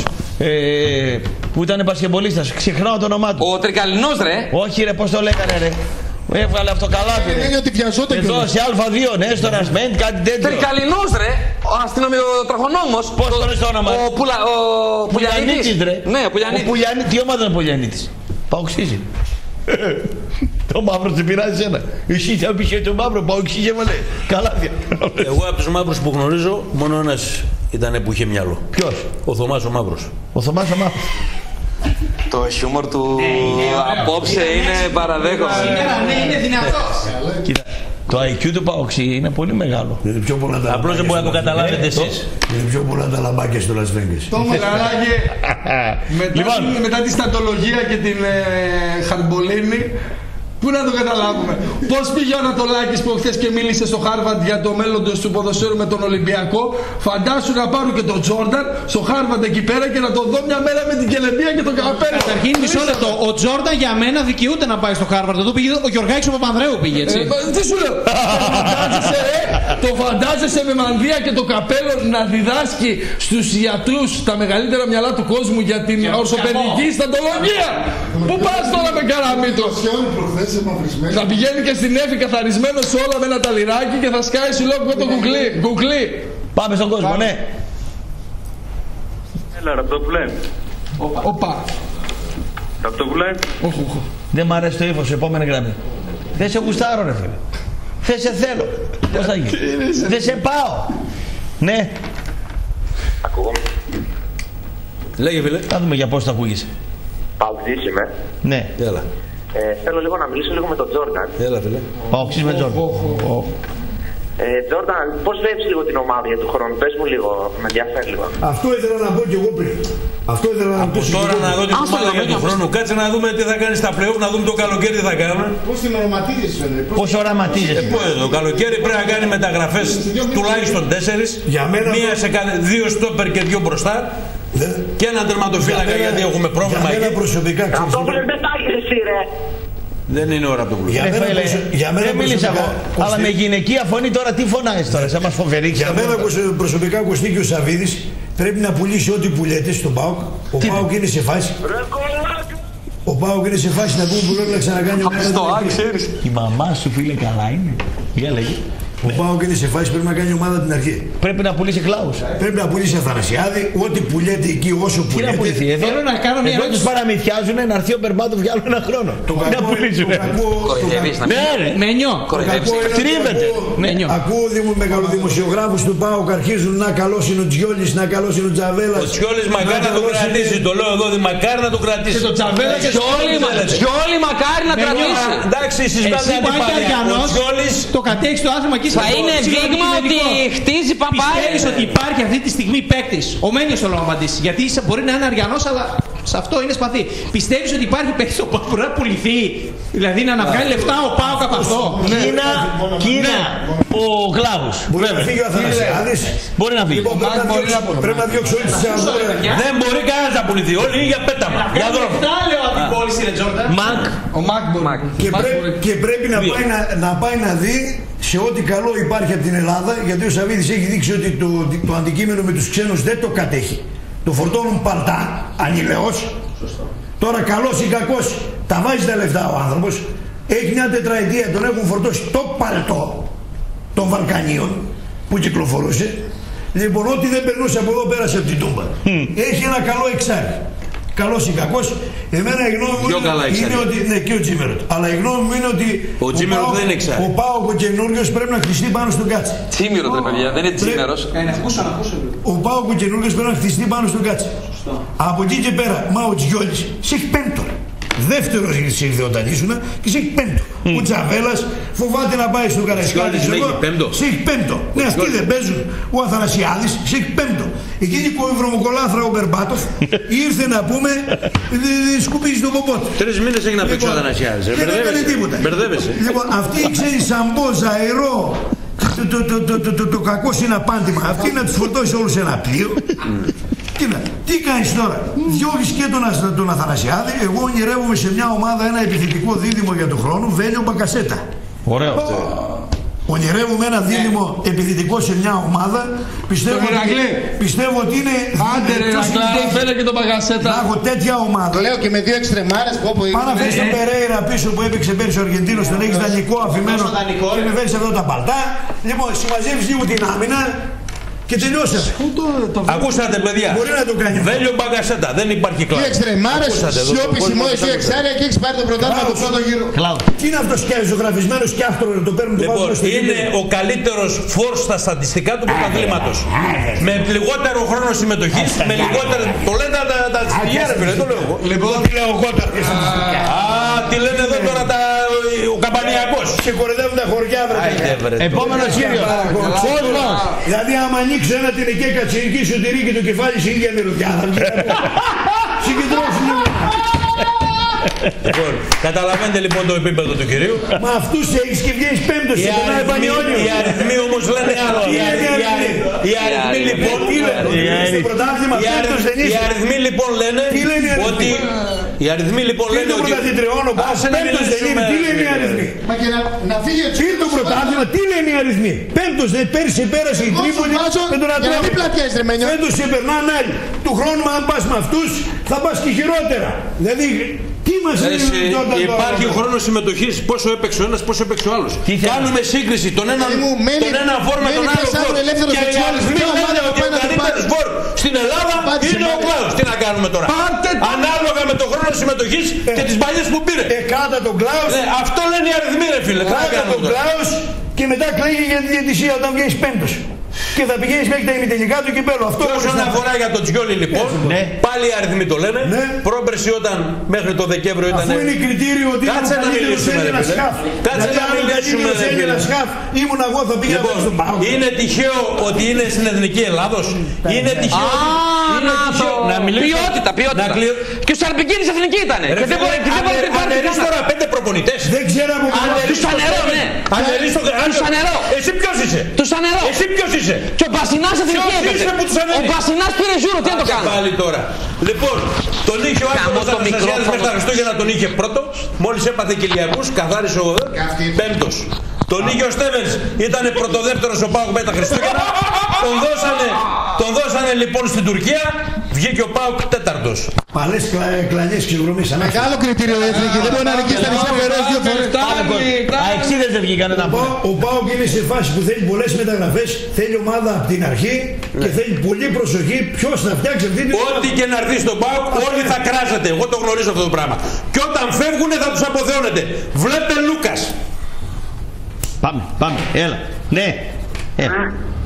που ήταν μπασκετμπολίστας. Ξεχνάω το όνομά του. Ο Τρικαλινός ρε. Όχι ρε, πώς το λέγανε ρε. Έβγαλε αυτό καλάθι. Είναι ότι βιαζόταν και εδώ σε Α δύο, ναι, στο Ρασμέν, κάτι τέτοιο. Τρικαλινός ρε, ο αστυνομιοτραχονόμος. Πώς το λες το όνομα. Ο Πουλιανίτης ρε. Ναι, ο Πουλιανίτης. Τι ομάδα είναι ο Πουλιανίτης. Παοξίζει. Το Μαύρο σε πειράζει ένα. Εσύ θα πεις το Μαύρο, Παοξίζει έβαλε καλάθια. Εγώ από τους Μαύρους που γνωρίζω, μόνο ένας ήταν που είχε μυαλό. Ποιος? Ο Θωμάς ο Μαύρος. Ο Θωμάς ο Μαύρος. Το χιούμορ του απόψε είναι παραδέχομαι. Ναι, είναι δυνατός. Κοίτα, το άι κιου του Παοξή είναι πολύ μεγάλο. Απλώς δεν μπορεί να το καταλάβετε εσείς. Είναι πιο πολλά τα λαμπάκια στο Las Vegas. Το Μεγαλάκι, μετά τη στατολογία και την Χαρμπολίνη, πού να το καταλάβουμε. Πώς πήγε ο Ανατολάκης προχθές και μίλησε στο Χάρβαρντ για το μέλλοντος του ποδοσφαίρου με τον Ολυμπιακό. Φαντάσου να πάρουν και τον Τζόρνταν στο Χάρβαρντ εκεί πέρα και να τον δω μια μέρα με την κελεμπία και τον καπέλο. Καταρχήν μισό λεπτό. Ο Τζόρνταν για μένα δικαιούται να πάει στο Χάρβαρντ. Εδώ πήγε ο Γιωργάκης ο Παπανδρέου πήγε έτσι. Ε, τι σου λέω. φαντάζεσαι, ε, το φαντάζεσαι με μανδύα και το καπέλο να διδάσκει στους ιατρούς τα μεγαλύτερα μυαλά του κόσμου για την ορθοπαιδική στατολογία. Πού πας τώρα με καραμίτο. Θα πηγαίνει και στην Έφη καθαρισμένο σε όλα με ένα ταλιράκι και θα σκάει συλλόγου το κουκλί. κουκλί. Πάμε στον κόσμο, ναι. Έλα, Ραπτόπουλε. Οπα. Ραπτόπουλε. Δεν μ' αρέσει το ύφος, επόμενη γραμμή. Δεν σε γουστάρω ρε φίλε. Δεν σε θέλω. Πώς θα γίνει. Δεν σε πάω. Ναι. Ακούγομαι. Λέγε φίλε. Θα δούμε για πώς θα ακούγεσαι. Παοξής είμαι. Ναι. Έλα. Ε, θέλω λίγο να μιλήσω λίγο με τον Τζόρνταν. Έλα φίλε. Παοξής με Τζόρνταν. Ε, Τζόρνταν, πώς βλέπεις λίγο την ομάδα για του χρόνου, πες μου λίγο, με ενδιαφέρει λίγο. Αυτό ήθελα να πω και εγώ πριν. Αυτό ήθελα να πω. Τώρα να δω την ομάδα για του χρόνου. Κάτσε να δούμε τι θα κάνει στα play-off, να δούμε το καλοκαίρι τι θα κάνουμε. Πώς την οραματίζεσαι, φαίνεται. Πώς οραματίζεσαι. Ε, πώς, το καλοκαίρι πρέπει να κάνει μεταγραφές τουλάχιστον τέσσερις. Μία σε κάθε, δύο στόπερ και δύο μπροστά. Και έναν τερματοφύλακα γιατί έχουμε πρόβλημα εκεί. Αυτό που λες δεν τα έχεις εσύ ρε. Δεν είναι ώρα από το Για μένα, για μένα δεν μίλησα εγώ. Αλλά με γυναικεία φωνή τώρα τι φωνάζεις τώρα, σε μας φοβερίξει. Για μένα προσωπικά Κωστίκη ο Σαββίδης πρέπει να πουλήσει ό,τι πουλιέται στον ΠΑΟΚ. Ο ΠΑΟΚ είναι σε φάση. Ο ΠΑΟΚ είναι σε φάση να πούμε που πρέπει να ξανακάνει ο ΠΑΟΚ. Η μαμά σου φίλε καλά είναι. Για λέγε. Ο ΠΑΟΚ είναι σε φάση πρέπει να κάνει ομάδα την αρχή. Πρέπει να πουλήσει Κλάους. Πρέπει να πουλήσει Αθανασιάδη, ό,τι πουλιέται εκεί όσο πουλιέται. Τι να πουληθεί, εδώ, θέλω να κάνω μια εδώ τους παραμυθιάζουν να έρθει ο Περμπάτοφ για άλλο ένα χρόνο. Να πουλήσουν. Ναι ρε. Μένιο. Τρίβεται. Ακούω μεγαλοδημοσιογράφους του ΠΑΟΚ αρχίζουν να καλός είναι ο Τζιόλης, να καλός είναι ο Τζαβέλας. Ο Τζιόλης μακάρι να το κρατήσει, το λέω εδώ, μακάρι να το κρατήσει. Και το Τζαβέλα και Τζιόλη μακάρι να κρατήσει. Εντάξει, εσείς εσύ που αν και αργανός το κατέχεις το άθλημα εκεί. Θα είναι δείγμα ότι χτίζει παπάρι. Πιστεύεις ότι υπάρχει αυτή τη στιγμή παίκτης, ο Μένιος θέλω να απαντήσει, γιατί μπορεί να είναι αργανός αλλά σε αυτό είναι σπαθί. Πιστεύεις ότι υπάρχει παίκτης που μπορεί να πουληθεί, δηλαδή να αναβγάλει λεφτά ο ΠΑΟΚ από αυτό. Κίνα, Κίνα, ο Κλάβος. Μπορεί να φύγει ο Αθανασιάδης. Μπορεί να φύγει. Πρέπει να διώξει όλη τη αγορά. Δεν μπορεί κανένας να πουληθεί, όλοι είναι για πέταμα. Για δρόμο. Μακ. Και πρέπει να πάει να δει σε ό,τι καλό υπάρχει από την Ελλάδα, γιατί ο Σαββίδης έχει δείξει ότι το, το αντικείμενο με τους ξένους δεν το κατέχει. Το φορτώνουν παλτά, ανηλαιός. Τώρα καλός ή κακός, τα βάζει τα λεφτά ο άνθρωπος. Έχει μια τετραετία, τον έχουν φορτώσει το παλτό των Βαλκανίων που κυκλοφορούσε. Λοιπόν, ό,τι δεν περνούσε από εδώ πέρασε από την Τούμπα. Mm. Έχει ένα καλό εξάρι. Καλός ή κακός, εμένα η γνώμη μου είναι, είναι ότι. Ναι, και ο Τζίμεροτ. Αλλά η γνώμη μου είναι ότι. Ο Τζίμεροτ δεν είναι εξάρι. Ο Πάοκ ο καινούριος πρέπει να χτιστεί πάνω στον Κάτση. Τζίμεροτ, ρε παιδιά, δεν είναι Τζίμερος. Ο Πάοκ ο καινούριος πρέπει να χτιστεί πάνω στον Κάτση. Από εκεί και πέρα, μα ο Τζιόλης σε έχει πέμπτο. Δεύτερος ήρθε όταν ήσουν και σε έχει πέμπτο. Mm. Ο Τζαβέλας φοβάται να πάει στο Καραϊσκάκη. Σε έχει πέμπτο. Σε έχει πέμπτο. Ναι, αυτοί δεν παίζουν. Ο Αθανασιάδης σε έχει πέμπτο. Εκείνη που η βρωμοκολάθρα ο Μπερμπάτοφ ήρθε να πούμε σκουπίζει τον ποπότη. Τρεις μήνες έχει να παίξει ο Αθανασιάδης. Δεν έκανε τίποτα. Μπερδεύεσαι. Λοιπόν, αυτοί ξέρει Σαμπόζα, αερό. Το, το, το, το, το, το, το κακό συναπάντημα. Αυτή να τους φορτώσει όλους σε ένα πλοίο. Κοίτα, τι κάνεις τώρα, διώγεις και τον, τον Αθανασιάδη, εγώ ονειρεύομαι σε μια ομάδα ένα επιθετικό δίδυμο για τον χρόνο, Βέλιο Μπακασέτα. Ωραίο αυτό. Ονειρεύομαι ένα δίδυμο επιθετικό σε μια ομάδα, πιστεύω, ότι, πιστεύω ότι είναι... Άντε ρε Ρακλά, φέρε και τον Μπακασέτα. Να έχω τέτοια ομάδα. Το λέω και με δύο εξτρεμάρες που όπου... Πάνω να φέρεις τον Περέιρα πίσω που έπαιξε πέρυσι ο Αργεντίνος, τον έχεις δανεικό αφημένο και με φέρεις εδώ τα παλτά. Λοιπόν, συμμαζεύεις λίγο την άμυνα. Και τελειώσαμε. Ακούσατε, παιδιά. Μπορεί να το κάνει. Βέλιο Μπαγκασέτα, δεν υπάρχει κλάδο. Τι εξτρεμάρες, σιώπηση μόνο εσύ εξάρια και έχεις πάρει το πρωτάθλημα από πρώτο γύρο. Τι είναι αυτό ζωγραφισμένος και άφτρο να το παίρνουν το λοιπόν, είναι ο καλύτερος φόρ στα στατιστικά του πρωταθλήματος. Με λιγότερο χρόνο συμμετοχής, με λιγότερο. Το λένε τα στοιχεία, ρε φίλε, το λέω εγώ. Λοιπόν, τι λέω εγώ τα στατιστικά. Α, τι λένε εδώ τώρα ο Καμπανιακός. Και κορεδεύουν τα χωριά, βρε. Επόμενο κύριο. Δηλαδή, άμα ανοίξω ένα την εκεί κατσινική σωτηρή και το κεφάλι σε ίδια μυρωδιά, θα βγει να πω. Συγκεντρώσου λίγο. Λοιπόν, καταλαβαίνετε λοιπόν το επίπεδο του κυρίου. Μα αυτούς έχεις και βγαίνεις πέμπτος σε ένα επανειόνιο. Οι αριθμοί όμως λένε άλλο. Οι αριθμοί λοιπόν Οι αριθμοί λοιπόν λένε ότι... Οι αριθμοί λοιπόν λένε ότι... Πέμπτος δεν είναι, τι λένε οι αριθμοί. Μα και να φύγει έτσι. Πήρε το πρωτάθλημα, τι λένε οι αριθμοί. Πέμπτος δεν πέρυσι πέρασε η Τρίπολη με τον Ατρόμητο. Φέτος σε περνάνε άλλοι. Του χρόνου αν πας με αυτούς θα πας και χειρότερα. Δηλαδή τι μας είναι υπάρχει χρόνος συμμετοχής, πόσο έπαιξε ο ένας, πόσο έπαιξε ο άλλος. Κάνουμε σύγκριση τον ένα φόρ με τον άλλο φόρ. Και οι αριθμοί λένε ότι ο καλύτερος φόρ στην Ελλάδα είναι ο Κλάους. Τι να κάνουμε τώρα. Ανάλογα με τον χρόνο συμμετοχής και τις παλιές που πήρε. Ε, κράτα τον Κλάους. Αυτό λένε οι αριθμοί, ρε φίλε. Κράτα τον Κλάους και μετά κλαίγει για τη διαιτησία όταν βγαίνεις πέμπτος. Και θα πηγαίνεις μέχρι τα ημιτελικά του κυπέλλου. Αυτό όσον αφορά για τον Τζιόλι λοιπόν, ναι. Πάλι οι αριθμοί το λένε. Ναι. Πρόπερση όταν μέχρι το Δεκέμβριο ήταν. Αφού είναι κριτήριο ότι κάτσε να μιλήσουμε ρε φίλε. Κάτσε να μιλήσουμε ρε φίλε. Ήμουν εγώ θα πήγα λοιπόν, στον Πάο. Είναι τυχαίο ότι είναι στην Εθνική Ελλάδος. Είναι τυχαίο ότι είναι τυχαίο να μιλήσουμε. Ποιότητα, ποιότητα. Και ο Σαρμπικίνης εθνική ήταν. Και δεν μπορεί να ανερείς τώρα πέντε προπονητές. Δεν ξέρω από πού. Τους ανερώ, ναι. Τους ανερώ. Εσύ ποιος είσαι. Τους ανερώ. Εσύ ποιος είσαι. Και ο Μπασινάς εθνική έπαιζε. Ο Μπασινάς πήρε ζούρο, τι να το κάνω. Πάλι τώρα. Λοιπόν, τον είχε ο άνθρωπος Αθανασιάδης μέχρι τα Χριστούγεννα, τον είχε πρώτο. Μόλις έπαθε κοιλιακούς, καθάρισε ο πέμπτος. Τον είχε ο Στέβενς, ήταν πρωτοδεύτερος ο Πάοκ με τα Χριστούγεννα. Τον δώσανε, τον δώσανε λοιπόν στην Τουρκία, βγήκε ο Πάοκ τέταρτος. Παλές κλανιές ξεγρομής. Μεγάλο κριτήριο η εθνική, δεν μπορεί να νικήσει τα νησιά Φερές δύο φορές. Αεξίδες δεν βγήκανε να πω. Ο Πάοκ είναι σε φάση που θέλει πολλές μεταγραφές, θέλει ομάδα από την αρχή και θέλει πολύ προσοχή ποιος θα φτιάξει αυτή την ομάδα. Ό,τι και να έρθει στον Πάοκ, όλοι θα κράζετε. Εγώ το γνωρίζω αυτό το πράγμα. Και όταν φεύγουνε θα τους αποθεώνετε. Βλέπε Λούκας. Πάμε, πάμε, έλα. Ναι, έλα.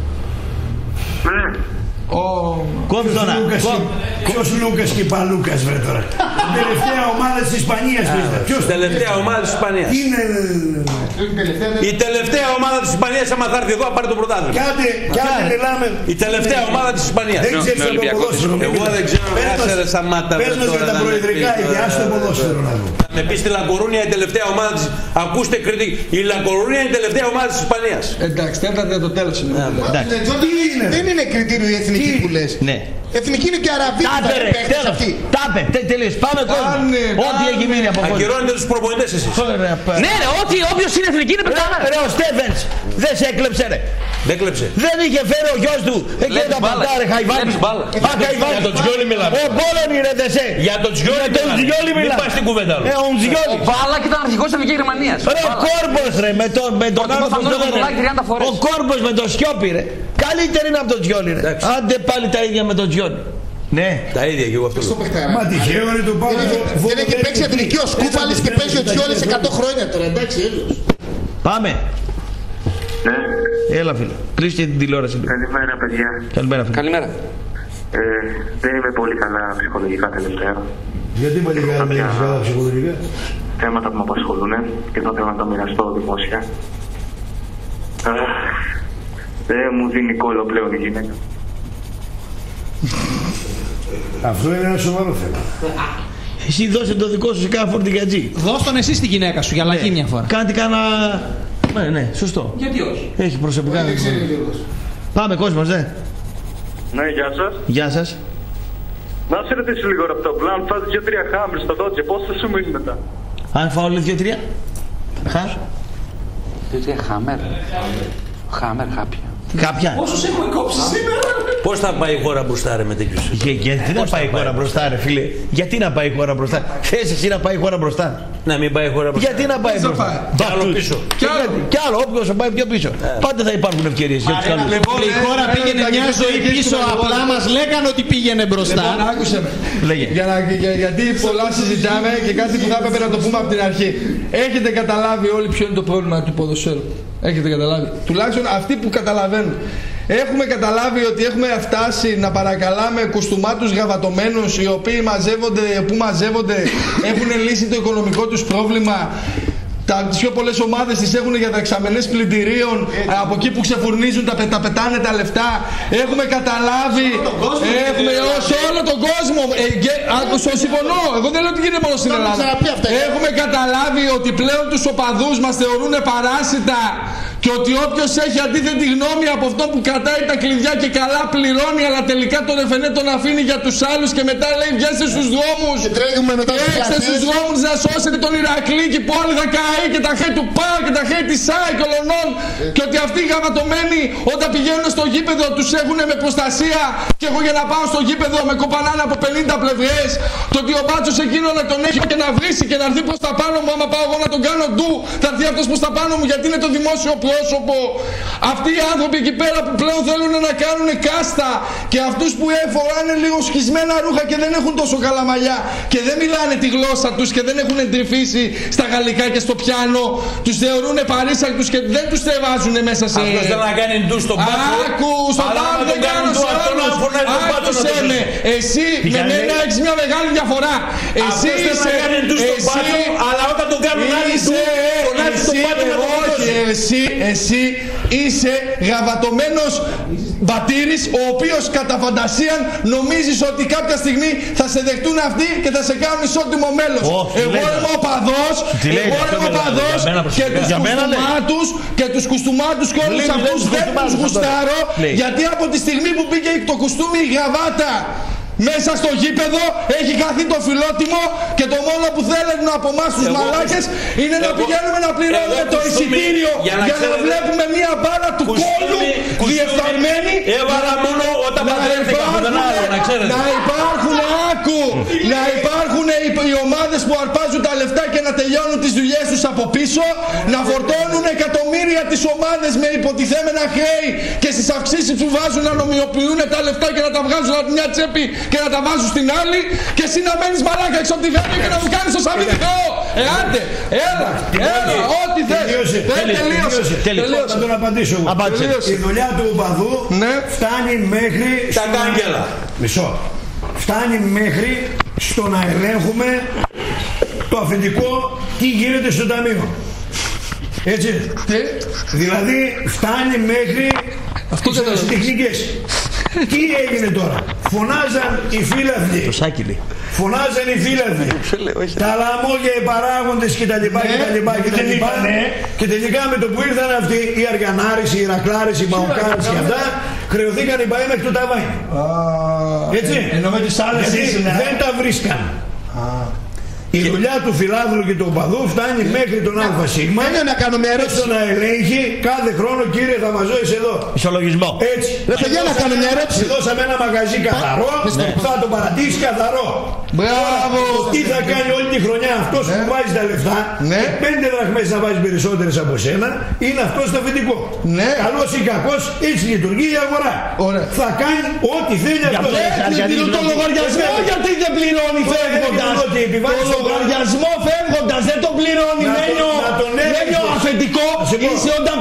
Κόβει τον άλλο. Ποιος Λούκας και Παλούκας βρε τώρα. Τελευταία ομάδα της Ισπανίας. Ποιος τελευταία ομάδα της Ισπανίας. Είναι... Η τελευταία ομάδα της Ισπανίας άμα θα έρθει εδώ θα πάρει το πρωτάθλημα. Κάτε, κάτε μιλάμε. Η τελευταία ομάδα της Ισπανίας. Δεν ξέρεις το ποδόσφαιρο. Εγώ δεν ξέρω να σε Σαμάτα. Πες μας για τα προεδρικά, για το ποδόσφαιρο να δω. Με πει στη Λακορούνια η τελευταία ομάδα της. Ακούστε κριτική. Η Λακορούνια είναι η τελευταία ομάδα της Ισπανίας. Εντάξει, τέταρτη το τέλος είναι. Δεν είναι κριτήριο η εθνική. εθνική που λες. Ναι. Εθνική είναι και Αραβή. Τάπε ρε, τέλος. Τάπε, τέλος. Πάμε κόσμο. Ό,τι έχει μείνει από κόσμο. Ακυρώνετε τους προπονητές εσείς. Ναι ρε, ό,τι όποιος είναι εθνική είναι πετάνα. Ρε ο Στέφενς δεν σε έκλεψε ρε. Δεν κλέψε. Δεν είχε φέρει ο γιος του. Εκεί τα παντάρε Χαϊβάνη. Α, Χαϊβάνη. Για τον Τζιόλι μιλάμε. Ο Μπόλον είναι δε σε. Για τον Τζιόλι μιλάμε. Μην πας στην κουβέντα. Ε, ο Τζιόλι. Ο Μπάλακ ήταν αρχηγός της Εθνικής Γερμανίας. Ρε ο Κόρμπος ρε με τον άλλο που δεν. Ο Κόρμπος με τον Σιώπη ρε. Καλύτερη είναι από τον Τζιόλι ρε. Άντε πάλι τα ίδια με τον Τζιόλι. Ναι. Τα ίδια και εγώ αυτό. Μα τυχαίο είναι το πάνω. Δεν έχει παίξει εθνική ο Σκούφαλης και παίζει ο Τζιόλις εκατό χρόνια τώρα. Εντάξει, έλεος. Πάμε. Ναι. Έλα φίλε. Κλείστε την τηλεόραση. Καλημέρα παιδιά. Καλημέρα φίλε. Καλημέρα. Ε, δεν είμαι πολύ καλά ψυχολογικά τελευταία. Γιατί πολύ καλά δεν είσαι καλά ψυχολογικά? Θέματα που με απασχολούν και το θέλω να το μοιραστώ δημόσια. Δεν μου δίνει κόλλο πλέον η γυναίκα. Αυτό είναι ένα σοβαρό θέμα. Εσύ δώσε το δικό σου σε κάνα φορτηγατζή. Δώσ' τον εσύ στη γυναίκα σου για λαγή μια φορά. Κάντε κάνα... Ναι, ναι, σωστό. Γιατί όχι. Έχει προσωπικά. Πάμε κόσμος, ναι. Ναι, γεια σας. Γεια σας. Να σε ρωτήσω λίγο από το πλάν, φας δύο τρία χάμερ στο Dodge, πώς θα σου μείνει μετά? Αν φάω όλοι δύο τρία. Χα. δύο τρία χάμερ. Χάμερ κάποια. Κάποια. Πόσους έχουμε κόψει σήμερα? Πώς θα πάει η χώρα μπροστά ρε με τέτοιους? Γιατί να πάει η χώρα μπροστά ρε φίλε? Γιατί να πάει η χώρα μπροστά? Θες εσύ να πάει η χώρα μπροστά? Να μην πάει η χώρα μπροστά. Γιατί να πάει μπροστά? Κι άλλο πίσω. Κι άλλο, όποιος θα πάει πιο πίσω. Πάντα θα υπάρχουν ευκαιρίες για τους καλούς. Η χώρα πήγαινε μια ζωή πίσω, απλά μας λέγανε ότι πήγαινε μπροστά. Λοιπόν, άκουσε με. Για να, για, γιατί πολλά συζητάμε και κάτι που θα έπρεπε να το πούμε από την αρχή. Έχετε καταλάβει όλοι ποιο είναι το πρόβλημα του ποδοσφαίρου? Έχετε καταλάβει? Τουλάχιστον αυτοί που καταλαβαίνουν. Έχουμε καταλάβει ότι έχουμε φτάσει να παρακαλάμε κουστούμάτους γαβατωμένους οι οποίοι μαζεύονται, που μαζεύονται, έχουν λύσει το οικονομικό τους πρόβλημα. Τα, τις πιο πολλές ομάδες τις έχουν για τα εξαμενές πλυντηρίων, από εκεί που ξεφουρνίζουν τα, τα πετάνε τα λεφτά. Έχουμε καταλάβει, έχουμε σε όλο τον κόσμο, ε, και, άκουσα, συμφωνώ, εγώ δεν λέω ότι γίνεται μόνο στην Ελλάδα. Έχουμε καταλάβει ότι πλέον τους οπαδούς μας θεωρούν παράσιτα και ότι όποιος έχει αντίθετη γνώμη από αυτό που κρατάει τα κλειδιά και καλά πληρώνει, αλλά τελικά τον εφενέ τον αφήνει για τους άλλους και μετά λέει βγαίνετε στους δρόμους, έξτε στους δρόμους να σώσετε τον Ηρακλή και που όλοι θα καεί και τα χέρια του ΠΑΟ και τα χέρια της ΣΑΕ και ολονών, και ότι αυτοί οι γαβατωμένοι όταν πηγαίνουν στο γήπεδο τους έχουν με προστασία και εγώ για να πάω στο γήπεδο με κοπανάνε από πενήντα πλευρές, το ότι ο μπάτσος εκείνο να τον έχει και να βρίσει και να έρθει προς τα πάνω μου, άμα πάω εγώ να τον κάνω ντου θα έρθει αυτός προς τα πάνω μου γιατί είναι το δημόσιο πρόσωπο. Αυτοί οι άνθρωποι εκεί πέρα που πλέον θέλουν να κάνουν κάστα και αυτούς που φοράνε λίγο σχισμένα ρούχα και δεν έχουν τόσο καλά μαλλιά και δεν μιλάνε τη γλώσσα τους και δεν έχουν εντρυφήσει στα γαλλικά και στο πιάνο, τους θεωρούν παρήσακτους και δεν τους βάζουν μέσα σε... Αυτός δεν να κάνει ντου στον πάτσο. Άκου, στον πάτσο δεν κάνω σε άλλους. Άκουσέ με, εσύ με μένα έχεις μια μεγάλη διαφορά. Εσύ είσαι... Εσύ... Αλλά όταν τον κάνουν άλλοι ντου, φωνάζεις τον πάτσο να τον όχι, εσύ, εσύ είσαι γαβατωμένος μπατήρης ο οποίος κατά φαντασίαν νομίζεις ότι κάποια στιγμή θα σε δεχτούν αυτοί και θα σε κάνουν ισότιμο μέλος. Εγώ είμαι οπαδός, εγώ είμαι οπαδός και τους κουστούμάτους και τους κουστούμάτους και όλους αυτούς δεν τους γουστάρω, γιατί από τη στιγμή που πήγε το κουστούμι η γραβάτα μέσα στο γήπεδο έχει χαθεί το φιλότιμο και το μόνο που θέλουν από εμάς τους μαλάκες είναι να πηγαίνουμε να πληρώνουμε το εισιτήριο για να, για να βλέπουμε μια μπάλα του κόλλου διεφθαρμένη. Έβαλα μόνο όταν παντρεύτηκα, να υπάρχουν, άκου, να υπάρχουν οι ομάδες που αρπάζουν τα λεφτά και να τελειώνουν τις δουλειές τους από πίσω, να φορτώνουν εκατομμύρια τις ομάδες με υποτιθέμενα χρέη και στις αυξήσεις που βάζουν να νομιμοποιούν τα λεφτά και να τα βγάζουν από μια τσέπη και να τα βάζουν στην άλλη και εσύ να μένεις μαλάκα έξω από τη βέλη και να μου κάνεις το σαβίδι θεό. Ε, άντε, έλα, έλα, ό,τι θες. Τελείωσε, τελείωσε. Θα τον απαντήσω εγώ. Η δουλειά του οπαδού φτάνει μέχρι... Τα κάγκελα. Μισό. Φτάνει μέχρι στο να ελέγχουμε το αφεντικό τι γίνεται στο ταμείο. Έτσι. Δηλαδή φτάνει μέχρι τις τεχνικές. Τι έγινε τώρα? Φωνάζαν οι φίλαθλοι. Το σάκιλι. φωνάζανε οι φίλαθλοι. Τα λαμόγια, οι παράγοντες κτλ. Και τελικά με το που ήρθαν αυτοί, οι Αριανάρες, οι Ηρακλάρες, οι Παοκάρες και αυτά, χρεωθήκαν οι Παοί μέχρι το ταβάνι. Έτσι. Ενώ με τις άλλες δεν τα βρίσκαν. Η δουλειά του φιλάδλου και του οπαδού φτάνει μέχρι τον ΑΣ. Είναι να κάνω μια ερώτηση. Να ελέγχει κάθε χρόνο, κύριε, θα μας δώσει εδώ. Ισολογισμό. Έτσι. Ρε παιδιά, να κάνω μια ερώτηση. Δώσαμε ένα μαγαζί καθαρό, θα το παρατήσει καθαρό. Μπράβο. Τι θα κάνει όλη τη χρονιά αυτός που βάζει τα λεφτά, πέντε δραχμές να βάζει περισσότερες από σένα, είναι αυτός το αφεντικό. Καλός ή κακός, έτσι λειτουργεί η αγορά. Θα κάνει ό,τι θέλει αυτός. Το λογαριασμό γιατί δεν πληρώνει φεύγοντας. Το λογαριασμό φεύγοντας δεν τον πληρώνει. Μένιο αφεντικό είσαι όταν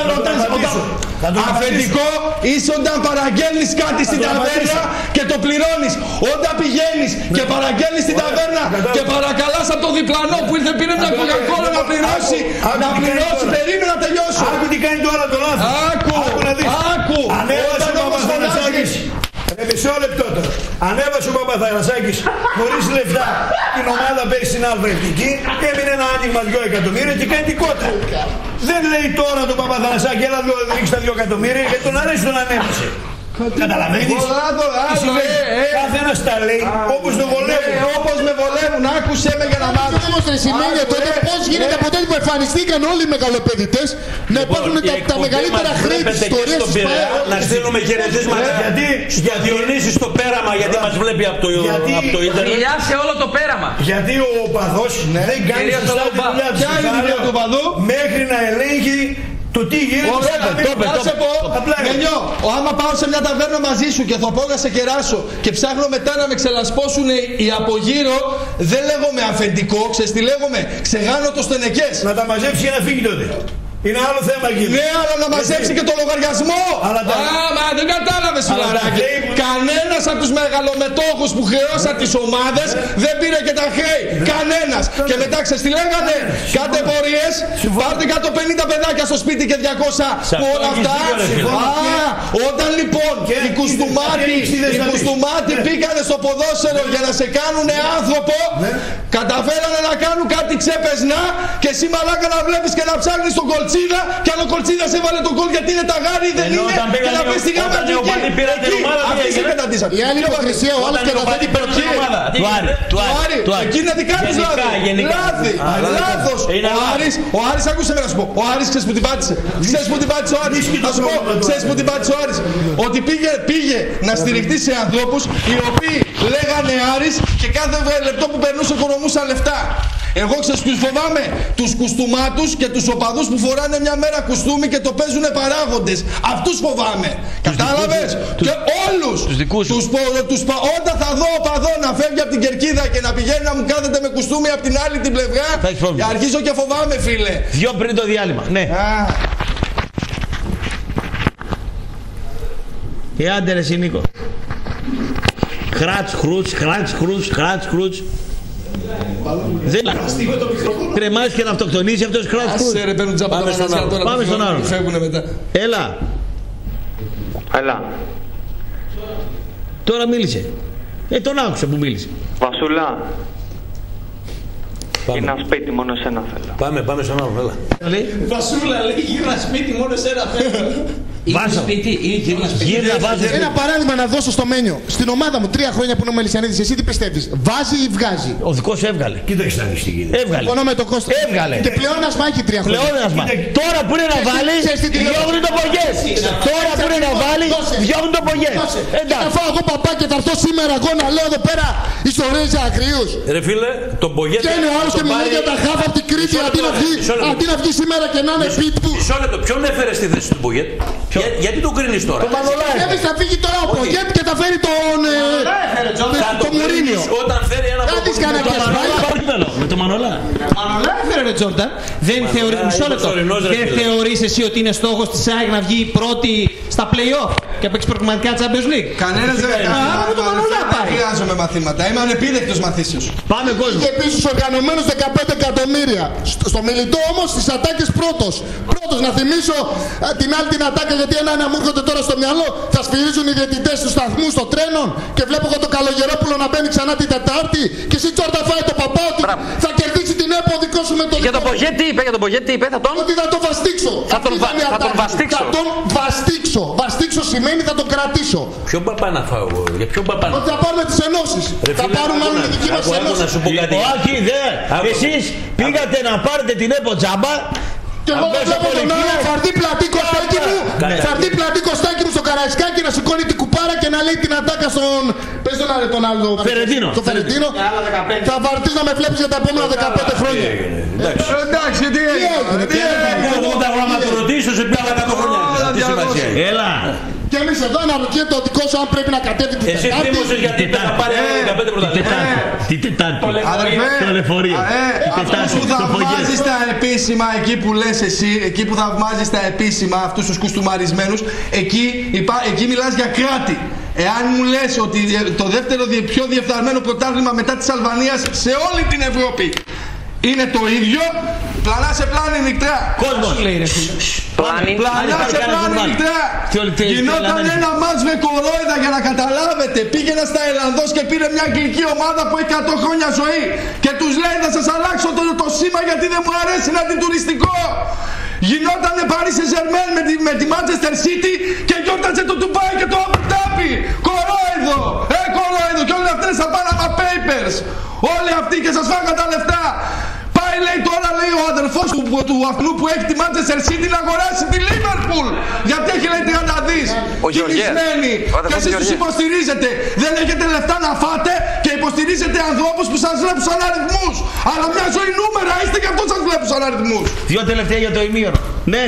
αφεντικό είσαι όταν παραγγέλνεις κάτι στην ταβέρνα και το πληρώνεις. Όταν πηγαίνεις και παραγγέλνεις στην ταβέρνα και παρακαλάς από το διπλανό που ήρθε πήρε μια κοκακόλα να πληρώσει, να πληρώσει, περίμενα να τελειώσω. Άκου τι κάνει τώρα το λάθος. Άκου, άκου. Ανέβασε ο Παπαθανασάκης. Ε, μισό λεπτό τώρα. Ανέβασε ο Παπαθανασάκης χωρίς λεφτά την ομάδα πέρυσι στην Αλβερτική και έμεινε ένα άνοιγμα δύο εκατομμύρια και κάνει την κότα. Δεν λέει τώρα τον Παπαθανασάκη, έλα δω, ρίξει τα δύο εκατομμύρια γιατί τον αρέσει τον ανέβασε. Καταλαβαίνεις. Κάθε ένας τα λέει όπως τον βολεύουν. Όπως με βολεύουν, άκουσέ με για να μάθω. Αυτό όμως σημαίνει τότε πώς γίνεται από τότε που εμφανιστήκαν όλοι οι μεγαλοπαιδητές να υπάρχουν τα μεγαλύτερα χρέη της ιστορίας της ΠΑΕ. Να στείλουμε χαιρετίσματα για Διονύση στο πέραμα γιατί μας βλέπει από το ίντερνετ. Φιλιά σε όλο το πέραμα. Γιατί ο οπαδός δεν κάνει σωστά τη δουλειά του. Ποια είναι η δουλειά του οπαδού? Μέχρι να ελέγχει το τι γίνεται. Θα σε πω, Μενιό, άμα πάω σε μια ταβέρνα μαζί σου και θα πω να σε κεράσω και ψάχνω μετά να με ξελασπώσουν οι από γύρω, δεν λέγομαι αφεντικό, ξέρεις τι λέγομαι, ξεγάνω το στενεκές. Να τα μαζέψει και να φύγει τότε. Είναι άλλο θέμα εκεί. Ναι, αλλά να μαζέψει και το λογαριασμό. Αλλά τα... Α, μα δεν κατάλαβες φιλαράκι. Κανένας από τους μεγαλομετόχους που χρεώσαν τις ομάδες δεν πήρε και τα χρέη. Κανένας. Και μετά ξέρεις τι λέγανε. Κάντε πορείες, πάρτε κάτω πενήντα παιδάκια στο σπίτι και διακόσια που όλα αυτά. Α, όταν λοιπόν οι κουστούμάτοι, οι κουστούμάτοι πήγανε στο ποδόσφαιρο για να σε κάνουνε άνθρωπο, καταφέρανε να κάνουν κάτι ξέπεσνα και εσύ μαλάκα να βλέπεις και να ψάχνεις τον κολτσί. Και αν ο Κολτσίδας έβαλε τον γκολ γιατί είναι ταγάρι ή δεν είναι και να πεις τη γάμα του εκεί. Αυτοί σε καταντήσαν. Η άλλη υποκρισία, ο άλλος καταφέρει πρώτη ομάδα. Του Άρη. Εκεί είναι δικά τους λάθη. Λάθη. Λάθος. Ο Άρης, άκουσε με να σου πω. Ο Άρης ξέρεις που την πάτησε. Ξέρεις που την πάτησε ο Άρης. Να σου πω. Ξέρεις που την πάτησε ο Άρης. Ότι πήγε να στηριχτεί σε ανθρώπους οι οποίοι λέγανε Άρης και κάθε λεπτό που περνούσε οικονομούσαν λεφτά. Εγώ ξέρεις ποιους φοβάμαι? Τους κουστούμάτους και τους οπαδούς που φοράνε μια μέρα κουστούμι και το παίζουνε παράγοντες. Αυτούς φοβάμαι. Κατάλαβες? Και όλους τους δικούς τους, τους, όταν θα δω οπαδό να φεύγει από την κερκίδα και να πηγαίνει να μου κάθεται με κουστούμι από την άλλη την πλευρά, και αρχίζω και φοβάμαι, φίλε. Δυο πριν το διάλειμμα. Ναι. Και άντε ρε Νίκο. Χράτς, χρούτς, χράτς, χρούτς, χράτς, χρούτς. Δεν κρεμάζει και να αυτοκτονήσει αυτός κράτος. Άσε ρε, παίρνουν τζάμπα. Πάμε στον άλλο. Έλα. Έλα. Τώρα μίλησε. Ε, τον άκουσα που μίλησε. Βασούλα. Γύρνα σπίτι, μόνο εσένα θέλω. Πάμε, πάμε στον άλλο, έλα. Βασούλα λέει γύρνα σπίτι, μόνο εσένα θέλω. Βάζω. Σπίτι ή γύρνα σπίτι. Γύρνα, βάζω. Ένα παράδειγμα να δώσω στο Μένιο. Στην ομάδα μου τρία χρόνια που είναι ο Μελισσιανίδης, εσύ τι πιστεύεις? Βάζει ή βγάζει? Ο δικός σου έβγαλε. Κοίταξε να δεις τι γίνεται. Έβγαλε. Συμφωνώ με τον Κώστα. Έβγαλε. Και πλεόνασμα έχει τρία χρόνια. Πλεόνασμα. Τώρα που είναι να βάλει, διώχνει το πογιές. Τώρα που είναι να βάλει, διώχνει το πογιές. Θα φάω εγώ παπά και θα έρθω σήμερα εγώ να λέω εδώ πέρα ιστορίες για ακριούς. Ρε φίλε, τον πογιές. Και είναι ο άλλος και μιλάει για τα χάφα από την Κρήτη αντί να βγει σήμερα και να είναι σπίτι του. Μισό λεπτό, ποιον έφερε στη θέση του Πογιέτ? Γιατί τον κρίνεις τώρα? Το Μανολάι. Θα φύγει τώρα ο Πογιέτ και θα φέρει τον το Μουρίνιο. Όταν φέρει ένα Μανολάι. Με το Μανολάι. Μανολάι έφερε ρε Τζόρνταν. Δεν θεωρείς, μισό λεπτό. Δεν θεωρείς εσύ ότι είναι στόχος της ΑΕΚ να βγει πρώτη στα play-off? και παίξει προγραμματικά Champions League. Κανένας δεν χρειάζομαι μαθήματα. Είμαι ανεπίδεκτος μαθήσεως. Πάμε κόσμο. Και επίσης οργανωμένος δεκαπέντε εκατομμύρια. Στο, στο μιλητό όμως στις ατάκες πρώτος. Πρώτος να θυμίσω α, την άλλη την ατάκα, γιατί ένα-ένα μου έρχονται τώρα στο μυαλό. Θα σφυρίζουν οι διαιτητές του σταθμού στο τρένο και βλέπω εγώ το Καλογερόπουλο να μπαίνει ξανά την Τετάρτη. Και εσύ τσόρτα φάει το παπά ότι θα κερδίσει την ΕΠΟ δικό σου με το Για τον Πογέ τι είπε, για τον Πογέ τι είπε, θα τον. Ότι θα τον βαστίξω. Θα τον, βα... θα τον βαστίξω. Θα τον βαστίξω. Βαστίξω σημαίνει θα τον κρατήσω. Ποιον παπά να φάω εγώ, για ποιον παπά να φάω. Ότι θα πάρουμε τις ενώσεις. Θα πάρουμε όλη τη δική μας ενώση. Όχι, δε. Εσείς πήγατε να πάρετε την ΕΠΟ τζάμπα. Και εγώ βλέπω τον άλλο φαρτί πλατή κοστάκι μου, φαρτί πλατή κοστάκι μου στο Καραϊσκάκι να σηκώνει την κουπάρα και να λέει την ατάκα στον... Πες τον άλλο τον άλλο Φερετίνο. Το Φερετίνο. Θα βαρτείς να με βλέπεις για τα επόμενα δεκαπέντε χρόνια. Εντάξει, τι έγινε. Τι έγινε. Εγώ τα γραμματοδοτήσω σε ποια δεκαπέντε χρόνια. Έλα. Και εμείς εδώ αναρωτιέται ο δικός σου αν πρέπει να κατέβει την Τετάρτη. Εσύ θύμωσες γιατί θα πάρει δεκαπέντε πρωταθλήματα. Την Τετάρτη. Το λεωφορείο. Αυτούς που θαυμάζεις τα επίσημα, εκεί που λες εσύ, εκεί που θαυμάζεις τα επίσημα, αυτούς τους κουστούμαρισμένους, εκεί, εκεί μιλάς για κράτη. Εάν μου λες ότι το δεύτερο πιο διεφθαρμένο πρωτάθλημα μετά της Αλβανίας σε όλη την Ευρώπη είναι το ίδιο, πλανά σε πλάνη νυχτρά. Κόσμος. Πλανά σε πλάνη νυχτρά. Γινόταν ένα μάτς με κορόιδα για να καταλάβετε. Πήγαινα στα Ελλανδός και πήρε μια αγγλική ομάδα που έχει εκατό χρόνια ζωή. Και τους λέει θα σας αλλάξω το, το σήμα γιατί δεν μου αρέσει να την τουριστικό. Γινόταν Paris Saint-Germain με τη, με τη Manchester City και γιόρταζε το Dubai και το Abu Dhabi. Κορόιδο. Ε, κορόιδο. Και όλοι αυτές τα Panama Papers. Όλοι αυτοί και σας φάγαν τα λεφτά. Πάει λέει τώρα λέει ο αδερφός του, του αυτού που έχει τη Manchester City να αγοράσει τη Liverpool. Γιατί έχει λέει τριάντα δις. Κοιμισμένοι. Και εσείς τους υποστηρίζετε. Δεν έχετε λεφτά να φάτε και υποστηρίζετε ανθρώπους που σας βλέπουν σαν αριθμούς. Αλλά μια ζωή νούμερα είστε και αυτούς σας βλέπουν σαν αριθμούς. Δυο τελευταία για το ημίωρο. Ναι.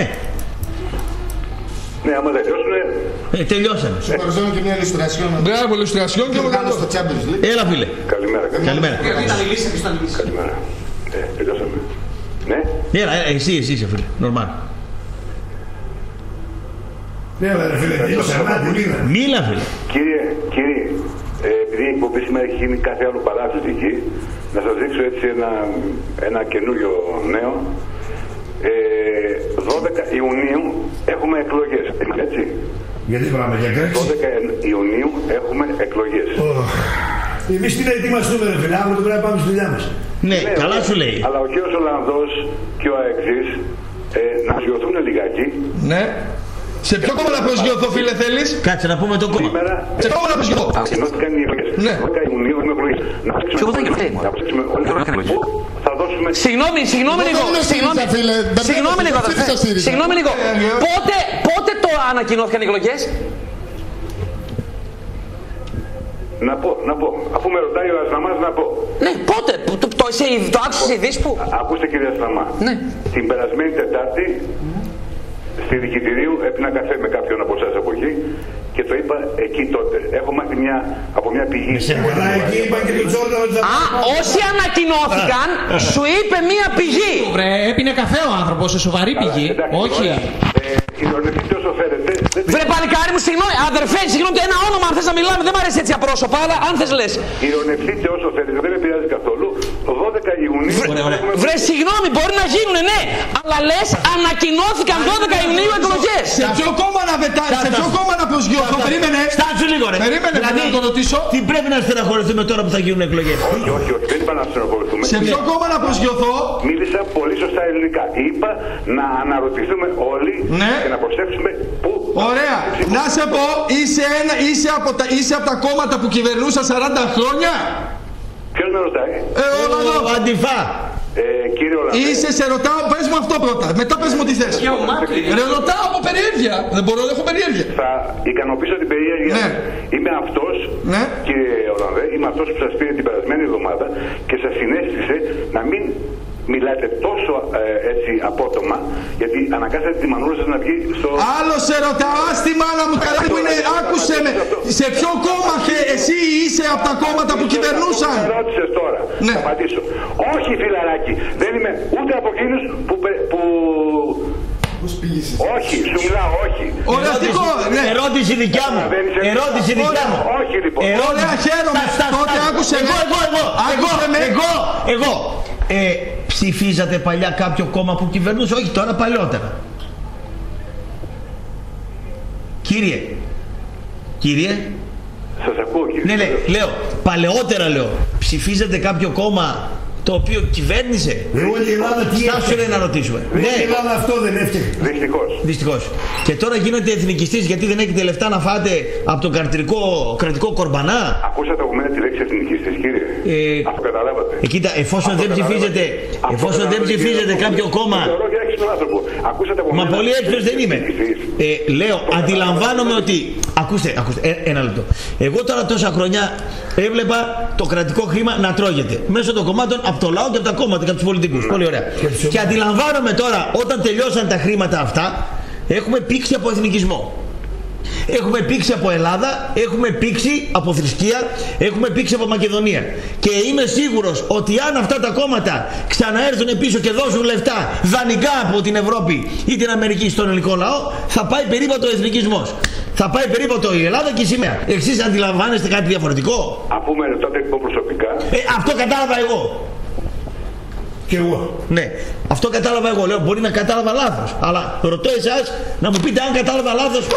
Ναι, άμα τελειώσουνε. Ε, τελειώσανε. Σου παρουσιάζω και μια ηλουστρασιόν. Μπράβο, ηλουστρασιόν και κάνω στο Champions League. Έλα φίλε. Καλημέρα. Καλημέρα. Καλημέρα. Ε, τελειώσαμε. Ναι. Έλα, εσύ, εσύ είσαι φίλε. Νορμάλ. Ναι, ρε φίλε, τελειώσαμε. Μίλα φίλε. Κύριε, κύριε, ε, επειδή η εκπομπή σήμερα έχει γίνει κάθε άλλο παράθλητική, να σας δείξω έτσι ένα, ένα καινούριο νέο. Ε, δώδεκα Ιουνίου έχουμε εκλογές, έτσι. Γιατί πράγμα, για κάτι. δώδεκα Ιουνίου έχουμε εκλογές. Oh. Εμείς τι να ετοιμαστούμε ρε φίλε, αύριο πρέπει να πάμε στη δουλειά μας. Ναι, ναι, καλά σου λέει. Αλλά ο κύριος Ολλανδός και ο Αεξής ε, να σιωθούν λιγάκι. Ναι. Σε ποιο κόμμα να προσγειωθώ φίλε θέλεις? Κάτσε να πούμε το κόμμα. Σήμερα, σε ποιο κόμμα να προσγειωθώ? Ανακοινώθηκαν οι εκλογές. Ναι. δώδεκα Ιουνίου έχουμε εκλογές. Να ψάξουμε όλοι που θα δώσουμε... Συγγνώμη, συγγνώμη λίγο. Συγγνώμη λίγο, αδερφέ. Συγγνώμη λίγο. Πότε το ανακοινώθηκαν οι εκλογές? Να πω, να πω. Αφού με ρωτάει ο Ασταμάς να πω. Ναι, πότε, το, το, το άκουσες ειδήσεις που? Ακούστε κύριε Ασταμά. Ναι. Την περασμένη Τετάρτη στη Δικητηρίου έπινα καφέ με κάποιον από εσάς από εκεί και το είπα εκεί τότε. Έχω μάθει μια, από μια πηγή. Α, όσοι ανακοινώθηκαν σου είπε μια πηγή. Βρε, έπινε καφέ ο άνθρωπος, σε σοβαρή πηγή. Όχι. Ηρωνευτείτε όσο φέρετε. Βρε παλικάρι μου, συγγνώμη, αδερφέ, συγγνώμη, ένα όνομα αν θες να μιλάμε, δεν μ' αρέσει έτσι απρόσωπα, αλλά αν θες λες. Ηρωνευτείτε όσο θέλετε, δεν με πειράζει καθόλου. δώδεκα Ιουνίου. Βρε, συγγνώμη, μπορεί να γίνουνε, ναι, αλλά λες ανακοινώθηκαν δώδεκα Ιουνίου εκλογές. Σε ποιο κόμμα να βετάρει, σε ποιο κόμμα να προσγειωθώ, περίμενε. Στάτσου λίγο, ρε. Περίμενε, δηλαδή, να το ρωτήσω. Τι πρέπει να στεναχωρηθούμε τώρα που θα γίνουν εκλογές? Όχι, όχι, όχι, δεν είπα να στεναχωρηθούμε. Σε ποιο κόμμα να προσγειωθώ? Μίλησα πολύ σωστά ελληνικά. Είπα να αναρωτηθούμε όλοι και να προσέξουμε πού. Ωραία. Να σε πω, είσαι, ένα, είσαι, από τα, είσαι από τα κόμματα που κυβερνούσαν σαράντα χρόνια. Ποιος με ρωτάει? Ε, ο Ολλανδός. Ο Αντιφά. Ε, κύριε Ολλανδέ. Είσαι, σε ρωτάω, πες μου αυτό πρώτα. Μετά πες μου τι θες. Ρε, ρωτάω από περιέργεια. Δεν μπορώ να έχω περιέργεια. Θα ικανοποιήσω την περιέργεια. Ναι. Είμαι αυτός, ναι. Κύριε Ολλανδέ, είμαι αυτός που σας πήρε την περασμένη εβδομάδα και σας συνέστησε να μην μιλάτε τόσο ε, έτσι απότομα, γιατί αναγκάσατε τη μανούλα σας να βγει στο... Άλλο σε ρωτάω, ας τη μάνα μου καλά που είναι, άκουσε με. Σε ποιο κόμμα και εσύ είσαι από τα κόμματα που κυβερνούσαν? Με ρώτησες τώρα, ναι. Θα απαντήσω. Όχι φιλαράκι, δεν είμαι ούτε από εκείνους που... που... Όχι, σου μιλάω, όχι. Ορατικό, ναι. Ερώτηση δικιά μου. Ερώτηση δικιά μου. Όχι, λοιπόν. Ωραία, χαίρομαι. Τότε άκουσε εγώ, εγώ, εγώ, εγώ, εγώ, εγώ. Ε, ψηφίζατε παλιά κάποιο κόμμα που κυβερνούσε? Όχι, τώρα παλιότερα. Κύριε, κύριε. Σας ακούω, κύριε. Ναι, ναι, λέω, παλαιότερα λέω, ψηφίζατε κάποιο κόμμα το οποίο κυβέρνησε? Όλη η Ελλάδα τι έφτιαξε? να ρωτήσουμε. Ναι, η Ελλάδα αυτό δεν έφτιαξε. Δυστυχώς. Δυστυχώς. Και τώρα γίνετε εθνικιστής γιατί δεν έχετε λεφτά να φάτε από τον κρατικό, κρατικό κορμπανά. Ακούσατε από μένα τη λέξη εθνικιστής, κύριε. Ε, Αυτό καταλάβατε. Ε, κοίτα, εφόσον αυτό δεν ψηφίζετε, εφόσον δεν ψηφίζετε κάποιο κόμμα. Μα πολύ έξυπνος δεν είμαι. Ε, λέω, αντιλαμβάνομαι ότι. Ακούστε, ακούστε, ε, ένα λεπτό. Εγώ τώρα τόσα χρόνια έβλεπα το κρατικό χρήμα να τρώγεται μέσω των κομμάτων από το λαό και από τα κόμματα και από τους πολιτικούς. Πολύ ωραία. Και, και αντιλαμβάνομαι τώρα, όταν τελειώσαν τα χρήματα αυτά, έχουμε πήξει από εθνικισμό. Έχουμε πήξει από Ελλάδα, έχουμε πήξει από θρησκεία, έχουμε πήξει από Μακεδονία. Και είμαι σίγουρος ότι αν αυτά τα κόμματα ξαναέρθουν πίσω και δώσουν λεφτά δανεικά από την Ευρώπη ή την Αμερική στον ελληνικό λαό, θα πάει περίπατο ο εθνικισμός. Θα πάει περίπατο η Ελλάδα και η σημαία. Εσείς αντιλαμβάνεστε κάτι διαφορετικό? Αφού με ρωτάτε εγώ προσωπικά. Ε, αυτό κατάλαβα εγώ. Και εγώ. Ναι, αυτό κατάλαβα εγώ. Λέω, μπορεί να κατάλαβα λάθος. Αλλά ρωτώ εσάς να μου πείτε αν κατάλαβα λάθος.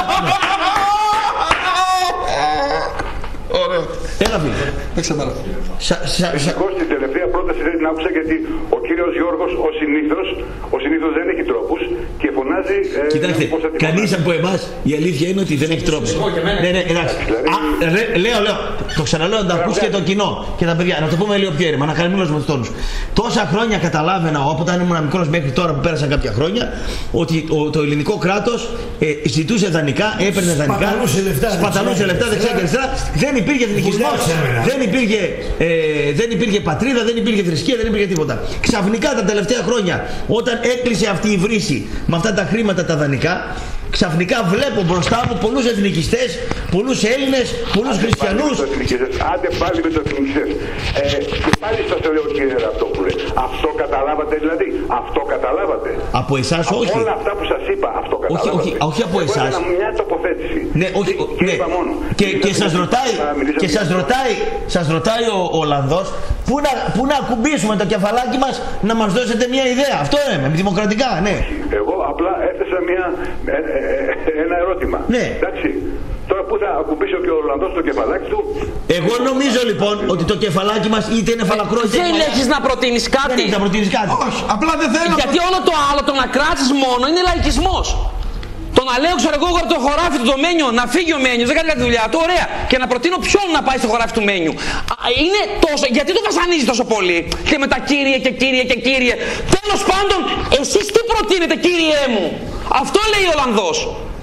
Ωραίο. Έλα φίλε. Δεν ξεμέρα. Δυστυχώς την τελευταία πρόταση δεν την άκουσα γιατί ο κύριος Γιώργος ο συνήθως, ο συνήθως δεν έχει τρόπους και φωνάζει. Ε, Κοιτάξτε, κανείς από εμάς η αλήθεια είναι ότι δεν έχει τρόπους. Ναι, ναι, εντάξει. Α, ρε, λέω, λέω, το ξαναλέω να το ακούσει και το κοινό και τα παιδιά. Να το πούμε λίγο πιο ήρεμα, να χαμηλώσουμε τους τόνους. Τόσα χρόνια καταλάβαινα, όταν ήμουν μικρός μέχρι τώρα που πέρασαν κάποια χρόνια, ότι το ελληνικό κράτος ε, ζητούσε δανεικά, έπαιρνε δανεικά, σπαταλούσε λεφτά δεξιά και αριστερά. Δεν υπήρχε εθνικισμός, δεν υπήρχε, ε, δεν υπήρχε πατρίδα, δεν υπήρχε θρησκεία, δεν υπήρχε τίποτα. Ξαφνικά τα τελευταία χρόνια, όταν έκλεισε αυτή η βρύση με αυτά τα χρήματα τα δανεικά, ξαφνικά βλέπω μπροστά μου πολλούς εθνικιστές, πολλούς Έλληνες, πολλούς χριστιανούς. Άντε πάλι με το εθνικιστές. Ε, και πάλι σας λέω κύριε Ραπτόπουλε, αυτό καταλάβατε δηλαδή, αυτό καταλάβατε? Από εσάς όχι. Από όλα αυτά που σας είπα, αυτό καταλάβατε? Όχι, όχι, όχι από εσάς. Εγώ μια τοποθέτηση. Ναι, όχι, και, ναι. Και, και, σας ρωτάει, και σας ρωτάει, σας ρωτάει ο, ο Ολλανδός πού να, πού να ακουμπήσουμε το κεφαλάκι μας να μας δώσετε μια ιδέα. Αυτό είναι, δημοκρατικά, ναι. Εγώ απλά έθεσα μια, ε, ε, ένα ερώτημα. Ναι. Εντάξει. Τώρα που θα ακουμπήσει και ο Ολλανδός το κεφαλάκι του. Εγώ νομίζω λοιπόν ότι το κεφαλάκι μας είτε είναι φαλακρό είτε δεν έχεις να προτείνεις κάτι. Δεν έχεις να προτείνεις κάτι. Όχι, απλά δεν θέλω. Γιατί όλο το άλλο, το να κράτσεις μόνο είναι λαϊκισμός. Το να λέω, ξέρω εγώ, το χωράφι του το Μένιο, να φύγει ο Μένιος, δεν κάνει κάτι δουλειά του, ωραία. Και να προτείνω ποιον να πάει στο χωράφι του Μένιου. Είναι τόσο. Γιατί το βασανίζει τόσο πολύ. Και με τα κύριε και κύριε και κύριε. Τέλος πάντων, εσείς τι προτείνετε, κύριέ μου? Αυτό λέει ο Ολλανδός.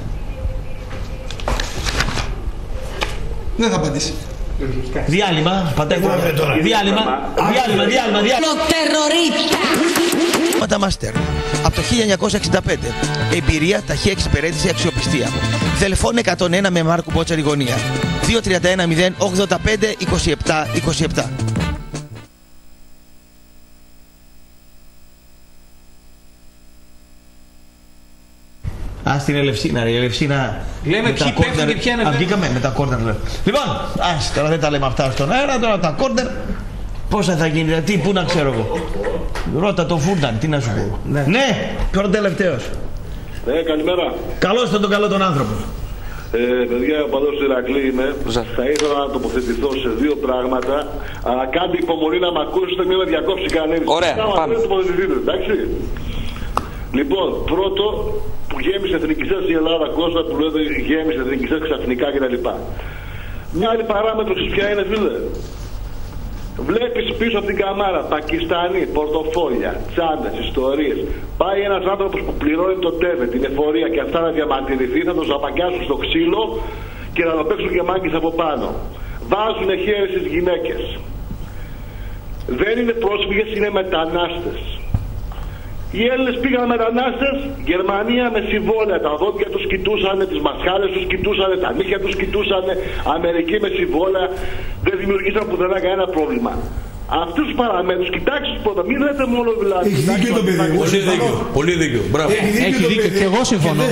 Δεν θα απαντήσει. Διάλειμμα, πατέρα. Διάλειμμα, διάλειμμα, διάλειμμα, διάλειμμα. Μάστερ. Από το χίλια εννιακόσια εξήντα πέντε. Εμπειρία, ταχεία εξυπηρέτηση, αξιοπιστία. Τηλεφώνη εκατόν ένα με Μάρκο Μπότσαρη γωνία. δύο τρία ένα μηδέν ογδόντα πέντε είκοσι επτά είκοσι επτά. Α, στην Ελευσίνα, η Ελευσίνα. Λέμε ποιοι πέφτουν και ποια είναι. Α, βγήκαμε με τα κόρνερ. Λοιπόν, ας τώρα δεν τα λέμε αυτά στον αέρα, τώρα τα κόρνερ. Πόσα θα γίνει, τι, πού να ξέρω εγώ. Ρώτα το Φούρνταν, τι να σου πω. Ναι, ναι, πρώτο τελευταίος. Ναι, καλημέρα. Καλώς τον τον καλό τον άνθρωπο. Ε, παιδιά, ο παδός του Ηρακλή είμαι. Θα ήθελα να τοποθετηθώ σε δύο πράγματα. Αλλά κάντε υπομονή να μ' ακούσετε, μην με διακόψει κανείς. Ωραία, πάμε. Να τοποθετηθείτε, εντάξει. Λοιπόν, πρώτο, που γέμισε εθνικιστές η Ελλάδα, Κώστα, που λέτε γέμισε εθνικιστές ξαφνικά κτλ. Μια άλλη παράμετρο ποια είναι, φίλε. Βλέπεις πίσω από την καμάρα Πακιστανοί, πορτοφόλια, τσάντες, ιστορίες. Πάει ένας άνθρωπος που πληρώνει το τέβε, την εφορία και αυτά να διαμαρτυρηθεί, θα τον ζαπακιάσουν στο ξύλο και να το παίξουν και μάγκες από πάνω. Βάζουν χέρι στις γυναίκες. Δεν είναι πρόσφυγες, είναι μετανάστες. Οι Έλληνες πήγαν μετανάστες, Γερμανία με συμβόλαια, τα δόντια τους κοιτούσανε, τις μασχάλες τους κοιτούσανε, τα νύχια τους κοιτούσανε, Αμερική με συμβόλαια, δεν δημιουργήσαν πουθενά κανένα πρόβλημα. Αυτούς τους παραμέτρους, κοιτάξτε πρώτα, μην λέτε μόνο δηλαδή. Έχει δίκιο το παιδί. Πολύ δίκιο. Πολύ δίκιο. Μπράβο. Έχει δίκιο και εγώ συμφωνώ.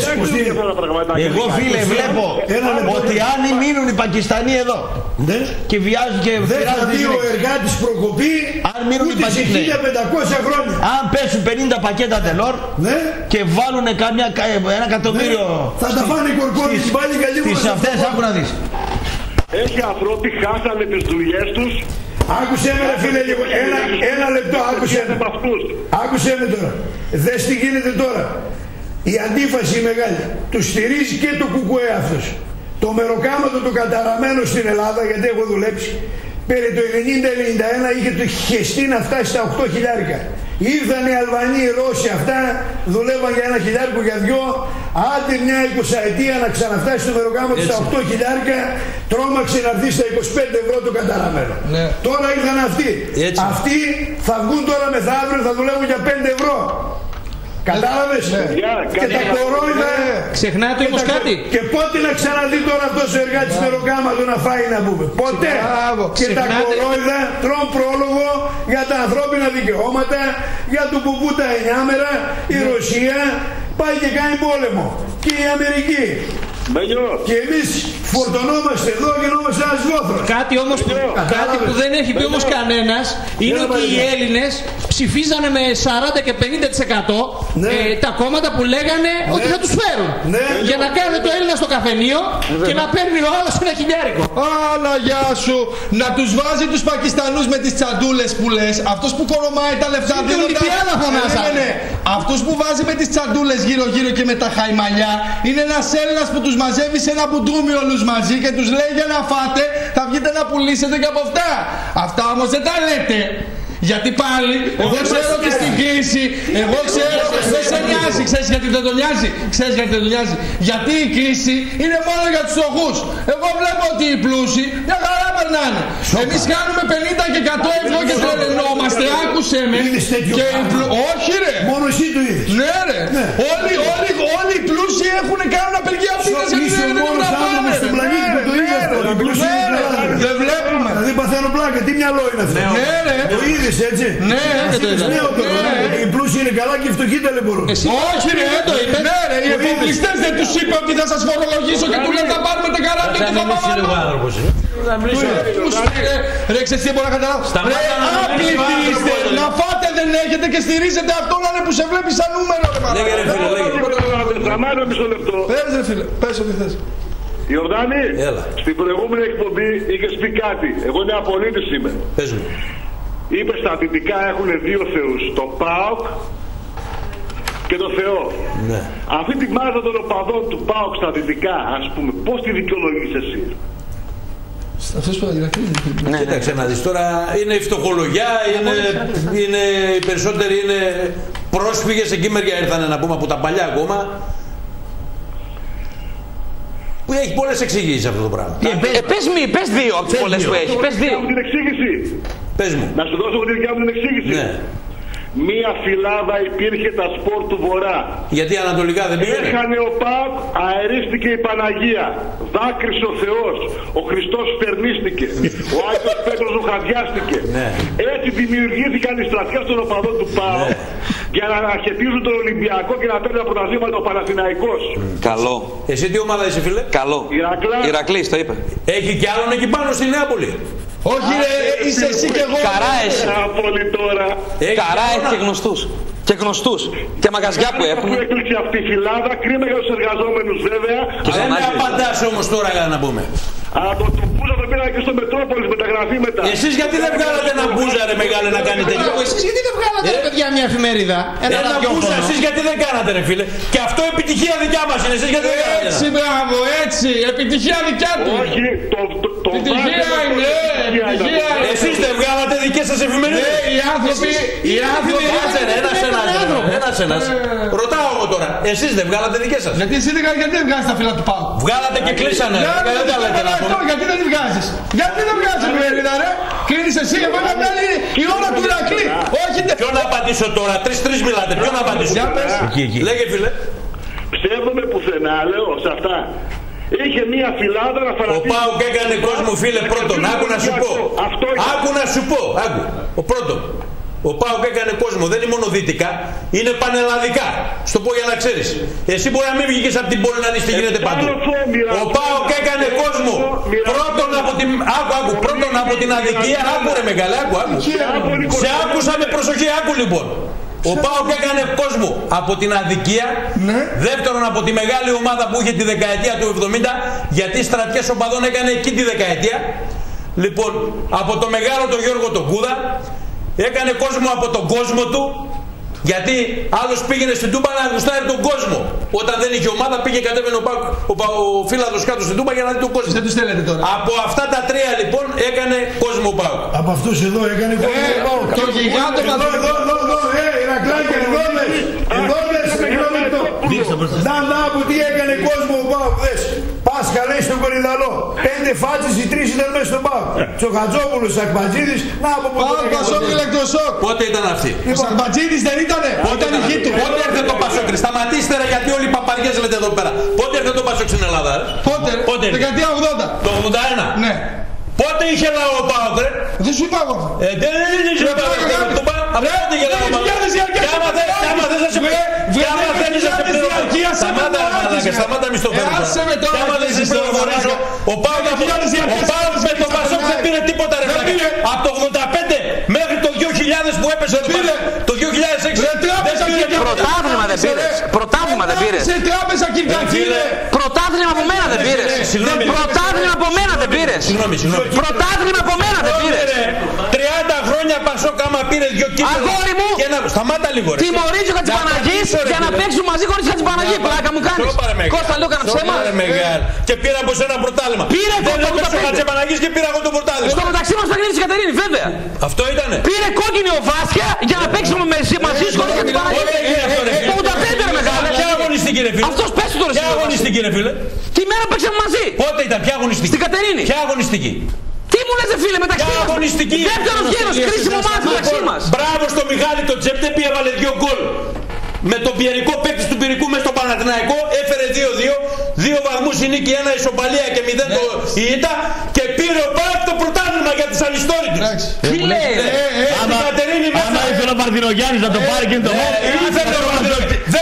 Εγώ φίλε βλέπω ότι αν μείνουν οι Πακιστανοί εδώ και βιάζουν και δεν θα δει ο εργάτης προκοπή αν μείνουν οι Πακιστανοί χίλια πεντακόσια χρόνια. Αν πέσουν πενήντα πακέτα τελόρ και βάλουν καμιά, ένα εκατομμύριο θα τα φάνε οι κορκόδες πάλι καλή στις αυτές, άκου να δεις. Έχει ανθρώποι, χάσανε τις δουλειές τους. Άκουσέ με ρε φίλε λίγο, ένα, ένα λεπτό, άκουσέ με. Άκουσέ με τώρα. Δες τι γίνεται τώρα. Η αντίφαση μεγάλη. Του στηρίζει και το κουκουέ αυτός. Το μεροκάματο το καταραμένο στην Ελλάδα, γιατί έχω δουλέψει, πέρε το ενενήντα ενενήντα ένα είχε το χεστή να φτάσει στα οκτώ χιλιάρικα. Ήρθαν οι Αλβανοί, οι Ρώσοι, αυτά δουλεύαν για ένα χιλιάρικο για δυο. Άντε μια εικοσαετία να ξαναφτάσει στο μεροκάματο στα οκτώ χιλιάρικα, τρόμαξε να έρθει στα είκοσι πέντε ευρώ το καταραμένο. Ναι. Τώρα ήρθαν αυτοί. Έτσι. Αυτοί θα βγουν τώρα μεθαύριο, θα δουλεύουν για πέντε ευρώ. Κατάλαβες, ναι. Και τα κορόιδα. Ναι. Ξεχνάτε όμως κάτι. Και πότε να ξαναδεί τώρα αυτός ο εργάτης με ροκάματο να φάει να πούμε. Ποτέ. Και τα κορόιδα τρών πρόλογο για τα ανθρώπινα δικαιώματα, για του Πουπού τα εννιάμερα, η Ρωσία πάει και κάνει πόλεμο. Και η Αμερική. Και εμείς φορτωνόμαστε εδώ και γινόμαστε ένας γόθρος. Κάτι όμως που, κάτι που δεν έχει πει όμως κανένας είναι ότι οι Έλληνες ψηφίζανε με σαράντα και πενήντα τοις εκατό ναι. ε, τα κόμματα που λέγανε ναι. ότι θα τους φέρουν. Ναι. Για να κάνει το Έλληνα στο καφενείο ναι. και να παίρνει ο άλλος ένα χιλιάρικο. Άλλα γεια σου! Να τους βάζει τους Πακιστανούς με τις τσαντούλες που λες. Αυτός που κορομάει τα λεφτά δεν είναι. Αυτός που βάζει με τις τσαντούλες γύρω-γύρω και με τα χαϊμαλιά είναι ένας Έλληνας που τους μαζεύει σε ένα μπουντρούμι όλους μαζί και τους λέει για να φάτε, θα βγείτε να πουλήσετε και από αυτά. Αυτά όμως δεν τα λέτε. Γιατί πάλι, εγώ ξέρω και στην κρίση, εγώ ξέρω, δεν σε νοιάζει, ξέρεις γιατί δεν το νοιάζει, ξέρεις γιατί δεν το νοιάζει. Γιατί η κρίση είναι μόνο για τους φτωχούς. Εγώ βλέπω ότι οι πλούσιοι μια χαρά περνάνε. Εμείς κάνουμε πενήντα και εκατό ευρώ και τρελαινόμαστε, άκουσε με. Και οι πλου... Όχι ρε. Μόνο εσύ το είδες. Ναι ρε. Ναι. Όλοι, όλοι, όλοι οι πλούσιοι έχουν κάνει απεργία πείνας γιατί δεν είναι να πάνε. Δεν βλέπουμε. Δηλαδή παθαίνω πλάκα, τι μυαλό είναι αυτό. Ναι ρε. Το είδες έτσι. Ναι, οι πλούσιοι είναι καλά και οι φτωχοί ταλαιπωρούν. Όχι ρε, δεν το είπε. Ναι ρε, οι εφοπλιστές δεν τους είπε ότι θα σας φορολογήσω και του λένε θα πάρουμε τα καράβια και θα πάμε. Ρε, ξέρεις τι μπορώ να καταλάβω. Ρε, άπλητοι είστε. Να φάτε δεν έχετε και στηρίζετε αυτόν που σε βλέπει σαν νούμερο. Λέγε ρε φίλε, λέγε. Σταμάτα μισό λεπτό. Πες ρε φίλε, πες ό,τι θες. Ιορδάνη, στην προηγούμενη εκπομπή είχες πει κάτι. Εγώ είναι απολύτης είμαι. Πες μου. Είπε στα δυτικά έχουν δύο θεούς, το ΠΑΟΚ και το Θεό. Ναι. Αυτή τη μάζα των οπαδών του ΠΑΟΚ στα δυτικά, ας πούμε, πώς τη δικαιολογείς εσύ? Αυτός που ναι, ναι. Κοίταξε να δεις τώρα, είναι η φτωχολογιά, είναι, είναι, οι περισσότεροι είναι πρόσφυγες, εκεί μεριά ήρθανε να πούμε από τα παλιά ακόμα. Που έχει πολλές εξηγήσεις αυτό το πράγμα. Ε, πες, πες, μη, πες δύο από τις πολλές που έχει, πες δύο. Την εξήγηση. Πες μου. Να σου δώσω τη δικιά μου την εξήγηση. Ναι. Μία φυλάδα υπήρχε τα σπορ του Βορρά. Γιατί ανατολικά δεν πήγαινε. Έχανε ο ΠΑΟΚ, αερίστηκε η Παναγία. Δάκρυσε ο Θεός. Ο Χριστός φτερνίστηκε. Ο Άγιος Πέτρος οχαδιάστηκε. Ναι. Έτσι δημιουργήθηκαν οι στρατιές των οπαδών του ΠΑΟΚ. Ναι. Για να αναχαιτίζουν τον Ολυμπιακό και να παίρνουν από τα πρωταθλήματα ο Παναθηναϊκός. Καλό. Εσύ τι ομάδα είσαι φίλε? Καλό. Ηρακλής το είπε. Έχει κι άλλον εκεί πάνω στη Νεάπολη. Όχι ρε, είσαι εσύ και εγώ. Καρά έχει. Καρά έχει και γνωστούς. Και γνωστούς. Και μαγαζιά που έχουν. Που έκλειξε αυτή η φυλάδα, κρίμα για τους εργαζόμενους βέβαια. Δεν με απαντάς όμως τώρα για να πούμε. Από το Μπούζα το πήραν και στο Μετρόπολης με τα γραφήματα. Εσείς γιατί δεν βγάλατε ένα Μπούζα ρε μεγάλε να κάνετε τέτοιο? Εσείς γιατί δεν βγάλατε ρε παιδιά μια εφημερίδα? Ένα Μπούζα εσείς γιατί δεν κάνατε ρε φίλε? Και αυτό επιτυχία δικιά μας είναι, εσείς γιατί δεν κάνατε? Έτσι μπράβο, έτσι, επιτυχία δικιά του. Όχι, το επιτυχία είναι, επιτυχία είναι. Εσείς δεν βγάλατε δικές σας εφημερίδες? Ναι, οι άνθρωποι, οι άνθρωποι. Ένας ένας, ένας ένας. Ρωτάω εγώ τώρα, εσείς δεν βγάλατε δικές σας? Γιατί εσύ γιατί δεν βγάζεις τα φύλλα του Πάου? Βγάλατε και κλείσανε. Γιατί δεν τη βγάζεις? Γιατί δεν βγάζεις εφημερίδα ρε? Κλείνεις εσύ, εγώ να βγάλει η ώρα του Ηρακλή. Όχι δεν. Ποιο να απαντήσω τώρα, τρεις-τρεις μιλάτε, ποιο να απαντήσω? Για πες. Λέγε φίλε. Ψεύδομαι πουθενά, λέω, σε αυτά. Είχε μία φυλάδα να φανατήσει. Ο ΠΑΟΚ έκανε κόσμο, φίλε, πρώτον. Άκου να σου πω. Άκου να σου πω. Άκου. Ο πρώτον. Ο ΠΑΟΚ έκανε κόσμο, δεν είναι μόνο δυτικά, είναι πανελλαδικά. Στο πω για να ξέρεις. Εσύ μπορεί να μην βγήκες από την πόλη να δεις τι γίνεται παντού. Ο ΠΑΟΚ έκανε κόσμο πρώτον από την, άκου, άκου, πρώτον από την αδικία. Άκου ρε μεγάλε, άκου, άκου. Σε άκουσα με προσοχή, άκου λοιπόν. Ο ΠΑΟΚ έκανε κόσμο από την αδικία, ναι. Δεύτερον από τη μεγάλη ομάδα που είχε τη δεκαετία του εβδομήντα, γιατί στρατιές οπαδών έκανε εκεί τη δεκαετία. Λοιπόν, από το μεγάλο τον Γιώργο τον Κούδα, έκανε κόσμο από τον κόσμο του, γιατί άλλος πήγαινε στην Τούμπα να γουστάρει τον κόσμο. Όταν δεν είχε ομάδα πήγε κατέβαινε ο, Πάκ, ο, ο, ο Φύλαδος κάτω στην Τούμπα για να δει τον κόσμο. Δεν τους θέλετε τώρα. Από αυτά τα τρία λοιπόν έκανε κόσμο ο Πάουκ. Από αυτούς εδώ έκανε κόσμο ο Πάουκ. Το γιγάντο μας. Εδώ, εδώ, εδώ, εδώ, ε, Ηρακλάκη, εδώ λες. Εδώ λες, συγγνώμη το. Να, να, που τι έκανε κόσμο ο Πάουκ, δες. Πάσχα λέει στον Κορυδαλό. Πέντε φάτσες, οι τρεις ήταν μέσα στον Πάουκ. Τσοχατζόπουλος, Σακμπατζίδης, να από πού ήταν. Πασόκ, ηλεκτροσόκ. Πότε ήταν αυτή. Ο Σακμπατζίδης δεν ήτανε. Όταν η γη του. Πότε έρθε το Πασόκ, σταματήστε ρε, γιατί όλοι οι παπαριές λέτε εδώ πέρα. Πότε έρθε το Πασόκ στην Ελλάδα, ρε. Πότε, δεκαετία ογδόντα. Το ογδόντα ένα. Ναι. Πότε είχε λαό ο Πάοκ, ρε. Δεν σου είπα εγώ. Ε, δεν είχε λαό ο Πάοκ. Πότε είχε λαό ο Πάοκ. Και άμα θες να σε πληροφορήσω. Σταμάτα ρε μαλάκα, σταμάτα μη στο φέρνω. Και άμα δεν σε πληροφορήσω, ο Πάοκ με το Πασόκ δεν πήρε τίποτα ρε μαλάκα. Από το ογδόντα πέντε μέχρι το δύο χιλιάδες που έπεσε το δύο χιλιάδες έξι. Πρωτάθλημα δεν πήρες. Πρωτάθλημα δεν πήρες. Σε τράπεζα Κυριακή. Πρωτάθλημα από μένα δεν πήρες. Πρωτάθλημα από μένα δεν πήρες. Πρωτάθλημα από μένα δεν πήρες. τριάντα χρόνια Πασόκ άμα πήρε δυο κύπελα. Αγόρι μου. Σταμάτα λίγο ρε. Τιμωρίζει ο Χατζηπαναγής για να παίξουν μαζί χωρίς Χατζηπαναγή. Πλάκα μου κάνεις. Κώστα λέω κανένα ψέμα. Και πήρα από σένα πρωτάθλημα. Πήρε το Χατζηπαναγής και πήρα εγώ το πρωτάθλημα. Στο μεταξύ μας θα γίνει της Κατερίνης βέβαια. Αυτό ήτανε. Πήρε κόκκινη ο Βάσκια για να παίξουμε μαζί σου χωρίς Χατζηπαναγή. Το ογδόντα πέντε ρε μεγάλε. Ποια αγωνιστική ρε φίλε. Αυτός πέσει τώρα. Ποια αγωνιστική ρε φίλε. Τη μέρα που παίξαμε μαζί. Πότε ήταν, ποια αγωνιστική. Στην Κατερίνη. Ποια αγωνιστική. Τι μου λες φίλε μεταξύ μας. Δεύτερος γύρος, κρίσιμο μάτι μεταξύ μας. Μπράβο στο Μιχάλη το Τσέπτεπι, έβαλε δύο γκολ. Με τον πιερικό παίκτη του Πυρικού μέσα στο Παναθηναϊκό έφερε δύο δύο. Δύο βαθμούς η νίκη, ένα ισοπαλία και μηδέν το η ήττα. Και πήρε ο Πάοκ το πρωτάθλημα για τις ανιστόρητες. Τι λέει. Άμα ήθελε ο Μαρθινογιάννης να το πάρει και το μάτς. Δεν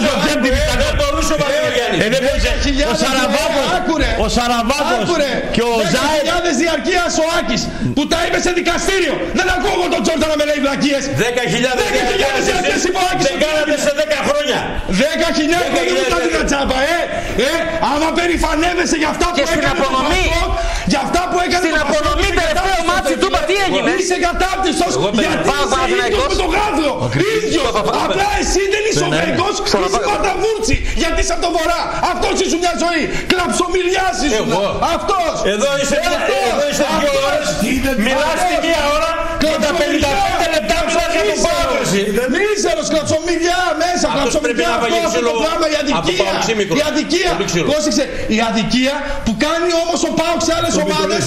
το ρούσε ο Μαρθινογιάννης. Ο Σαραβάκος. Ο Σαραβάκος και ο Ζάιτ. δέκα χιλιάδες διαρκείας ο Άκης που τα είπε σε δικαστήριο. Δεν ακούω τον Τζόρνταν να με λέει βλακίες. δέκα χιλιάδες διαρκείας είπε ο Άκης. Δεν κάνατε σε δέκα χρόνια. δέκα χιλιάδες δεν ήταν την τσάπα, ε. Ε, άμα περηφανεύεσαι για αυτά που έκανε. Και στην απονομή. Για αυτά που έκανε. Στην απονομή τελευταίο μάτσι του είπα τι έγινε. Είσαι κατάπτυστος. Γιατί είσαι ίδιος με τον Γάδλο. Ίδιος. Απλά εσύ δεν είσαι ο Βέγκος. Είσαι Παταβούρτσι. Γιατί είσαι από τον Βορρά. Αυτός ήσουν μια ζωή. Κλαψομιλιάς ήσουν. Αυτός. Εδώ είσαι δύο ώρες. Μιλάς την μία ώρα. Και τα πενήντα πέντε λεπτά μιλάς για τον Πάοκ. Μίζερος, κλαψομιλιά μέσα. Κλαψομιλιά. Αυτό το πράγμα. Η αδικία. Η αδικία. Πρόσεξε. Η αδικία που κάνει όμως ο Πάοκ σε άλλες ομάδες.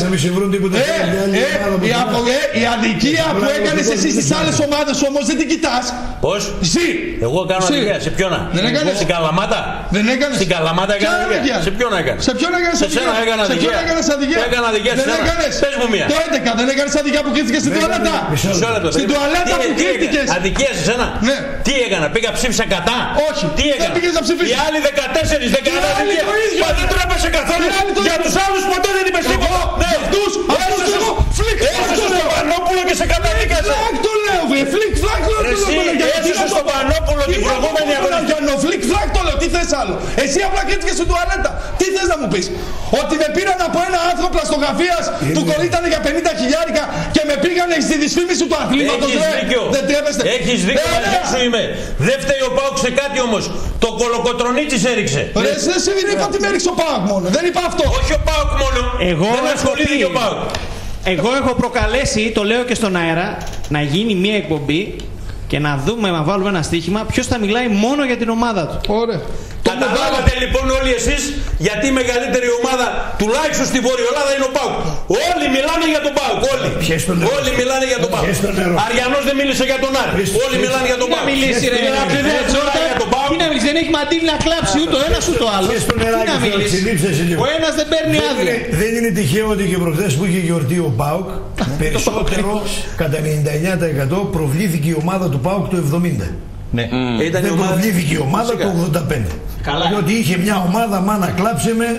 Η αδικία που έκανες εσύ στις άλλες ομάδες όμως δεν την κοιτάς. Πώς? Εσύ. Εγώ κάνω αδικία. Σε ποιον? Στην Καλαμάτα. Δεν έκανες. Στην Καλαμάτα έκανα αδικία. Σε ποιον έκανες? Σε ποιον έκανες αδικία? Σε σένα έκανα αδικία. Έκανα αδικία σε σένα. Πες μου μία. Το έντεκα δεν έκανες αδικία που κρίθηκες στην τουαλέτα. Στην τουαλέτα που κρίθηκες. Αδικία σε σένα. Ναι. Τι έκανα? Πήγα ψήφισα κατά. Όχι. Τι έκανα? Δεν πήγες να ψηφίσεις. Οι άλλοι δεκατέσσερις δεν έκαναν αδικία. Μα δεν τρέπεσαι καθόλου. Για τους άλλους ποτέ δεν είπες τίποτα. Ναι. Αυτούς. Αυτούς εγώ. Φλικ. Έσαι στο Πανόπουλο και σε καταδίκασε. Φλικ το λέω βε. Φλικ φλακ το λέω. Έσαι στο Πανόπουλο την προηγούμενη αγωνιστική. Φλικ φλακ το λέω. Τι θες άλλο? Εσύ απλά κρίθηκες στην τουαλέτα. Τι θες να μου πεις? Ότι με πήραν από ένα άνθρωπο πλαστογραφίας που κολλήτανε για πενήντα χιλιάρικα και με πήγανε στη δυσφήμιση του αθλήματος. Έχεις δίκιο. Δεν τρέπεστε. Έχεις δίκιο. Μαζί σου είμαι. Δεν φταίει ο Πάοκ σε κάτι όμως. Το Κολοκοτρονίτσις έριξε. Ρε εσύ δεν είπα τι με έριξε ο Πάοκ μόνο. Δεν είπα αυτό. Όχι ο Πάοκ μόνο. Εγώ δεν ασχολείται ο Πάοκ. Εγώ έχω προκαλέσει, το λέω και στον αέρα, να γίνει μια εκπομπή και να δούμε, να βάλουμε ένα στοίχημα ποιος θα μιλάει μόνο για την ομάδα του. Ωραία. Καταλάβατε λοιπόν όλοι εσείς γιατί η μεγαλύτερη ομάδα τουλάχιστον στη Βόρεια Ελλάδα είναι ο ΠΑΟΚ. Όλοι μιλάνε για τον ΠΑΟΚ. Όλοι. Όλοι μιλάνε για τον ΠΑΟΚ. Αριανός δεν μίλησε για τον Άρη. Όλοι μιλάνε για τον ΠΑΟΚ. Τι να μιλήσει ρε. Τι να μιλήσει, δεν έχει μαντήλι να κλάψει ούτε ο ένας ούτε ο άλλος. Τι να μιλήσει. Ο ένας δεν παίρνει άδεια. Δεν είναι τυχαίο ότι και προχθές που είχε γιορτή ο ΠΑΟΚ, περισσότερο κατά ενενήντα εννέα τοις εκατό προβλήθηκε η ομάδα του ΠΑΟΚ το εβδομήντα. Ναι. Mm. Δεν προβλήθηκε η ομάδα το ογδόντα πέντε. Καλά. Διότι είχε μια ομάδα, μάνα κλάψε με,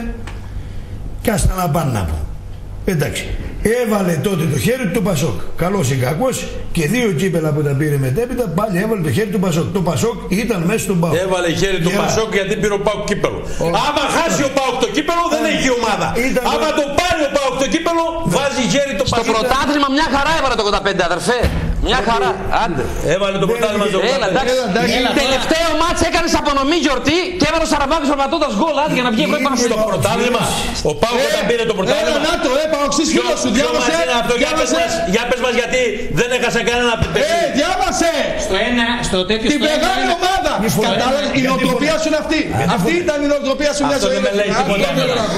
κάστα να πάνε να πω. Εντάξει. Έβαλε τότε το χέρι του το Πασόκ. Καλός ή κακός, και δύο κύπελα που τα πήρε μετέπειτα, πάλι έβαλε το χέρι του Πασόκ. Το Πασόκ ήταν μέσα στον ΠΑΟΚ. Έβαλε χέρι του Πασόκ γιατί πήρε ο ΠΑΟΚ κύπελο. Oh. Άμα χάσει ο ΠΑΟΚ το κύπελο, δεν έχει ομάδα. Ήταν... Άμα το πάρει ο ΠΑΟΚ το κύπελο, βάζει χέρι το Πασόκ. Στο πρωτάθλημα μια χαρά έβαλε το ογδόντα πέντε, αδερφέ. Μια χαρά. Άντε. Έβαλε το πρωτάθλημα στο Έλα, εντάξει. Τελευταίο μάτς έκανες απονομή γιορτή και έβαλε ο Σαραβάκης περπατώντας γκολ, άντε για να βγει πρώτα στο πρωτάθλημα. Ο ΠΑΟΚ όταν πήρε το πρωτάθλημα. Έλα, να το, ε, Παοξής φίλος σου, διάβασε. Για πες μας γιατί δεν έχασα κανένα παιχνίδι. Ε, διάβασε! Στο ένα, στο τέτοιο. Την μεγάλη ομάδα! Κατάλαβες, η νοοτροπία σου είναι αυτή. Αυτή ήταν η νοοτροπία σου μια ζωή. Αυτό δεν με λέει τίποτα.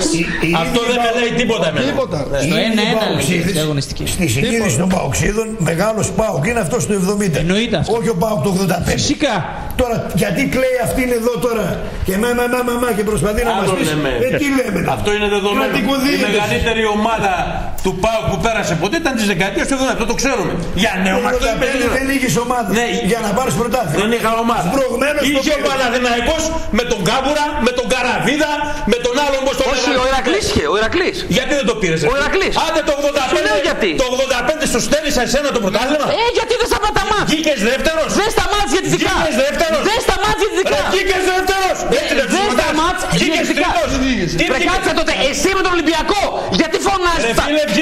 Αυτό δεν με λέει τίποτα. Στο ένα ένα λέγεται αγωνιστική. Στη συγκίνηση των Παοξίδων, μεγάλος ΠΑΟΚ είναι αυτός του εβδομήντα. Εννοείται αυτό. Όχι ο ΠΑΟΚ του ογδόντα πέντε. Φυσικά. Τώρα, γιατί κλαίει αυτή είναι εδώ τώρα και με με με με και προσπαθεί να μας πει. Ε, τι λέμε. Αυτό είναι δεδομένο. Η μεγαλύτερη ομάδα του ΠΑΟΚ που πέρασε ποτέ ήταν τη δεκαετία του εβδομήντα. Αυτό το ξέρουμε. Για νέο αυτό δεν είχες ομάδα. Ναι, για να πάρεις πρωτάθλημα. Δεν είχα ομάδα. Είχε ο Παναθηναϊκός με τον Κάμπουρα, με τον Καραβίδα, με τον άλλον όπως τον Όχι, ο Ηρακλής είχε. Ο Ηρακλής. Γιατί δεν το πήρες? Ο Ηρακλής. Άντε το ογδόντα πέντε. Το ογδόντα πέντε σου στέλνησα εσένα το πρωτάθλημα. Ε, γιατί δεν σταματά μάτς. Βγήκες δεύτερος. Δεν σταμάτησε γιατί δικά. Βγήκες δεύτερος. Δεν σταμάτησε γιατί δικά. Βγήκες δεύτερος. Δεν σταμάτησε γιατί δικά. Πρεκάτσε τότε εσύ με τον Ολυμπιακό. Γιατί φωνάζεις?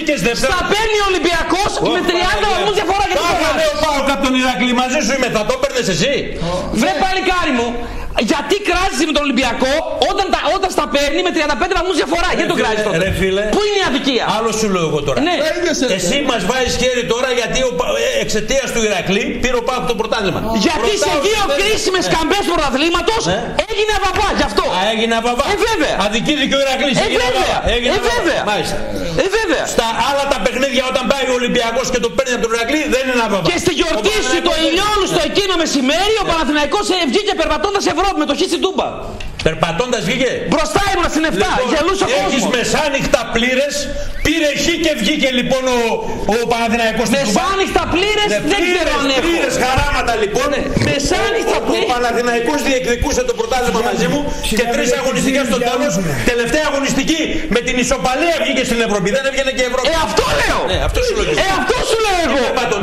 Στα παίρνει ο Ολυμπιακός με τριάντα βαθμούς διαφορά. Γιατί φωνάζεις? Εγώ πάω από τον Ηρακλή μαζί σου είμαι. Θα το παίρνες εσύ? Βρε παλικάρι μου. Γιατί κράζεις με τον Ολυμπιακό όταν, τα, όταν στα παίρνει με τριάντα πέντε βαθμούς διαφορά? Γιατί τον κράζεις τότε? Ρε φίλε, πού είναι η αδικία? Άλλο σου λέω εγώ τώρα. Ναι. Εσύ μας βάζεις χέρι τώρα γιατί εξαιτίας του Ηρακλή πήρε ο ΠΑΟΚ το πρωτάθλημα. Γιατί σε δύο κρίσιμες καμπές του πρωταθλήματος έγινε αβαβά γι' αυτό. Α, έγινε αβαβά. Ε, βέβαια. Αδικήθηκε ο Ηρακλής. Ε, βέβαια. Ε, βέβαια. Ε, βέβαια. Στα άλλα τα παιχνίδια όταν πάει ο Ολυμπιακός και το παίρνει από τον Ηρακλή δεν είναι αβαβά. Και στη γιορτή σου το ηλιόλου στο εκείνο μεσημέρι ο Παναθηναϊκός βγήκε περπατώντας Ευρώπη με το χ στην Τούμπα. Περπατώντας βγήκε. Μπροστά ήμουν στην εφτά, λοιπόν, γελούσε ο κόσμος. Έχεις μεσάνυχτα πλήρες, πήρε χ και βγήκε λοιπόν ο, ο Παναθηναϊκός στην Τούμπα. Μεσάνυχτα πλήρες, ναι, δεν ξέρω αν έχω. Πλήρες χαράματα λοιπόν. Μεσάνυχτα πλήρες. Ο Παναθηναϊκός διεκδικούσε το πρωτάθλημα μαζί μου και τρεις αγωνιστικές στο τέλος. Τελευταία αγωνιστική με την ισοπαλία βγήκε στην Ευρώπη. Δεν έβγαινε και η Ευρώπη. Ε, αυτό λέω. Ναι, αυτό σου λέω. Ε, αυτό σου λέω εγώ.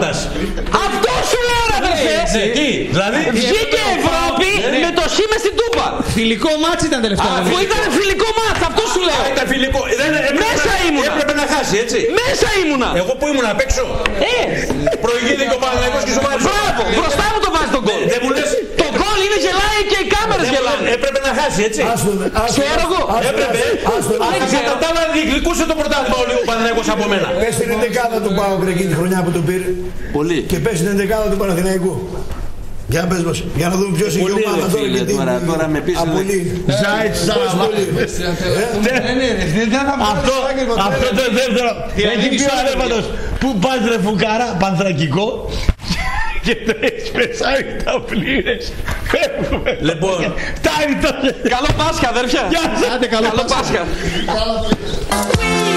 Αυτό σου λέω ρε αδερφέ. Τι, δηλαδή. Βγήκε η Ευρώπη με το χ μες στην Τούμπα. Φιλικό μάτς ήταν τελευταίο. Αφού ήταν φιλικό μάτς, αυτό σου λέω. Ήταν φιλικό. Μέσα ήμουνα. Έπρεπε να χάσει, έτσι. Μέσα ήμουνα. Εγώ που ήμουνα απ' έξω. Ε. Προηγήθηκε ο Παναθηναϊκός και σου βάζει. Μπράβο, μπροστά μου το βάζει τον γκολ. Δεν μου λες. Το γκολ είναι γελάει και οι κάμερες γελάνε. Έπρεπε να χάσει, έτσι. Ξέρω εγώ. Έπρεπε. Κατά τα άλλα διεκδικούσε το πρωτάθλημα ο Παναθηναϊκός από μένα. Πες την ενδεκάδα του ΠΑΟΚ εκείνη τη χρονιά που το πήρε. Πολύ. Και πες την ενδεκάδα του Παναθηναϊκού. Για να πες μας, για να δούμε ποιος είναι η ομάδα τώρα και τι. Τώρα με πεις. Ζάιτ, Αυτό το δεύτερο. Έχει πει ο Αλέφαντος. Πού πας ρε φουκάρα, πανθρακικό. Και το έχεις πεσάρει τα πλήρες. Φεύγουμε. Λοιπόν. Φτάνει τότε. Καλό Πάσχα αδέρφια. Γεια σας. Καλό Πάσχα.